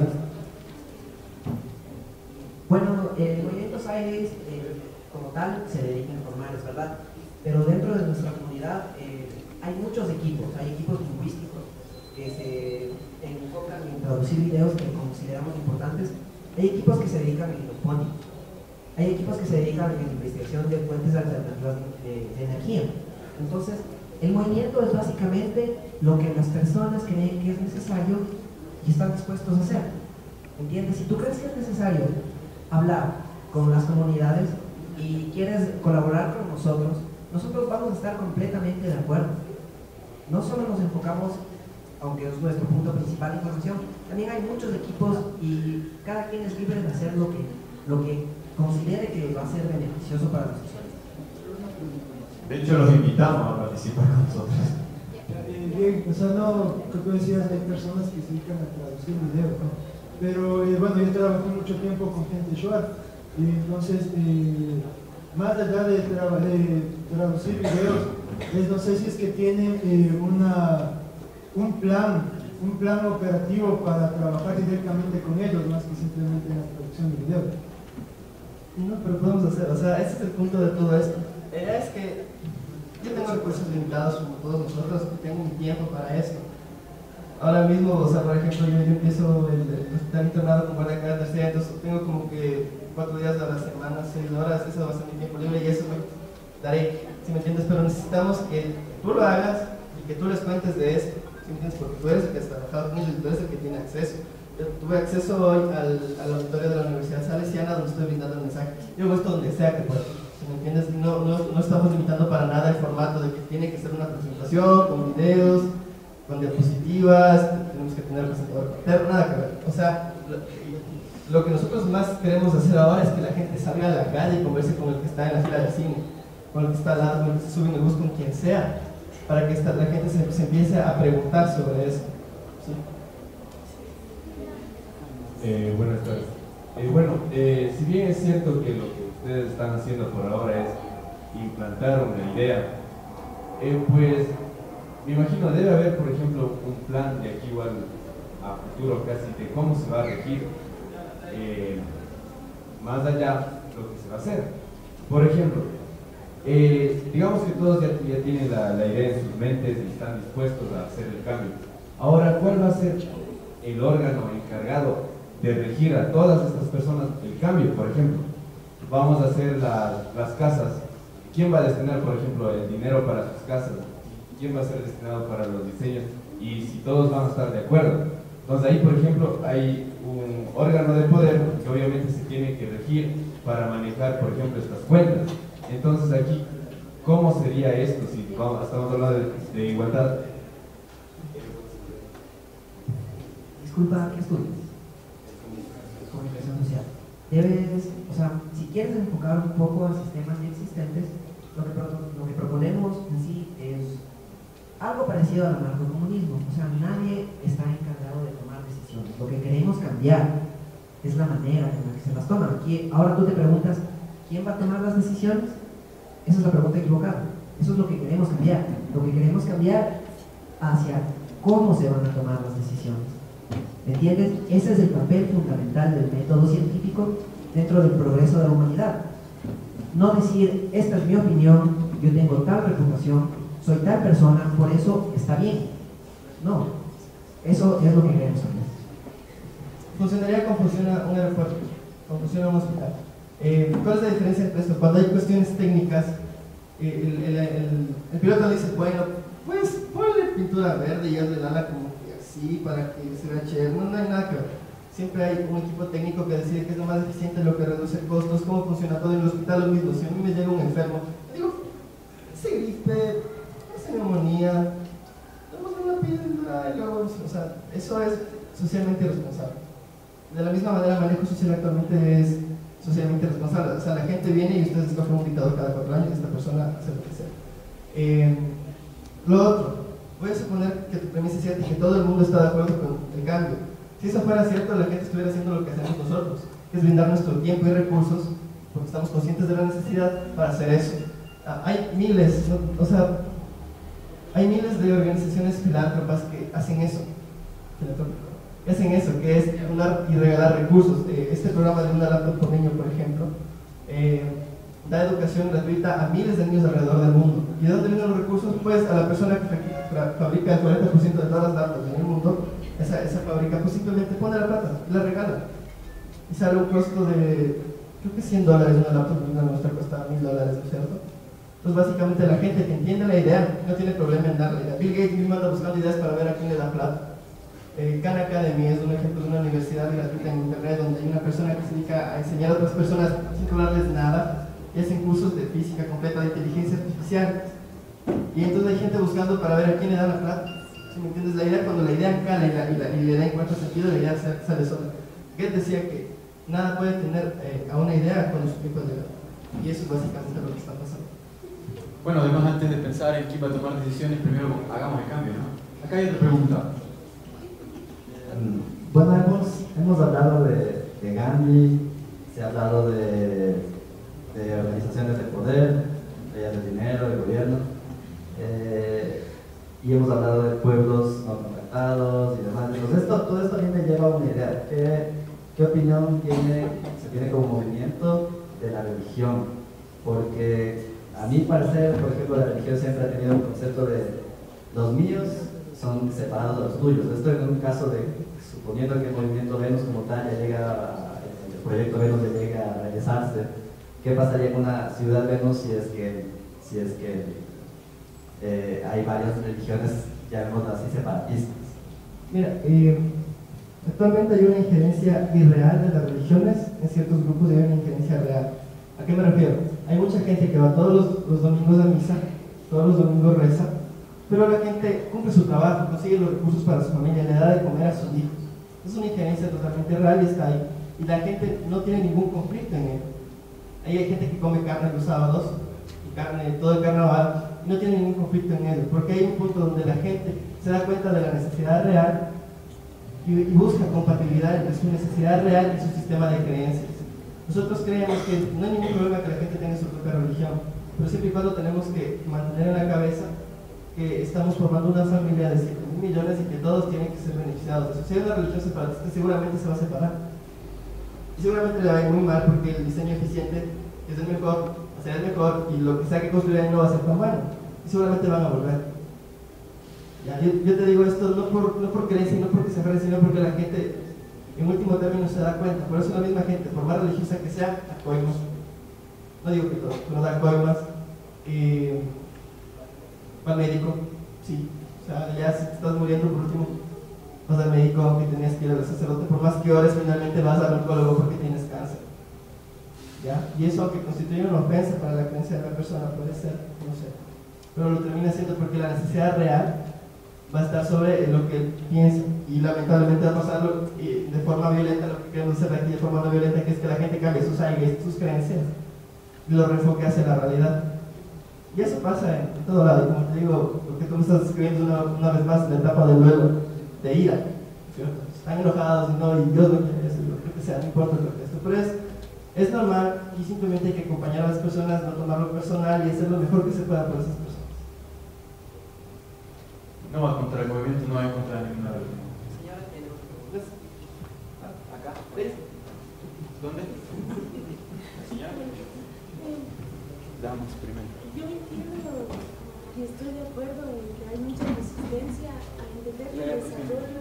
Bueno, el movimiento Saigues, eh, como tal, se dedica a informar, es verdad, pero dentro de nuestra comunidad eh, hay muchos equipos, hay equipos lingüísticos que se enfocan en traducir videos que consideramos importantes, hay equipos que se dedican en hidroponía, hay equipos que se dedican en la investigación de fuentes alternativas de, de energía. Entonces, el movimiento es básicamente lo que las personas creen que es necesario y están dispuestos a hacer. ¿Entiendes? Si tú crees que es necesario hablar con las comunidades y quieres colaborar con nosotros, nosotros vamos a estar completamente de acuerdo. No solo nos enfocamos, aunque es nuestro punto principal de información, también hay muchos equipos y cada quien es libre de hacer lo que, lo que considere que va a ser beneficioso para la sociedad. De hecho, los invitamos a participar con nosotros. Eh, bien, o sea, no, como tú decías, hay personas que se dedican a traducir videos, ¿no? Pero eh, bueno, yo trabajé mucho tiempo con gente Shuar, y entonces, eh, más allá de, tra de traducir videos, es, no sé si es que tienen eh, una, un plan, un plan operativo para trabajar directamente con ellos, más que simplemente en la traducción de videos. No, pero podemos hacer, o sea, ese es el punto de todo esto. La idea es que yo tengo recursos limitados como todos nosotros y tengo un tiempo para esto. Ahora mismo, o sea, por ejemplo, yo, yo empiezo el, el hospital internado con guardia cada tercera, entonces tengo como que cuatro días a la semana, seis horas, eso va a ser mi tiempo libre y eso me daré, ¿sí me entiendes? Pero necesitamos que tú lo hagas y que tú les cuentes de esto, ¿sí me entiendes? Porque tú eres el que has trabajado con ellos y tú eres el que tiene acceso. Yo tuve acceso hoy al, al auditorio de la Universidad Salesiana donde estoy brindando el mensaje. Yo hago esto donde sea que pueda, ¿sí me entiendes? No, no, no estamos limitando para nada el formato de que tiene que ser una presentación con videos, con diapositivas, tenemos que tener presentador paterno, nada que ver. O sea, lo, lo que nosotros más queremos hacer ahora es que la gente salga a la calle y converse con el que está en la fila del cine, con el que está al lado, con el que se sube en el bus, con quien sea, para que esta, la gente se, se empiece a preguntar sobre eso. ¿Sí? Eh, buenas tardes. Eh, bueno, eh, si bien es cierto que lo que ustedes están haciendo por ahora es implantar una idea, eh, pues me imagino debe haber, por ejemplo, un plan de aquí igual a futuro casi de cómo se va a regir eh, más allá lo que se va a hacer. Por ejemplo, eh, digamos que todos ya, ya tienen la, la idea en sus mentes y están dispuestos a hacer el cambio. Ahora, ¿cuál va a ser el órgano encargado de regir a todas estas personas el cambio? Por ejemplo, vamos a hacer la, las casas. ¿Quién va a destinar, por ejemplo, el dinero para sus casas? ¿Quién va a ser destinado para los diseños? Y si todos van a estar de acuerdo. Entonces ahí, por ejemplo, hay un órgano de poder que obviamente se tiene que regir para manejar, por ejemplo, estas cuentas. Entonces aquí, ¿cómo sería esto si vamos, estamos hablando de, de igualdad? Disculpa, ¿qué estudias? Comunicación social. Debes, o sea, si quieres enfocar un poco a sistemas ya existentes, lo que, lo que proponemos en sí es algo parecido al anarcocomunismo. O sea, nadie está encargado de tomar decisiones. Lo que queremos cambiar es la manera en la que se las toman. Aquí, ahora tú te preguntas, ¿quién va a tomar las decisiones? Esa es la pregunta equivocada. Eso es lo que queremos cambiar. Lo que queremos cambiar hacia cómo se van a tomar las decisiones. ¿Me entiendes? Ese es el papel fundamental del método científico dentro del progreso de la humanidad. No decir, esta es mi opinión, yo tengo tal reputación, soy tal persona, por eso está bien. No, eso es lo que queremos hacer. Funcionaría como funciona un aeropuerto, como funciona un hospital. Eh, ¿Cuál es la diferencia entre esto? Cuando hay cuestiones técnicas, eh, el, el, el, el piloto dice, bueno, pues ponle pintura verde y hazle el ala como que así para que se vea chévere. No, no hay nada que ver. Siempre hay un equipo técnico que decide que es lo más eficiente, lo que reduce costos, cómo funciona todo en el hospital, lo mismo. Si a mí me llega un enfermo, digo, ese gripe, esa neumonía, damos una píldora y luego, o sea, eso es socialmente irresponsable. De la misma manera, el manejo social actualmente es socialmente responsable. O sea, la gente viene y ustedes escogen un dictador cada cuatro años y esta persona hace lo que sea. Eh, lo otro, voy a suponer que tu premisa es cierta y que todo el mundo está de acuerdo con el cambio. Si eso fuera cierto, la gente estuviera haciendo lo que hacemos nosotros, que es brindar nuestro tiempo y recursos, porque estamos conscientes de la necesidad para hacer eso. Ah, hay miles, ¿no? O sea, hay miles de organizaciones filántropas que hacen eso, que hacen eso, que es donar y regalar recursos. Eh, este programa de una laptop por niño, por ejemplo, eh, da educación gratuita a miles de niños alrededor del mundo. ¿Y de dónde vienen los recursos? Pues a la persona que fabrica el cuarenta por ciento de todas las laptops en el mundo. Esa, esa fábrica pues simplemente pone la plata y la regala y sale un costo de creo que cien dólares una laptop, una nuestra cuesta mil dólares, ¿no es cierto? Entonces básicamente la gente que entiende la idea no tiene problema en darle idea. Bill Gates mismo anda buscando ideas para ver a quién le da plata. eh, Khan Academy es un ejemplo de una universidad gratuita en internet donde hay una persona que se dedica a enseñar a otras personas sin cobrarles nada y hacen cursos de física completa, de inteligencia artificial, y entonces hay gente buscando para ver a quién le da la plata. ¿Me entiendes? La idea, cuando la idea cala y, la, y, la, y le da encuentra sentido, la idea sale sola. Goethe decía que nada puede tener eh, a una idea cuando su tiempo es de edad. Y eso es básicamente lo que está pasando. Bueno, además antes de pensar en quién va a tomar decisiones, primero hagamos el cambio, ¿no? Acá hay otra pregunta. Bueno, hemos, hemos hablado de, de Gandhi, se ha hablado de, de organizaciones de poder, de, de dinero, de gobierno. Eh, y hemos hablado de pueblos no contactados y demás. Entonces esto, todo esto a mí me lleva a una idea. ¿Qué, qué opinión tiene, se tiene como movimiento de la religión? Porque a mi parecer, por ejemplo, la religión siempre ha tenido un concepto de los míos son separados de los tuyos. Esto en un caso de, suponiendo que el movimiento Venus como tal ya llega, a, el proyecto Venus ya llega a realizarse, ¿qué pasaría con una ciudad Venus si es que, si es que eh, hay varias religiones, llamémoslas así, separatistas? Mira, eh, actualmente hay una injerencia irreal de las religiones en ciertos grupos y hay una injerencia real. ¿A qué me refiero? Hay mucha gente que va todos los, los domingos a misa, todos los domingos reza, pero la gente cumple su trabajo, consigue los recursos para su familia, le da de comer a sus hijos. Es una injerencia totalmente real y está ahí. Y la gente no tiene ningún conflicto en ello. Ahí hay gente que come carne los sábados, y carne todo el carnaval, y no tiene ningún conflicto en ello, porque hay un punto donde la gente se da cuenta de la necesidad real y, y busca compatibilidad entre su necesidad real y su sistema de creencias. Nosotros creemos que no hay ningún problema que la gente tenga su propia religión, pero siempre y cuando tenemos que mantener en la cabeza que estamos formando una familia de siete mil millones y que todos tienen que ser beneficiados. Si hay una religión separatista, seguramente se va a separar. Y seguramente le va a ir muy mal porque el diseño eficiente es el mejor, será el mejor, y lo que sea que construyan no va a ser tan bueno. Y seguramente van a volver. Ya, yo, yo te digo esto no por, no por creencia, no porque se aferre, sino porque la gente, en último término, se da cuenta. Por eso la misma gente, por más religiosa que sea, da coimas. No digo que todo, pero da coimas. Eh, va al médico, sí. O sea, ya si te estás muriendo, por último, vas al médico aunque tenías que ir al sacerdote. Por más que ores, finalmente vas al oncólogo porque tienes cáncer. ¿Ya? Y eso, aunque constituye una ofensa para la creencia de la persona, puede ser, no sé. Pero lo termina siendo porque la necesidad real va a estar sobre lo que él piensa, y lamentablemente va a pasarlo de forma violenta, lo que queremos hacer aquí de forma no violenta, que es que la gente cambie sus aires, sus creencias y lo reenfoque hacia la realidad. Y eso pasa en, en todo lado, y como te digo, lo que tú me estás describiendo una, una vez más, la etapa del duelo, de ira, ¿cierto? Están enojados y no, y Dios no quiere eso, lo que sea, no importa lo que esto, pero es, es normal, y simplemente hay que acompañar a las personas, no tomarlo personal y hacer lo mejor que se pueda por esas personas. No va contra el movimiento, no va contra ninguna religión. Señora, acá, ¿ves? ¿Dónde? Señora. Damos primero. Yo entiendo y estoy de acuerdo en que hay mucha resistencia a entender el desarrollo,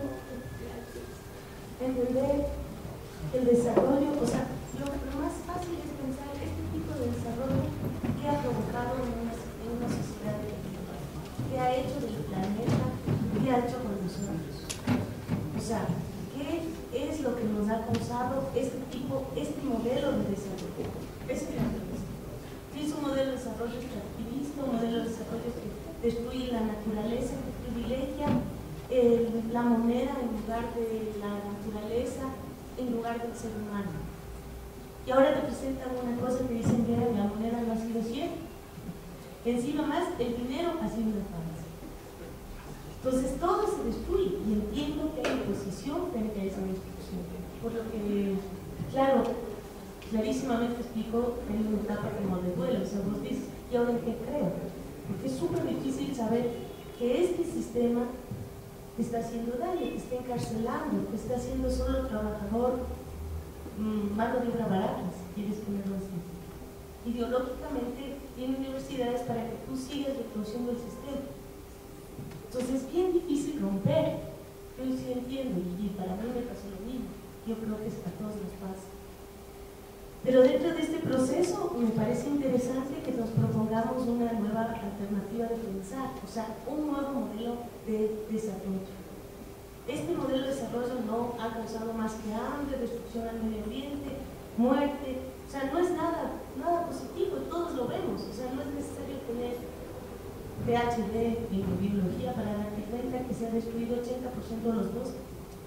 entender el desarrollo, o sea, lo, lo más fácil es pensar este tipo de desarrollo que ha provocado en una, en una sociedad, que ha hecho del planeta, que ha hecho con nosotros. O sea, ¿qué es lo que nos ha causado este tipo, este modelo de desarrollo? Eso es la pregunta. Es un modelo de desarrollo extractivista, un modelo de desarrollo que destruye la naturaleza, que privilegia eh, la moneda en lugar de la naturaleza, en lugar del ser humano. Y ahora te presentan una cosa que dicen que la moneda no ha sido cierta. Encima más, el dinero ha sido una falsa. Entonces todo se destruye, y entiendo que hay oposición frente a esa destrucción. Por lo que, claro, clarísimamente explicó en una etapa como de duelo. O sea, vos dices, ¿y ahora en qué creo? Porque es súper difícil saber que este sistema te está haciendo daño, te está encarcelando, te está haciendo solo trabajador, mmm, mano de obra barata, si quieres ponerlo así. Ideológicamente tiene universidades para que tú sigas reconociendo el sistema. Entonces es bien difícil romper. Yo sí entiendo, y para mí me pasó lo mismo. Yo creo que a todos nos pasa. Pero dentro de este proceso me parece interesante que nos propongamos una nueva alternativa de pensar, o sea, un nuevo modelo de desarrollo. Este modelo de desarrollo no ha causado más que hambre, destrucción al medio ambiente, muerte, o sea, no es nada, nada positivo, todos lo vemos, o sea, no es necesario tener P H D en biología para darte cuenta que se ha destruido ochenta por ciento de los bosques.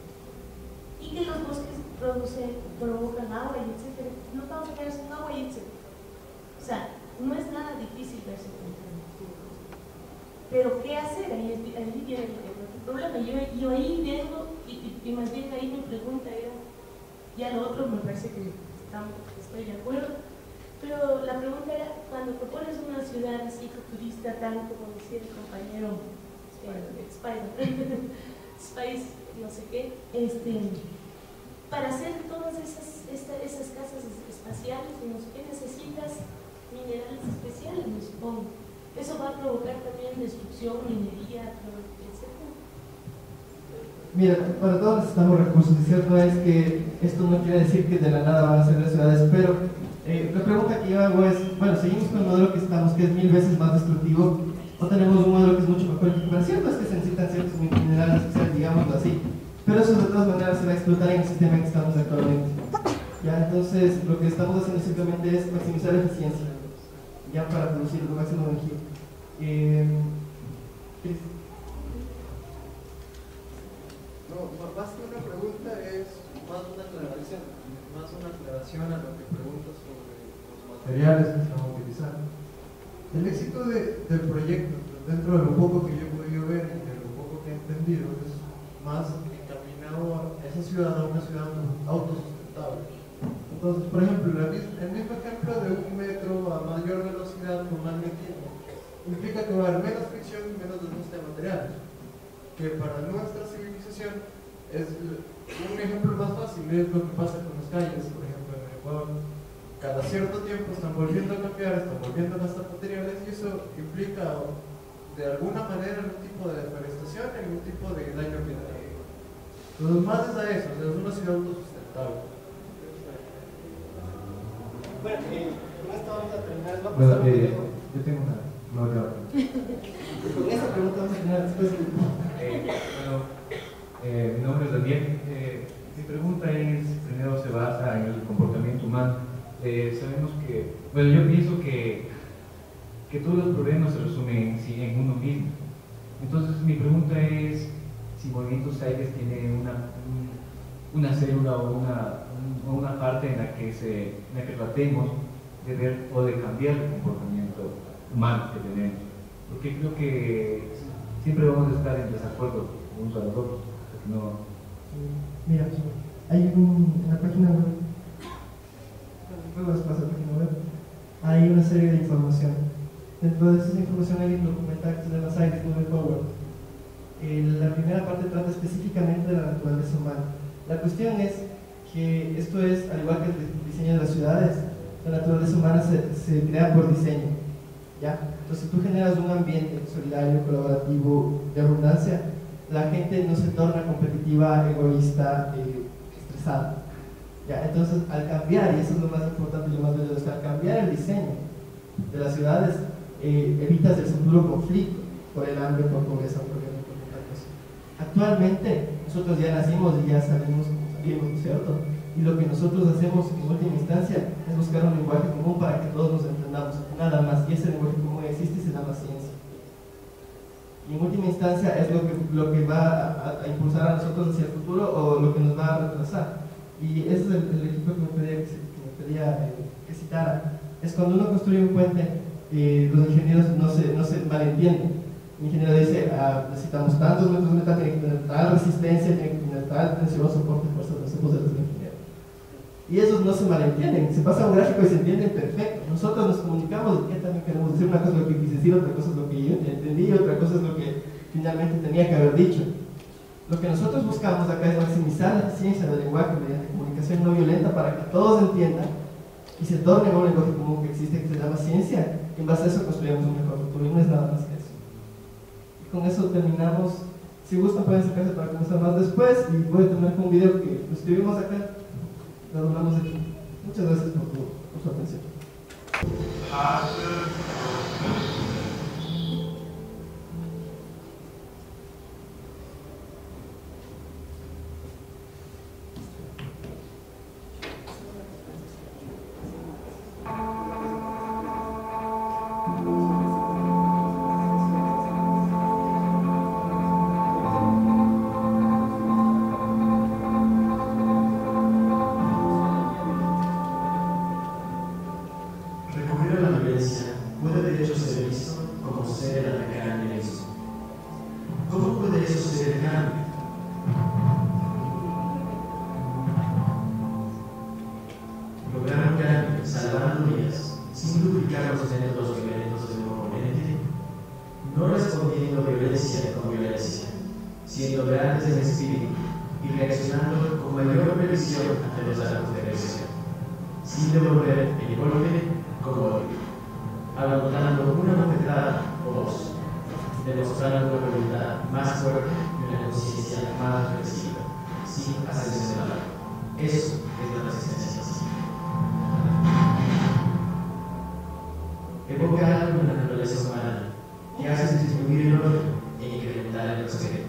Y que los bosques producen, provocan agua y etcétera. No vamos a quedar sin agua y etcétera. O sea, no es nada difícil darse cuenta. Pero ¿qué hacer? Ahí, ahí viene el, el problema. Yo, yo ahí vengo y, y, y más bien ahí mi pregunta era, ya lo otro me parece que estamos, estoy de acuerdo, pero la pregunta era, cuando propones una ciudad así futurista, tal como decía el compañero eh, Spider, Spice, no sé qué, este, para hacer todas esas, esta, esas casas espaciales, no sé qué, necesitas minerales especiales, me supongo. Eso va a provocar también destrucción, minería, etcétera. Mira, para todos necesitamos recursos, y cierto es que esto no quiere decir que de la nada van a ser las ciudades, pero eh, la pregunta que yo hago es, bueno, seguimos con el modelo que estamos, que es mil veces más destructivo, o tenemos un modelo que es mucho mejor. Pero cierto es que se necesitan ciertos minerales especiales, digámoslo así, pero eso de todas maneras se va a explotar en el sistema en que estamos actualmente. Ya, entonces lo que estamos haciendo simplemente es maximizar la eficiencia, ya para producir el máximo de energía. Eh, No, más que una pregunta es más una aclaración, más una aclaración a lo que preguntas sobre los materiales que se van a utilizar. El éxito de, del proyecto, dentro de lo poco que yo he podido ver y de lo poco que he entendido, es más encaminado a esa ciudad, a una ciudad autosustentable. Entonces, por ejemplo, el mismo ejemplo de un metro a mayor velocidad normalmente implica que va a haber menos fricción y menos desgaste de materiales, que para nuestra civilización es un ejemplo más fácil, es lo que pasa con las calles, por ejemplo, en Ecuador. Cada cierto tiempo están volviendo a cambiar, están volviendo a gastar materiales y eso implica de alguna manera algún tipo de deforestación, algún tipo de daño ambiental. Entonces, más es a eso, o sea, es una ciudad autosustentable. Bueno, eh, con esto vamos a terminar. ¿Va a Bueno, pasar un eh, video? yo tengo una. No, no. Con esa pregunta vamos a terminar después. Eh, bueno, eh, mi nombre es Daniel. Eh, mi pregunta es, primero se basa en el comportamiento humano. Eh, sabemos que, bueno, yo pienso que, que todos los problemas se resumen en, sí, en uno mismo. Entonces mi pregunta es si Movimientos Aires tiene una, un, una célula o una, un, una parte en la que se, en la que tratemos de ver o de cambiar el comportamiento humano que tenemos, porque creo que siempre vamos a estar en desacuerdo unos a los otros. No. Mira, hay un, en la página web, luego les paso la página web, hay una serie de información. Dentro de esa información hay un documental que se llama Science Moving Forward. Eh, la primera parte trata específicamente de la naturaleza humana. La cuestión es que esto es, al igual que el diseño de las ciudades, la naturaleza humana se, se crea por diseño. ¿Ya? Entonces, si tú generas un ambiente solidario, colaborativo, de abundancia, la gente no se torna competitiva, egoísta, eh, estresada. ¿Ya? Entonces, al cambiar, y eso es lo más importante y lo más bello, es al cambiar el diseño de las ciudades, eh, evitas el futuro conflicto por el hambre, por pobreza, por guerra, por otra cosa. Actualmente, nosotros ya nacimos y ya sabemos cómo salimos, ¿cierto? Y lo que nosotros hacemos en última instancia es buscar un lenguaje común para que todos nos entendamos, nada más. Y ese lenguaje común existe y se llama ciencia. Y en última instancia es lo que, lo que va a, a impulsar a nosotros hacia el futuro o lo que nos va a retrasar. Y ese es el, el equipo que me pedía que, que, me pedía, eh, que citara. Es cuando uno construye un puente, eh, los ingenieros no se, no se malentienden. El ingeniero dice, ah, necesitamos tantos metros de metal, tiene que tener tal resistencia, tiene que tener tal tensión, soporte, fuerza, no sé, pues el ingeniero. Y esos no se malentienden, se pasa un gráfico y se entienden perfecto. Nosotros nos comunicamos, ¿qué también queremos decir? Una cosa es lo que quise decir, otra cosa es lo que yo entendí, y otra cosa es lo que finalmente tenía que haber dicho. Lo que nosotros buscamos acá es maximizar la eficiencia del lenguaje mediante comunicación no violenta para que todos entiendan y se torne a un lenguaje común que existe, que se llama ciencia, y en base a eso construyamos un mejor futuro, y no es nada más que eso. Y con eso terminamos. Si gustan pueden sacarse para comenzar más después, y voy a terminar con un video que lo escribimos acá, lo doblamos aquí. Muchas gracias por, tu, por su atención. Recurrir a la violencia puede de hecho ser visto como ser atacar el mismo. ¿Cómo puede eso ser el cambio? Lograr un cambio salvando vidas sin duplicar los métodos violentos del oponente, no respondiendo violencia con violencia, siendo grandes en espíritu y reaccionando con mayor previsión ante los actos de agresión, sin devolver el golpe como golpe. abandonando una bofetada o dos, demostrando una voluntad más fuerte y una conciencia más reflexiva, sin hacerse de lado. Eso es la resistencia pacífica. Evoca algo en la naturaleza humana que hace disminuir el orden e incrementar el respeto.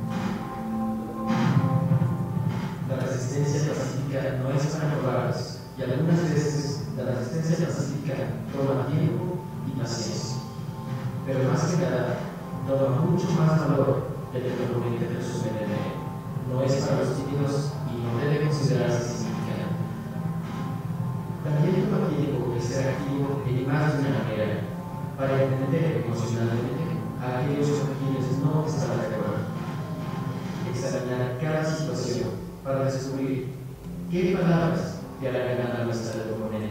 La resistencia pacífica no es para cobardes, y algunas veces la resistencia pacífica toma tiempo y paciencia, pero más que nada toma mucho más valor del que normalmente presume tener. No es para los tímidos y no debe considerarse insignificante. También toma tiempo el ser activo en más de una manera para entender emocionalmente a aquellos con quienes no está de acuerdo. Examinar cada situación para descubrir qué palabras te harán ganar la amistad del oponente.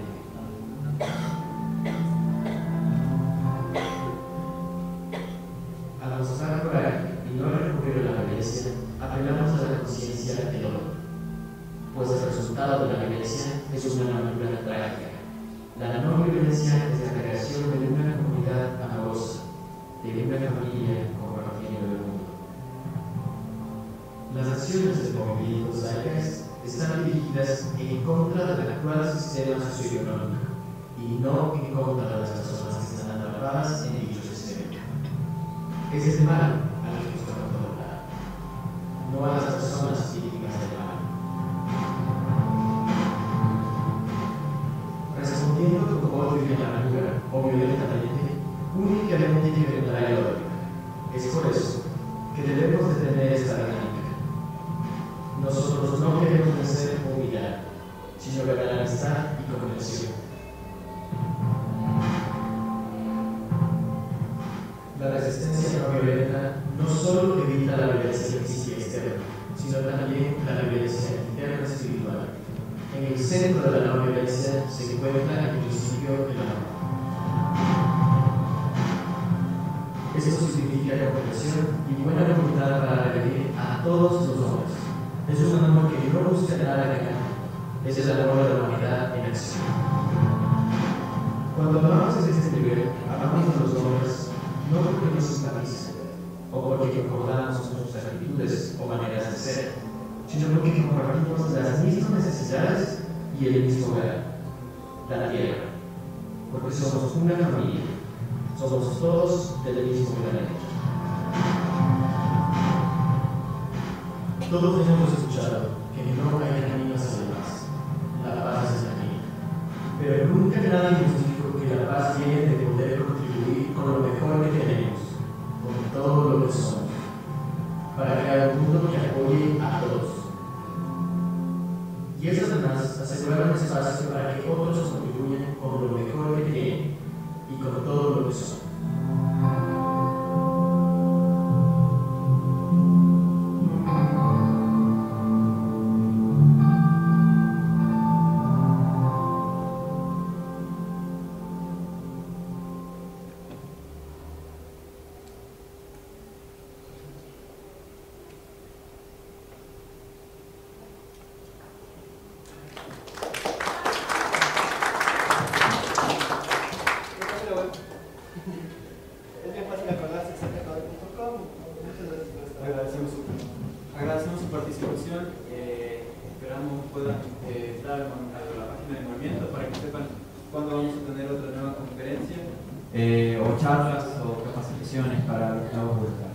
Al mostrar coraje y no recurrir a la violencia, apelamos a la conciencia del dolor, pues el resultado de la violencia es una amargura trágica. La no violencia es la creación de una comunidad amorosa, de una familia compartiendo el mundo. Las acciones del movimiento Zeitgeist están dirigidas en contra del actual sistema socioeconómico y no en contra de las personas que están atrapadas en dicho sistema. Es el mal al que buscamos doblar, no a las personas víctimas del mal. Respondiendo con odio y amargura o violentamente, únicamente incrementará el odio. Es por eso que debemos detener esta dinámica. Nosotros no queremos vencer o humillar, sino ganar amistad y comprensión. La resistencia no violenta no solo evita la violencia física externa, sino también la violencia interna espiritual. En el centro de la no violencia se encuentra el principio del amor. Esto significa comprensión y buena voluntad para agredir a todos los hombres. Es un amor que no busca nada que ganar. Es el amor de la humanidad en acción. Cuando hablamos de este nivel, hablamos de los hombres no porque nos simpatizan o porque concordamos con sus actitudes o maneras de ser, sino porque compartimos las mismas necesidades y el mismo hogar, la tierra, porque somos una familia, somos todos del mismo planeta. Todos hemos escuchado que no hay camino hacia la paz. La paz es el camino. Pero nunca nadie nos dijo que la paz viene de poder contribuir con lo mejor que tenemos, con todo lo que somos, para crear un mundo que apoye a todos. Y es además asegurar un espacio para que otros contribuyan con lo mejor que tienen y con todo lo que son. Eh, o charlas o capacitaciones para los nuevos